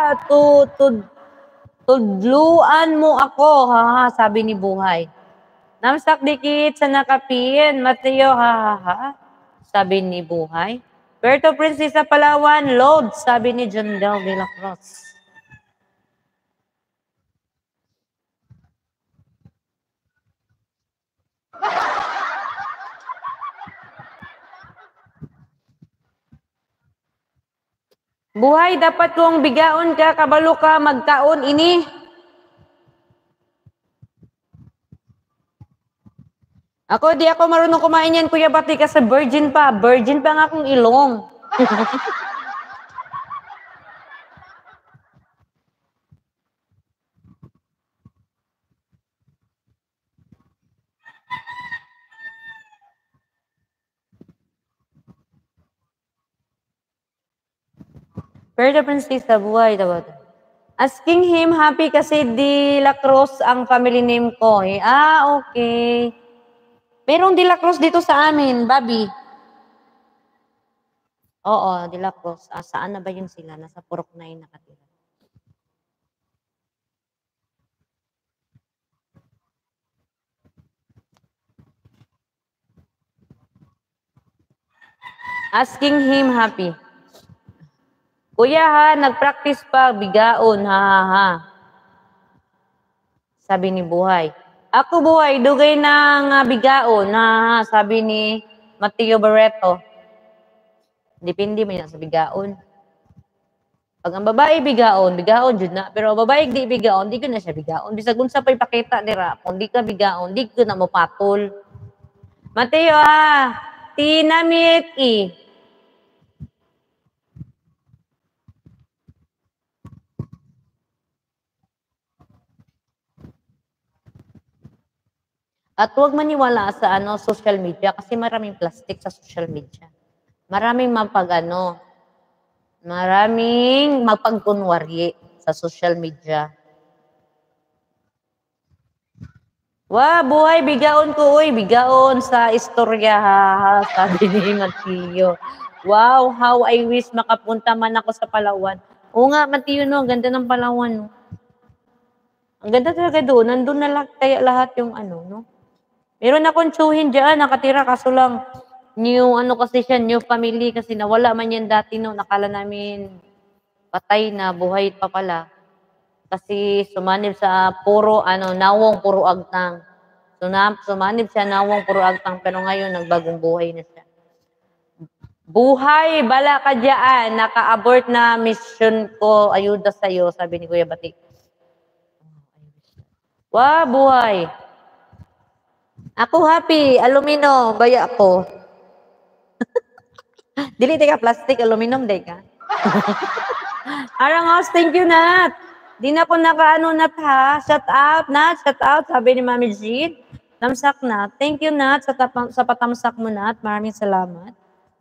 tudluan mo ako, ha, sabi ni Buhay. Namsak dikit sa nakapin, Mateo, ha, sabi ni Buhay. Puerto Princesa, Palawan, load, sabi ni Jundel de la Cruz. Buhay, dapat kung bigaon ka, kabalo ka, magkaon, ini. Di ako marunong kumain yan, Kuya Bati, kasi virgin pa. Virgin pa nga akong ilong. Puerto Princesa, Buhay, dapat. Asking him happy kasi De La Cruz ang family name ko. Eh. Okay. Merong De La Cruz dito sa amin, Bobby. Oo, De La Cruz. Saan na ba yun sila? Nasa Purok 9 nakatira. Asking him happy. Kuya ha, nag-practice pa, bigaon, ha ha ha. Sabi ni Buhay. Ako Buhay, dugay na nga bigaon, ha ha, sabi ni Mateo Barreto. Depende man yan sa bigaon. Pag ang babae bigaon, bigaon jud na. Pero ang babae di bigaon, di ko na siya bigaon. Bisag unsa pa ipakita nira, kung di ka bigaon, di ko na mo patol. Mateo ha, tinamit At huwag maniwala sa social media kasi maraming plastic sa social media. Maraming maraming mapagkunwari sa social media. Buhay, bigaon ko, uy, bigaon sa istorya, ha, sabi ni Mateo. Wow, how I wish makapunta man ako sa Palawan. Oo nga, Mateo, no, ganda ng Palawan, no. Ang ganda talaga doon, nandun na lang kaya lahat yung no. Meron akong tsuhin dyan, nakatira, kaso lang, new, kasi siya, new family, kasi nawala man yan dati, no, nakala namin patay na, buhay pa pala. Kasi sumanib sa puro, nawong puro agtang. Sumanib siya nawong puro agtang, pero ngayon, nagbagong buhay na siya. Buhay, bala ka dyan, naka-abort na mission ko, ayuda sa'yo, sabi ni Kuya Batik. Buhay. Ako happy, alumino, baya ako. Dili ka plastic, aluminum day ka. Arangos, thank you, Nat. Di na ko Nat, ha. Shout out, Nat. Shout out, sabi ni Mami Jean. Tamsak, Nat. Thank you, Nat, sa patamsak mo, Nat. Maraming salamat.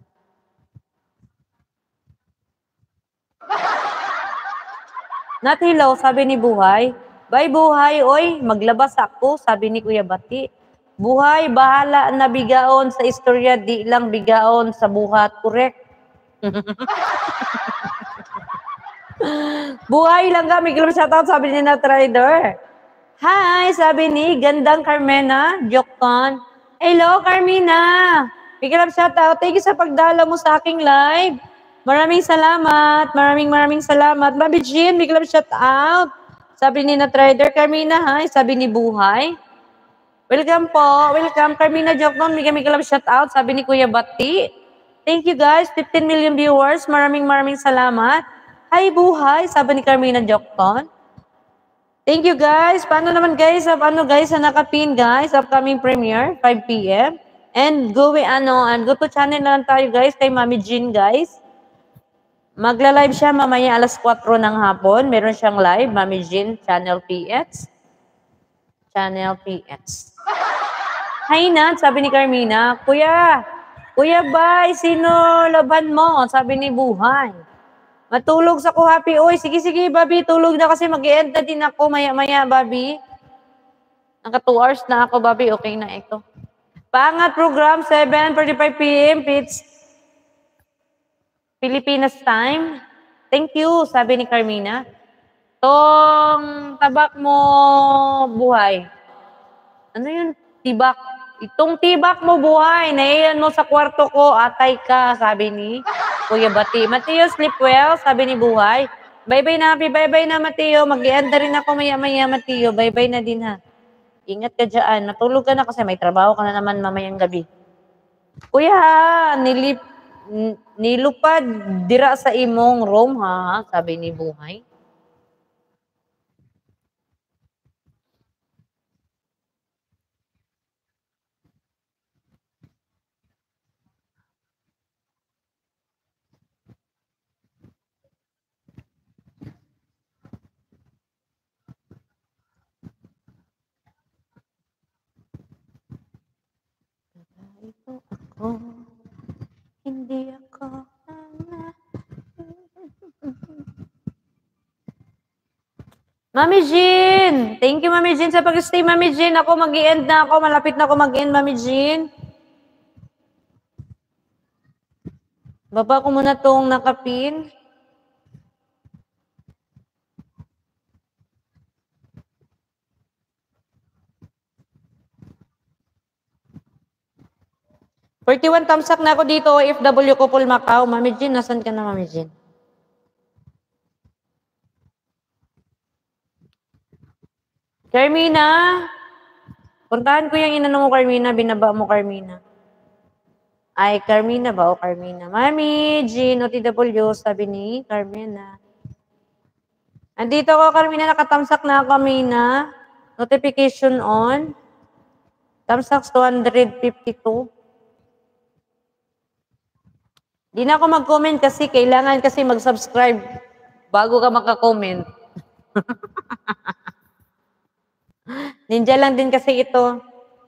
Nat, hello, sabi ni Buhay. Bye, Buhay. Oy, maglabas ako, sabi ni Kuya Bati. Buhay, bahala na bigaon sa istorya, di lang bigaon sa buhat. Correct? Buhay lang ka, may club shoutout, sabi ni Nat Rider. Hi, sabi ni Gandang Carmena, Jokton. Hello, Carmina. May club shoutout. Thank you sa pagdala mo sa aking live. Maraming salamat. Maraming salamat. Babi Jean, may club shoutout. Sabi ni Nat Rider, Carmina, hi. Sabi ni Buhay. Welcome po. Welcome, Carmina Jokton. May club shoutout. Sabi ni Kuya Bati. Thank you guys. 15 million viewers. Maraming salamat. Hi, Buhay. Sabi ni Carmina Jokton. Thank you guys. Paano naman guys? Sa nakapin guys? Upcoming premiere, 5 p.m. And go to channel na lang tayo guys kay Mami Jean guys. Magla-live siya mamaya alas 4 ng hapon. Meron siyang live, Mami Jean, Channel PX. Channel PX. Hi Nat, sabi ni Carmina. Kuya, bye, sino laban mo? Sabi ni Buhay. Matulog sa ko, happy. Oy, sige, Bobby. Tulog na kasi mag-i-end na din ako maya-maya, Bobby. Naka 2 hours na ako, Bobby. Okay na ito. Pangat program, 7:45 p.m. Pilipinas time. Thank you, sabi ni Carmina. Tong tabak mo, Buhay. Ano yun? Tibak. Itong tibak mo, Buhay. Naiyan mo sa kwarto ko, atay ka, sabi ni Kuya Bati. Mateo, sleep well, sabi ni Buhay. Bye-bye na, happy. Bye-bye na, Mateo. Mag-i-end na rin ako maya-maya, Mateo. Bye-bye na din, ha. Ingat ka dyan. Natulog ka na kasi may trabaho ka na naman mamayang gabi. Kuya, nilupad dira sa imong room, ha, sabi ni Buhay. Ito ako, hindi ako Mami Jean! Thank you, Mami Jean, sa pag-stay, Mami Jean. Ako, mag-i-end na ako. Malapit na ako mag-i-end, Mami Jean. Baba ko muna tong nakapin. $41 thumbs up na ako dito, OFW ko, Paul Macau. Mami Jean, nasan ka na, Mami Jean? Carmina! Puntahan ko yung inano mo, Carmina. Binaba mo, Carmina. Ay, Carmina ba? O Carmina. Mami Jean, OTW, sabi ni Carmina. Andito ko, Carmina. Nakatamsak na ako, Carmina. Notification on. Tamsak 252. Di na ako mag-comment kasi kailangan kasi mag-subscribe bago ka maka-comment. Ninja lang din kasi ito.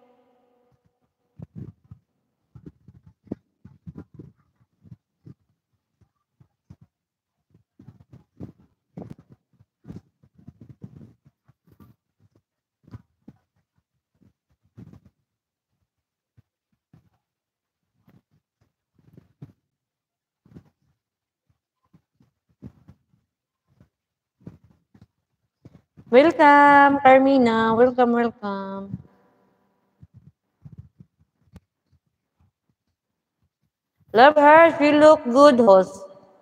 Welcome, Carmina. Welcome, welcome. Love her. You look good, host.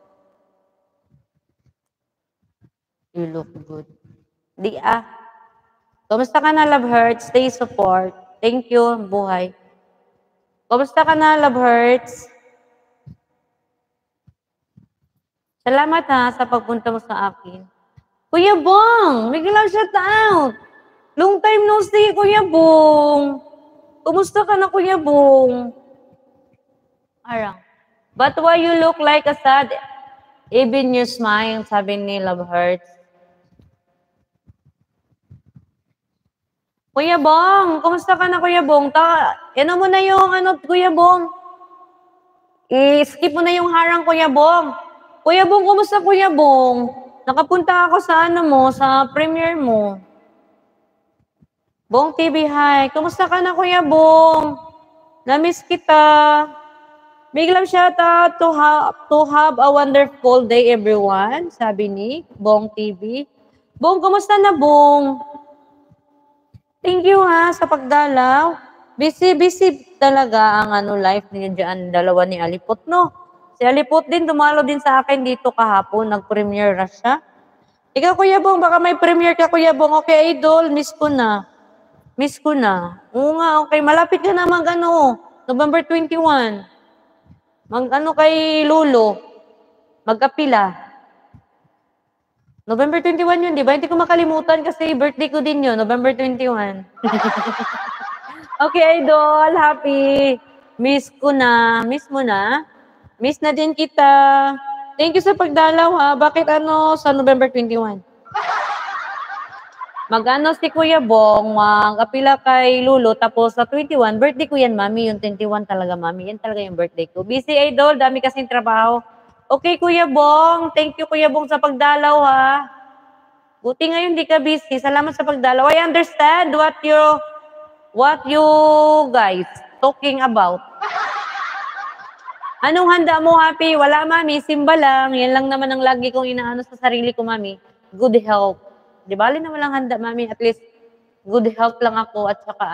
You look good. Di ah. Kumusta ka na, Love Hearts? Stay support. Thank you, buhay. Kumusta ka na, Love Hearts? Salamat ha sa pagpunta mo sa akin. Kuya Bong, biglang shout out. Long time no see, Kuya Bong. Kumusta ka na, Kuya Bong? Arang. But why you look like a sad, even you smile, sabi ni Love Hearts. Kuya Bong, kumusta ka na, Kuya Bong? Ano mo na yung Kuya Bong? I-skip mo na yung harang, Kuya Bong. Kuya Bong, kumusta, Kuya Bong? Nakapunta ako sa sa premiere mo. Bong TV, hi. Kumusta ka na, Kuya Bong? Namiss kita. Big love shout out to have a wonderful day, everyone. Sabi ni Bong TV. Bong, kumusta na, Bong? Thank you ha sa pagdalaw. Busy talaga ang life niyo dyan, dalawa ni Alipot, no? Si Alipot din, dumalo din sa akin dito kahapon. Nag-premiere na siya. Ikaw, Kuya Bong, baka may premiere ka, Kuya Bong. Okay, idol, miss ko na. Miss ko na. Oo nga, okay. Malapit ka na November 21. Kay Lolo. Mag-apila. November 21 yun, di ba? Hindi ko makalimutan kasi birthday ko din yun, November 21. Okay, idol. Happy. Miss ko na. Miss mo na? Miss na din kita. Thank you sa pagdalaw ha. Bakit sa November 21? Mag-ano si Kuya Bong, mag-apila kay Lolo, tapos sa 21, birthday ko yan, Mami. Yung 21 talaga, Mami. Yan talaga yung birthday ko. Busy, idol. Dami kasing trabaho. Okay, Kuya Bong. Thank you, Kuya Bong, sa pagdalaw, ha. Buti ngayon di ka busy. Salamat sa pagdalaw. I understand what you guys talking about. Anong handa mo, Happy? Wala, Mami. Simba lang. Yan lang naman ang lagi kong inaano sa sarili ko, Mami. Good health. Di bali naman lang handa, Mami. At least, good health lang ako at saka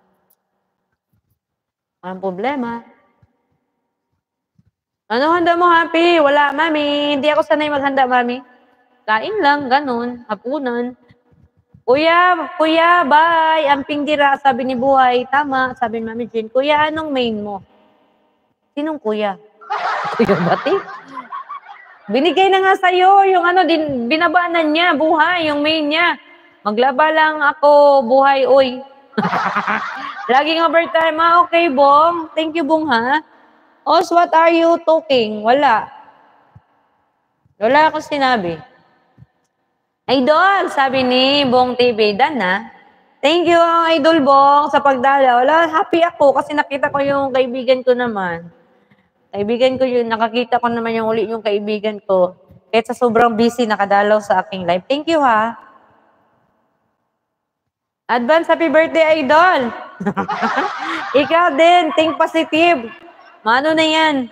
walang problema. Ano handa mo, Happy? Wala, Mami. Hindi ako sanay maghanda, Mami. Kain lang, ganun. Hapunan. Kuya, bye. Amping dira, sabi ni Buhay. Tama, sabi ni Mami Jean. Kuya, anong main mo? Sinong kuya? Kuya Bati? Binigay na nga sa'yo yung binabanan niya, Buhay, yung main niya. Maglaba lang ako, Buhay, oy. Laging overtime, okay, Bong. Thank you, Bong, ha? Os, what are you talking? Wala. Wala akong sinabi. Idol, sabi ni Bong TV, dan na. Thank you, Idol Bong, sa pagdala. Wala, happy ako kasi nakita ko yung kaibigan ko naman. Nakakita ko naman yung kaibigan ko. Kahit sa sobrang busy, nakadalaw sa aking live. Thank you, ha. Advance happy birthday, idol. Ikaw din, think positive. Mano na yan?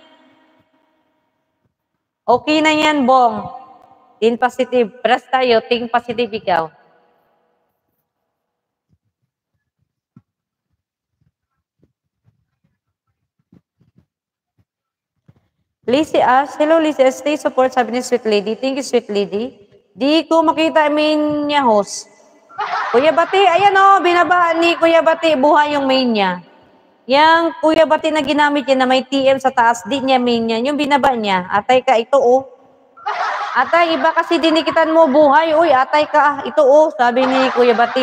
Okay na yan, Bong. Think positive. Press tayo, think positive ikaw. Lizzie asks, hello Lizzie, stay support, sabi ni Sweet Lady. Thank you, Sweet Lady. Di ko makita main niya, host. Kuya Bati, ayan o, binaba ni Kuya Bati, buhay yung main niya. Yang Kuya Bati na ginamit niya na may TM sa taas, di niya main niya. Yung binaba niya, atay ka, ito o. Atay, iba kasi dinikitan mo buhay. Uy, atay ka, ito o, sabi ni Kuya Bati.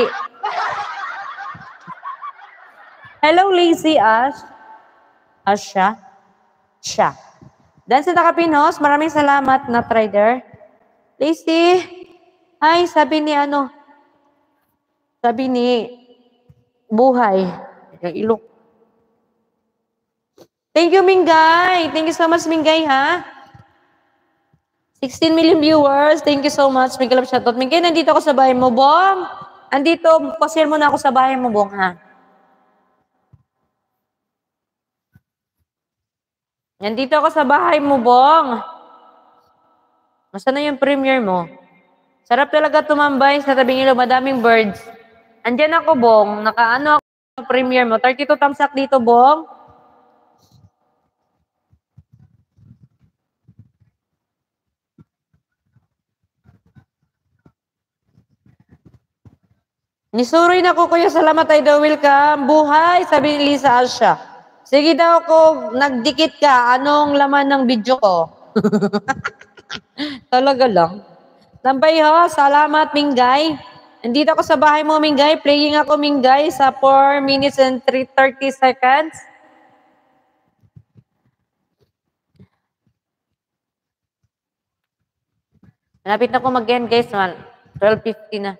Hello, Lizzie Ash. Asha? Siya. Dance na Kapinos, maraming salamat na trader. Lacey, hi, sabi ni Buhay. Ilok. Thank you, Mingay. Thank you so much, Mingay, ha? 16 million viewers. Thank you so much. Mingay, love shoutout. Mingay, nandito ako sa bahay mo, Bong. Andito, pasir mo na ako sa bahay mo, Bong, ha? Nandito ako sa bahay mo, Bong. Masa na yung premiere mo? Sarap talaga tumambay sa tabing ilog, madaming birds. Andyan ako, Bong. Nakaano ako sa premiere mo. 32 thumbs up dito, Bong. Nisuroy na ko, Kuya. Salamat, idol. Welcome. Buhay, sabi ni Lisa Asha. Sige daw ako, nagdikit ka. Anong laman ng video ko? Talaga lang. Tambay ho, salamat, Mingay. Nandito ako sa bahay mo, Mingay. Playing ako, Mingay, sa 4 minutes and 30 seconds. Malapit na ko mag-end, guys. 12:50 na.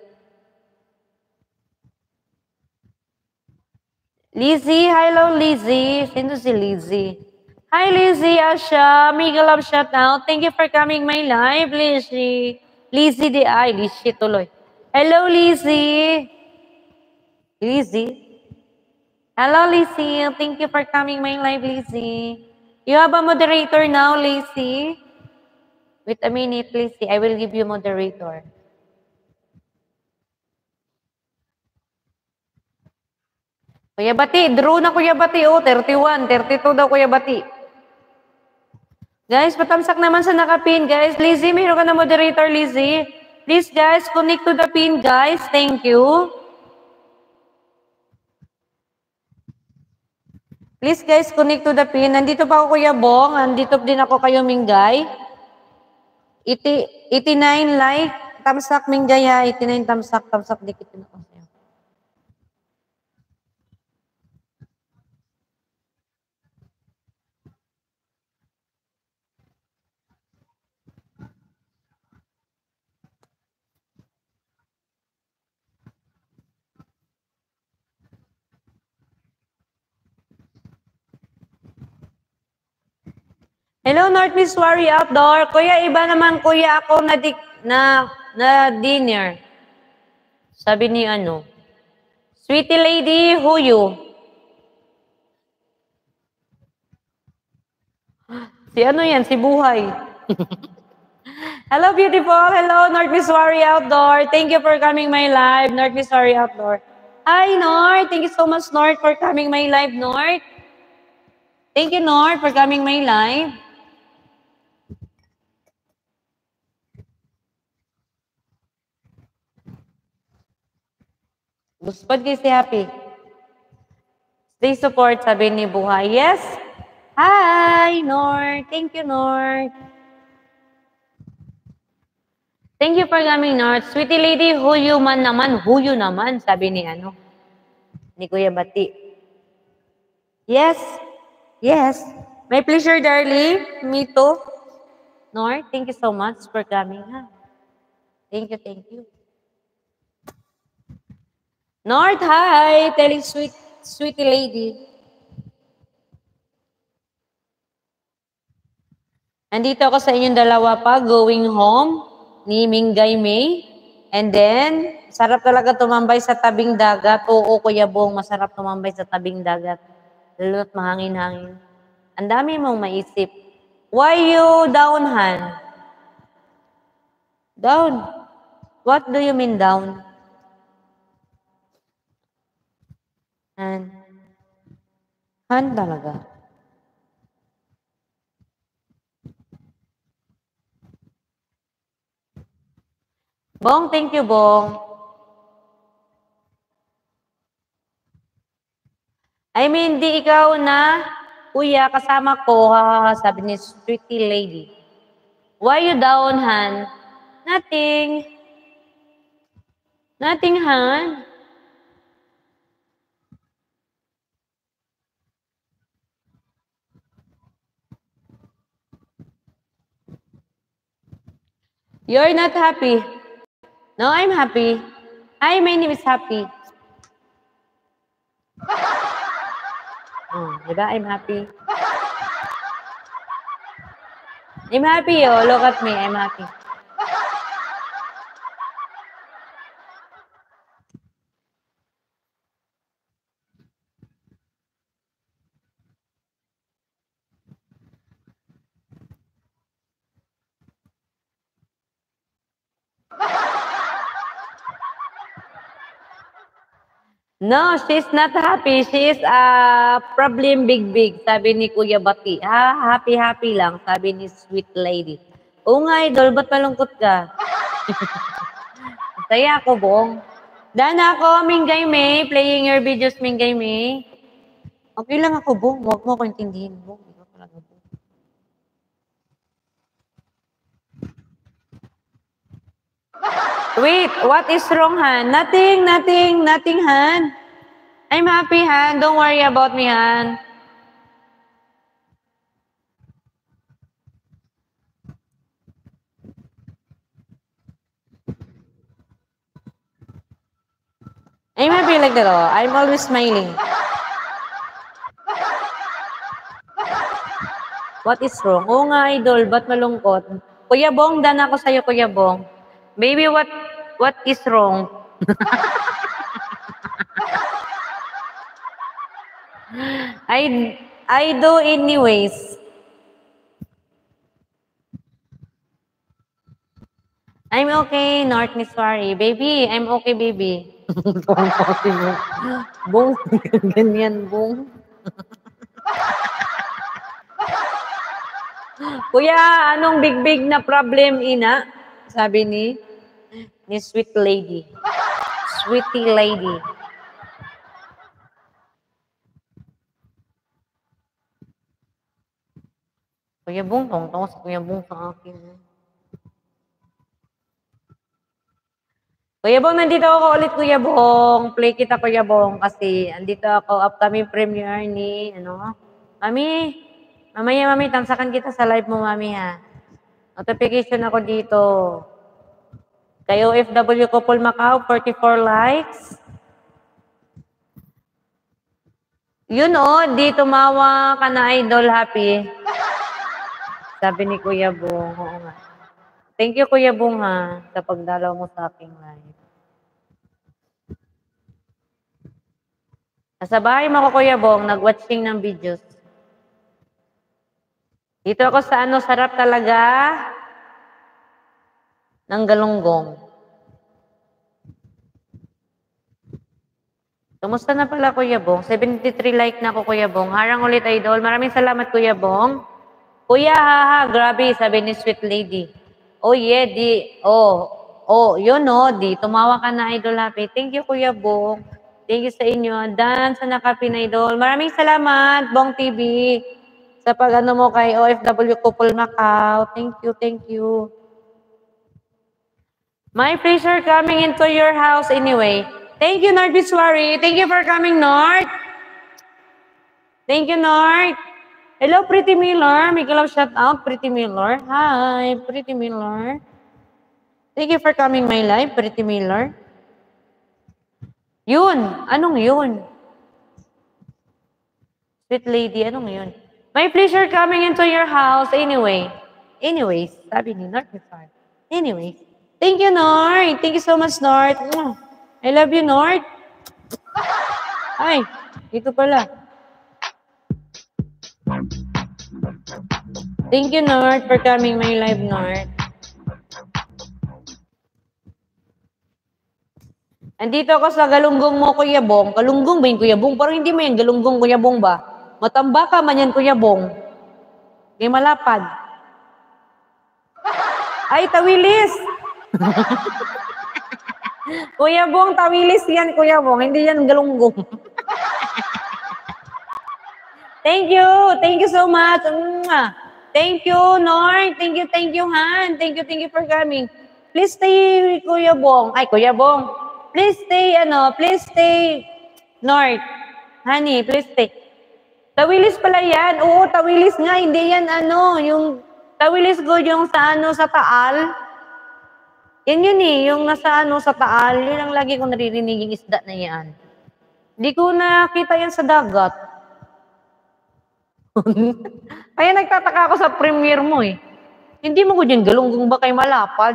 Lizzie, hello Lizzie. Sino si Lizzie? Hi Lizzie, Asha. Mega love shout out. Thank you for coming my live, Lizzie. Lizzie di ay, Lizzie tuloy. Hello Lizzie. Lizzie. Hello Lizzie. Thank you for coming my live, Lizzie. You have a moderator now, Lizzie. Wait a minute, Lizzie. I will give you moderator. Kuya Bati, draw na Kuya Bati. Oh, 31, 32 daw Kuya Bati. Guys, patamsak naman sa nakapin, guys. Lizzie, mayroon ka na moderator, Lizzie. Please, guys, connect to the pin, guys. Thank you. Please, guys, connect to the pin. Nandito pa ako, Kuya Bong. Nandito din ako kayo, Mingay. 89 like. Tamsak, Mingay, ha. 89 tamsak, dikit na ako. Hello, North Miss Wari Outdoor. Kuya, iba naman, Kuya, ako na dinner. Sabi ni Sweetie Lady, who you? Si yan? Si Buhay. Hello, beautiful. Hello, North Miss Wari Outdoor. Thank you for coming my live, North Miss Wari Outdoor. Hi, North. Thank you so much, North, for coming my live, North. Thank you, North, for coming my live. Guspod kayo si Happy. Stay support, sabi ni Buhay. Yes. Hi, North. Thank you, North. Thank you for coming, North. Sweetie Lady, who you naman, sabi ni ni Kuya Bati. Yes. Yes. My pleasure, darling. Me too. North, thank you so much for coming, ha. Thank you. North, hi. Telling Sweetie Lady. Nandito ako sa inyong dalawa pa, going home, ni Mingay May And then, sarap talaga tumambay sa tabing dagat. Oo, Kuya Bong, masarap tumambay sa tabing dagat. Lalo't mahangin-hangin. Ang dami mong maisip. Why you down, Han? Down? What do you mean down? Han? Han talaga. Bong, thank you, Bong. I mean, di ikaw na, kuya, kasama ko, sabi ni Sweetie Lady. Why you down, Han? Nothing. Nothing, Han. You're not happy. No, I'm happy. Hi, my name is Happy. Oh, diba? I'm happy. I'm happy, oh. Look at me. I'm happy. No, she's not happy. She is problem big. Sabi ni Kuya Bati. Happy lang. Sabi ni Sweet Lady. Oo nga, idol. Ba't malungkot ka? Saya ako, Bong. Dana ako, Mingay May. Playing your videos, Mingay May. Okay lang ako, Bong. Huwag mo ako intindihin, Bong. Ikaw talaga, Bong. Wait, what is wrong, Han? Nothing, Han. I'm happy, Han. Don't worry about me, Han. I'm happy like that, oh. I'm always smiling. What is wrong? Oo nga, idol. Ba't malungkot? Kuya Bong, dan ako sa'yo, Kuya Bong. Baby, what is wrong? I do anyways. I'm okay, North Missouri. Baby, I'm okay, baby. Bong, ganyan, Bong. Kuya, anong big na problem, ina? Sabi ni Sweet Lady. Sweetie Lady. Kuya Bong, tong si Kuya Bong sa akin. Kuya Bong, nandito ako ulit, Kuya Bong. Play kita, Kuya Bong, kasi andito ako, upcoming premiere ni, Mami, mamaya, Mami, tamsakan kita sa live mo, Mami, ha. Notification ako dito. Kay OFW Couple Macau, 44 likes. Yun, di tumawa ka na, idol, Happy. Sabi ni Kuya Bong, oo nga. Thank you, Kuya Bong, ha, sa pagdalaw mo sa aking live. Nasa bahay mo ako, Kuya Bong, nag-watching ng videos. Dito ako sa sarap talaga ng galunggong. Kumusta na pala, Kuya Bong? 73 like na ako, Kuya Bong. Harang ulit, idol. Maraming salamat, Kuya Bong. Kuya, grabe, sabi ni Sweet Lady. Oh, yeah, yun, di. Tumawa ka na, idol, Happy. Thank you, Kuya Bong. Thank you sa inyo. Dan, sa nakapi na, idol. Maraming salamat, Bong TV, sa pag-ano mo kay OFW Couple Macau. Thank you. My pleasure coming into your house anyway. Thank you, North Biswari. Thank you for coming, North. Thank you, North. Hello, Pretty Miller. Make a love shout out, Pretty Miller. Hi, Pretty Miller. Thank you for coming my live, Pretty Miller. Yun. Anong yun? Sweet Lady, anong yun? My pleasure coming into your house anyway. Anyways, sabi ni North Biswari. Anyways. Thank you, Nord. Thank you so much, Nord. I love you, Nord. Ay, dito pala. Thank you, Nord, for coming my live, Nord. Andito ako sa galunggong mo, Kuya Bong. Galunggong ba yun, Kuya Bong? Parang hindi mo yan, galunggong, Kuya Bong ba? Matamba ka man yan, Kuya Bong. Kaya malapad. Ay, tawilis! Kuya Bong, tawilis yan, Kuya Bong. Hindi yan galunggong. Thank you. Thank you so much. Thank you, Nord. Thank you, Han. Thank you for coming. Please stay, Kuya Bong. Ay, Kuya Bong. Please stay, Nord. Honey, please stay. Tawilis pala yan. Oo, tawilis nga. Hindi yan yung tawilis ko yung sa sa Taal. Yan yun yung nasa sa Taal. Yun ang lagi ko naririnig yung isda na yan. Hindi ko nakita yan sa dagat. Kaya nagtataka ako sa premiere mo eh. Hindi mo ko dyan galunggong ba kay malapad?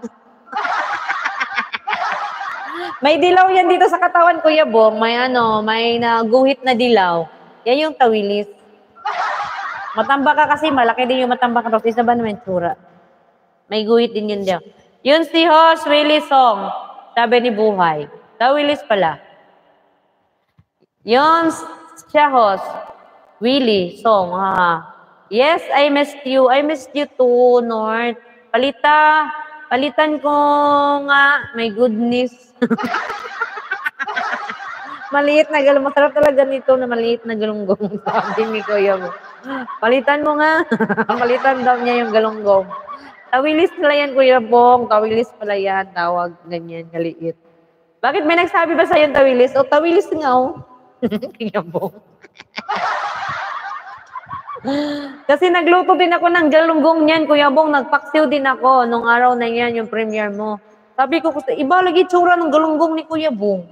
May dilaw yan dito sa katawan, Kuya Bong. May naguhit na dilaw. Yan yung tawilis. Matamba ka kasi, malaki din yung matamba ka. Tapos isa ba naman tsura? May guhit din yun diyan. Yun si Hoss Willie Song. Sabi ni Buhay. Tawilis pala. Yun siya Hoss Willie Song. Yes, I missed you. I missed you too, North. Palitan ko nga. My goodness. Maliit na galunggong. Masarap talaga nito na maliit na galunggong. Sabi ni Kuya mo. Palitan mo nga. Palitan daw niya yung galunggong. Tawilis pala yan, Kuya Bong. Tawilis pala yan. Tawag ganyan, kaliit. Bakit may nagsabi ba sa'yo tawilis? O, tawilis nga, oh. Kuya Bong. Kasi nagluto din ako ng galunggong niyan, Kuya Bong. Nagpaksiw din ako nung araw na yan, yung premiere mo. Sabi ko, iba lagi tsura ng galunggong ni Kuya Bong.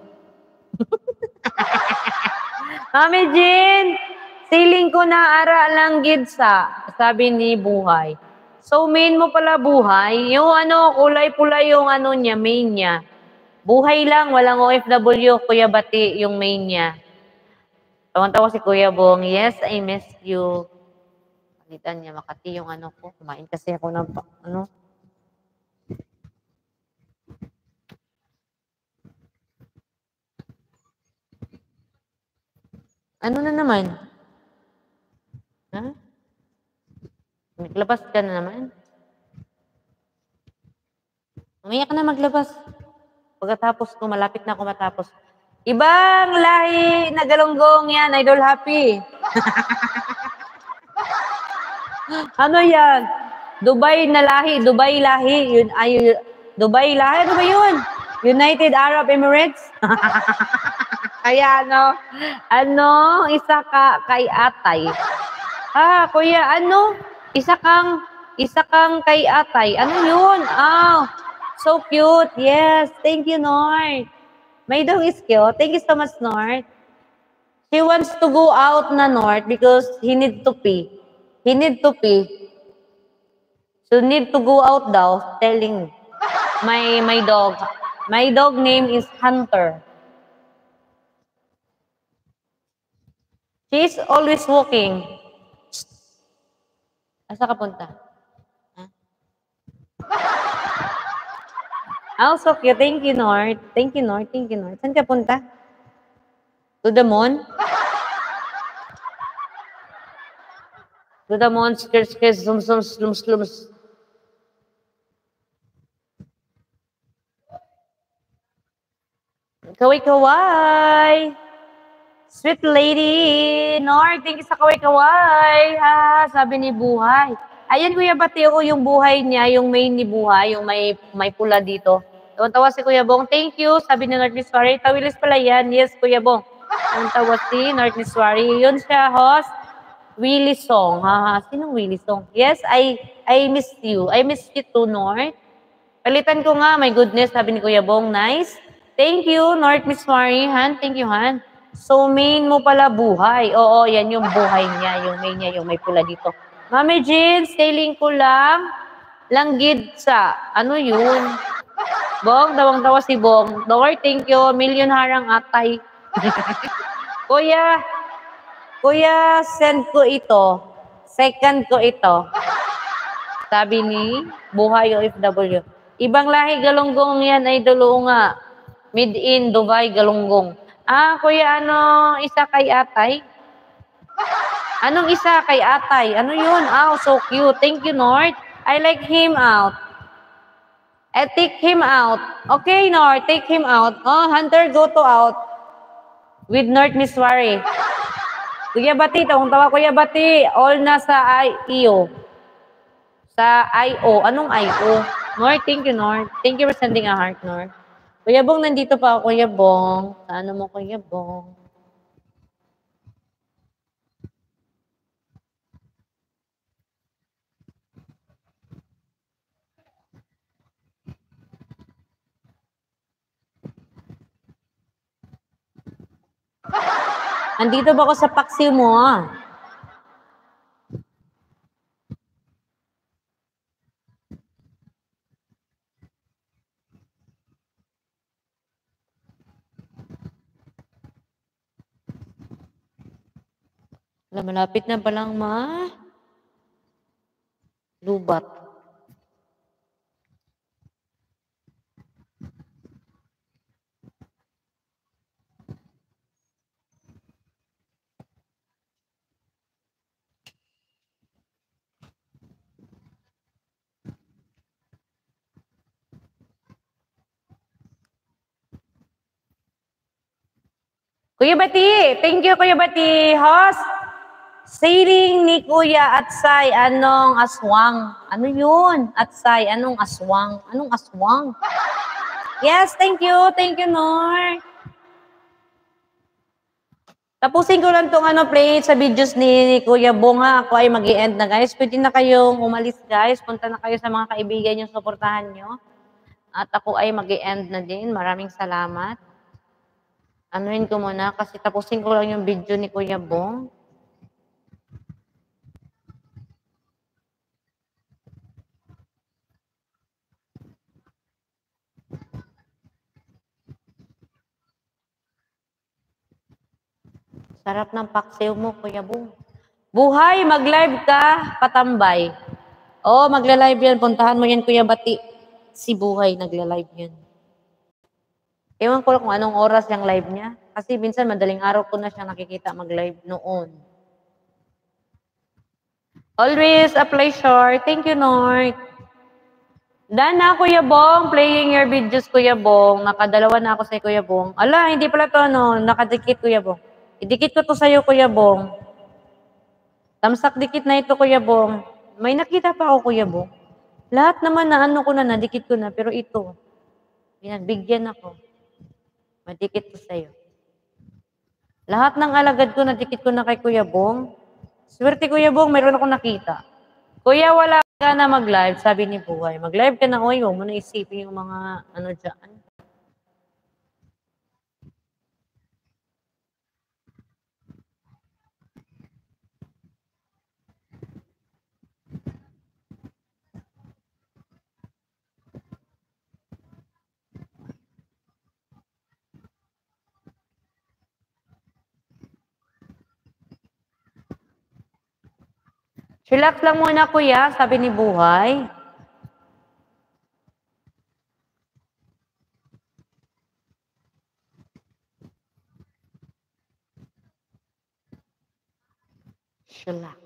Mami Jean, siling ko na ara lang gidsa, sabi ni Buhay. So, main mo pala Buhay. Yung kulay pula yung niya, main niya. Buhay lang, walang OFW, Kuya Bati, yung main niya. Tawan-tawa si Kuya Bong, yes, I miss you. Palitan niya, Makati yung ko. Kumain kasi ako ng Ano na naman? Ha? Maglabas ka na naman? Mamaya ka na maglabas. Pagkatapos ko, malapit na ako matapos. Ibang lahi na galunggong yan, Idol Happy. Ano yan? Dubai na lahi, Dubai lahi. Dubai lahi, ano ba yun? United Arab Emirates? Kaya isa ka kay atay. Kuya, isa kang kay atay. Ano yun? So cute. Yes, thank you, Nord. May dog is cute. Thank you so much, Nord. He wants to go out na, Nord, because he need to pee. He need to pee. So need to go out daw, telling my dog. My dog name is Hunter. She's always walking. Asa ka punta? Also cute. Thank you, Nord. Thank you, Nord. Thank you, Nord. Saan ka punta? To the moon? To the moon, skirt, slums. Kaway-kaway. Sweet lady. Nord, thank you sa kaway-kaway. Sabi ni Buhay. Ayan, Kuya Bati, yung buhay niya, yung main ni Buhay, yung may pula dito. Tawa si Kuya Bong. Thank you. Sabi ni Nord Niswari. Tawilis pala yan. Yes, Kuya Bong. Tawa si Nord Niswari. Yun siya, host. Willie Song. Sinong Willie Song? Yes, I missed you. I missed you too, Nord. Palitan ko nga. My goodness. Sabi ni Kuya Bong. Nice. Thank you, Nord Niswari. Han, thank you, Han. So, main mo pala Buhay. Oo, yan yung buhay niya. Yung main niya, yung may pula dito. Mami Jean, sailing ko lang. Langgid sa, ano yun? Bong, tawang-tawa si Bong. Lord, thank you. Million harang atay. Kuya, send ko ito. Second ko ito. Sabi ni Buhay OFW. Ibang lahi galunggong yan ay dulo nga. Made in Dubai galunggong. Kuya, isa kay atay? Anong isa kay atay? Ano yun? So cute. Thank you, Nord. I like him out. Take him out. Okay, Nord, take him out. Hunter, go to out. With Nord Miswari. Kuya Bati, tawa Kuya Bati. All na sa IO. Sa IO. Anong IO? Nord, thank you, Nord. Thank you for sending a heart, Nord. Kuya Bong, nandito pa ako, Kuya Bong. Ano mo, Kuya Bong? Nandito ba ako sa paksiw mo, Malapit na palang lubat. Kuya Bati, thank you, Kuya Bati. Host, sailing ni Kuya Atsay, anong aswang? Ano yun? Atsay, anong aswang? Anong aswang? Yes, thank you, Nor. Tapusin ko lang tong play sa videos ni Kuya Bunga. Ako ay mag-i-end na, guys. Pwede na kayong umalis, guys. Punta na kayo sa mga kaibigan yung suportahan nyo. At ako ay mag-i-end na din. Maraming salamat. Anuhin ko muna kasi tapusin ko lang yung video ni Kuya Bong. Sarap ng paksiw mo, Kuya Bong. Buhay, mag-live ka, patambay. Magla-live yan. Puntahan mo yan, Kuya Bati. Si Buhay, nagla-live yan. Ewan ko lang kung anong oras yung live niya. Kasi minsan madaling araw ko na siya nakikita mag-live noon. Always a pleasure. Thank you, Nord. Done na, Kuya Bong. Playing your videos, Kuya Bong. Nakadalawa na ako sa Kuya Bong. Hindi pala to, nakadikit, Kuya Bong. Idikit ko to sa'yo, Kuya Bong. Tamsak dikit na ito, Kuya Bong. May nakita pa ako, Kuya Bong. Lahat naman na ko na, nadikit ko na. Pero ito, bigyan ako. Madikit ko sa'yo. Lahat ng alagad ko, nadikit ko na kay Kuya Bong. Swerte, Kuya Bong, mayroon akong nakita. Kuya, wala ka na mag-live, sabi ni Buhay. Mag-live ka na, huwag mo na isipin yung mga dyan. Relax lang muna, Kuya, sabi ni Buhay. Relax.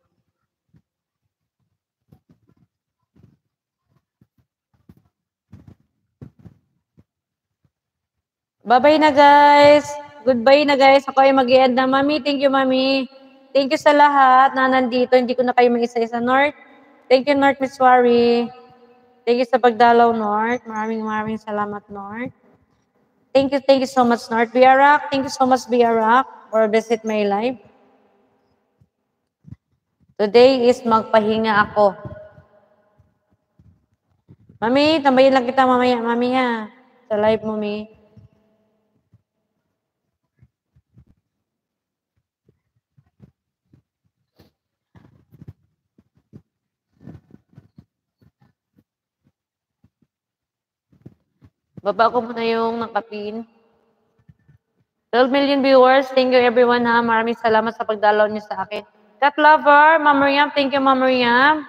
Bye-bye na, guys. Goodbye na, guys. Ako ay mag-i-end na. Mami, thank you, Mami. Thank you sa lahat na nandito. Hindi ko na kayo mag-isa-isa, North. Thank you, North Miswari. Thank you sa pagdalaw, North. Maraming salamat, North. Thank you so much, North. Biarak, thank you so much, Biarak, for visit my life. Today is magpahinga ako. Mami, tambayin lang kita mamaya, Mami, ha. Sa live mo, Mi. Baba ko muna yung nakapin. 12 million viewers. Thank you everyone ha. Maraming salamat sa pagdalaw niyo sa akin. Cat Lover, Ma'am Mariam. Thank you, Ma'am Mariam.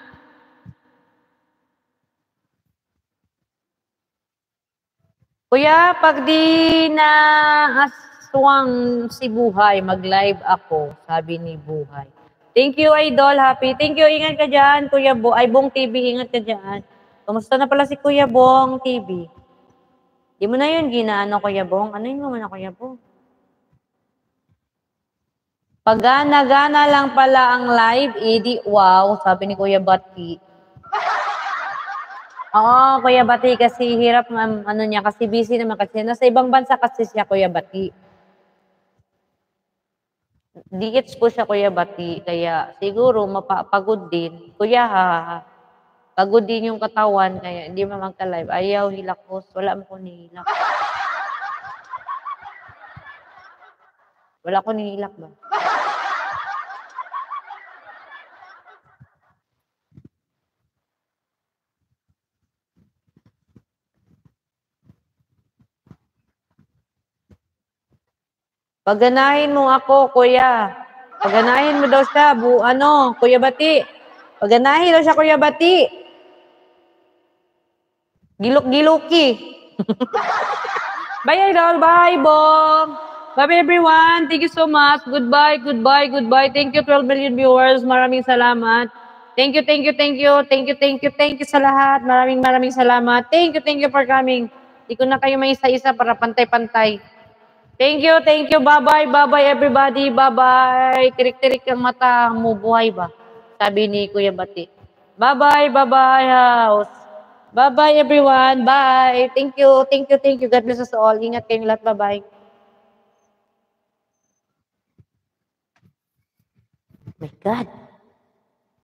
Kuya, pag di na aswang si Buhay, mag-live ako, sabi ni Buhay. Thank you, Idol. Happy. Thank you. Ingat ka dyan, Kuya Bo. Ay, Bong TV. Ingat ka dyan. Kamusta na pala si Kuya Bong TV? Di mo na yun ginaano, Kuya Bong. Ano yun mo na, Kuya Bong? Pag gana-gana lang pala ang live, edi wow, sabi ni Kuya Bati. Oo, Kuya Bati, kasi hirap, ano niya, kasi busy naman kasi. Nasa ibang bansa kasi siya, Kuya Bati. Digits po siya, Kuya Bati, kaya siguro mapapagod din. Kuya, ha, pagod din yung katawan, kaya hindi mo magka-live. Ayaw, hilakos, wala mo ko nihilak. Wala ko nihilak ba? Paganahin mo ako, Kuya. Paganahin mo daw siya, Kuya Bati. Paganahin daw siya, Kuya Bati. Gilok-giloki. Bye, Idol. Bye, Bong. Bye, everyone. Thank you so much. Goodbye, goodbye, goodbye. Thank you, 12 million viewers. Maraming salamat. Thank you, thank you, thank you. Thank you, thank you, thank you sa lahat. Maraming salamat. Thank you for coming. Hindi ko na kayo may isa-isa para pantay-pantay. Thank you, thank you. Bye-bye, bye-bye, everybody. Bye-bye. Tirik-tirik ang mata mo, buhay ba? Sabi ni Kuya Bati. Bye-bye, bye-bye, house. Bye-bye, everyone. Bye. Thank you, thank you, thank you. God bless us all. Ingat kayong lahat. Bye-bye. My God.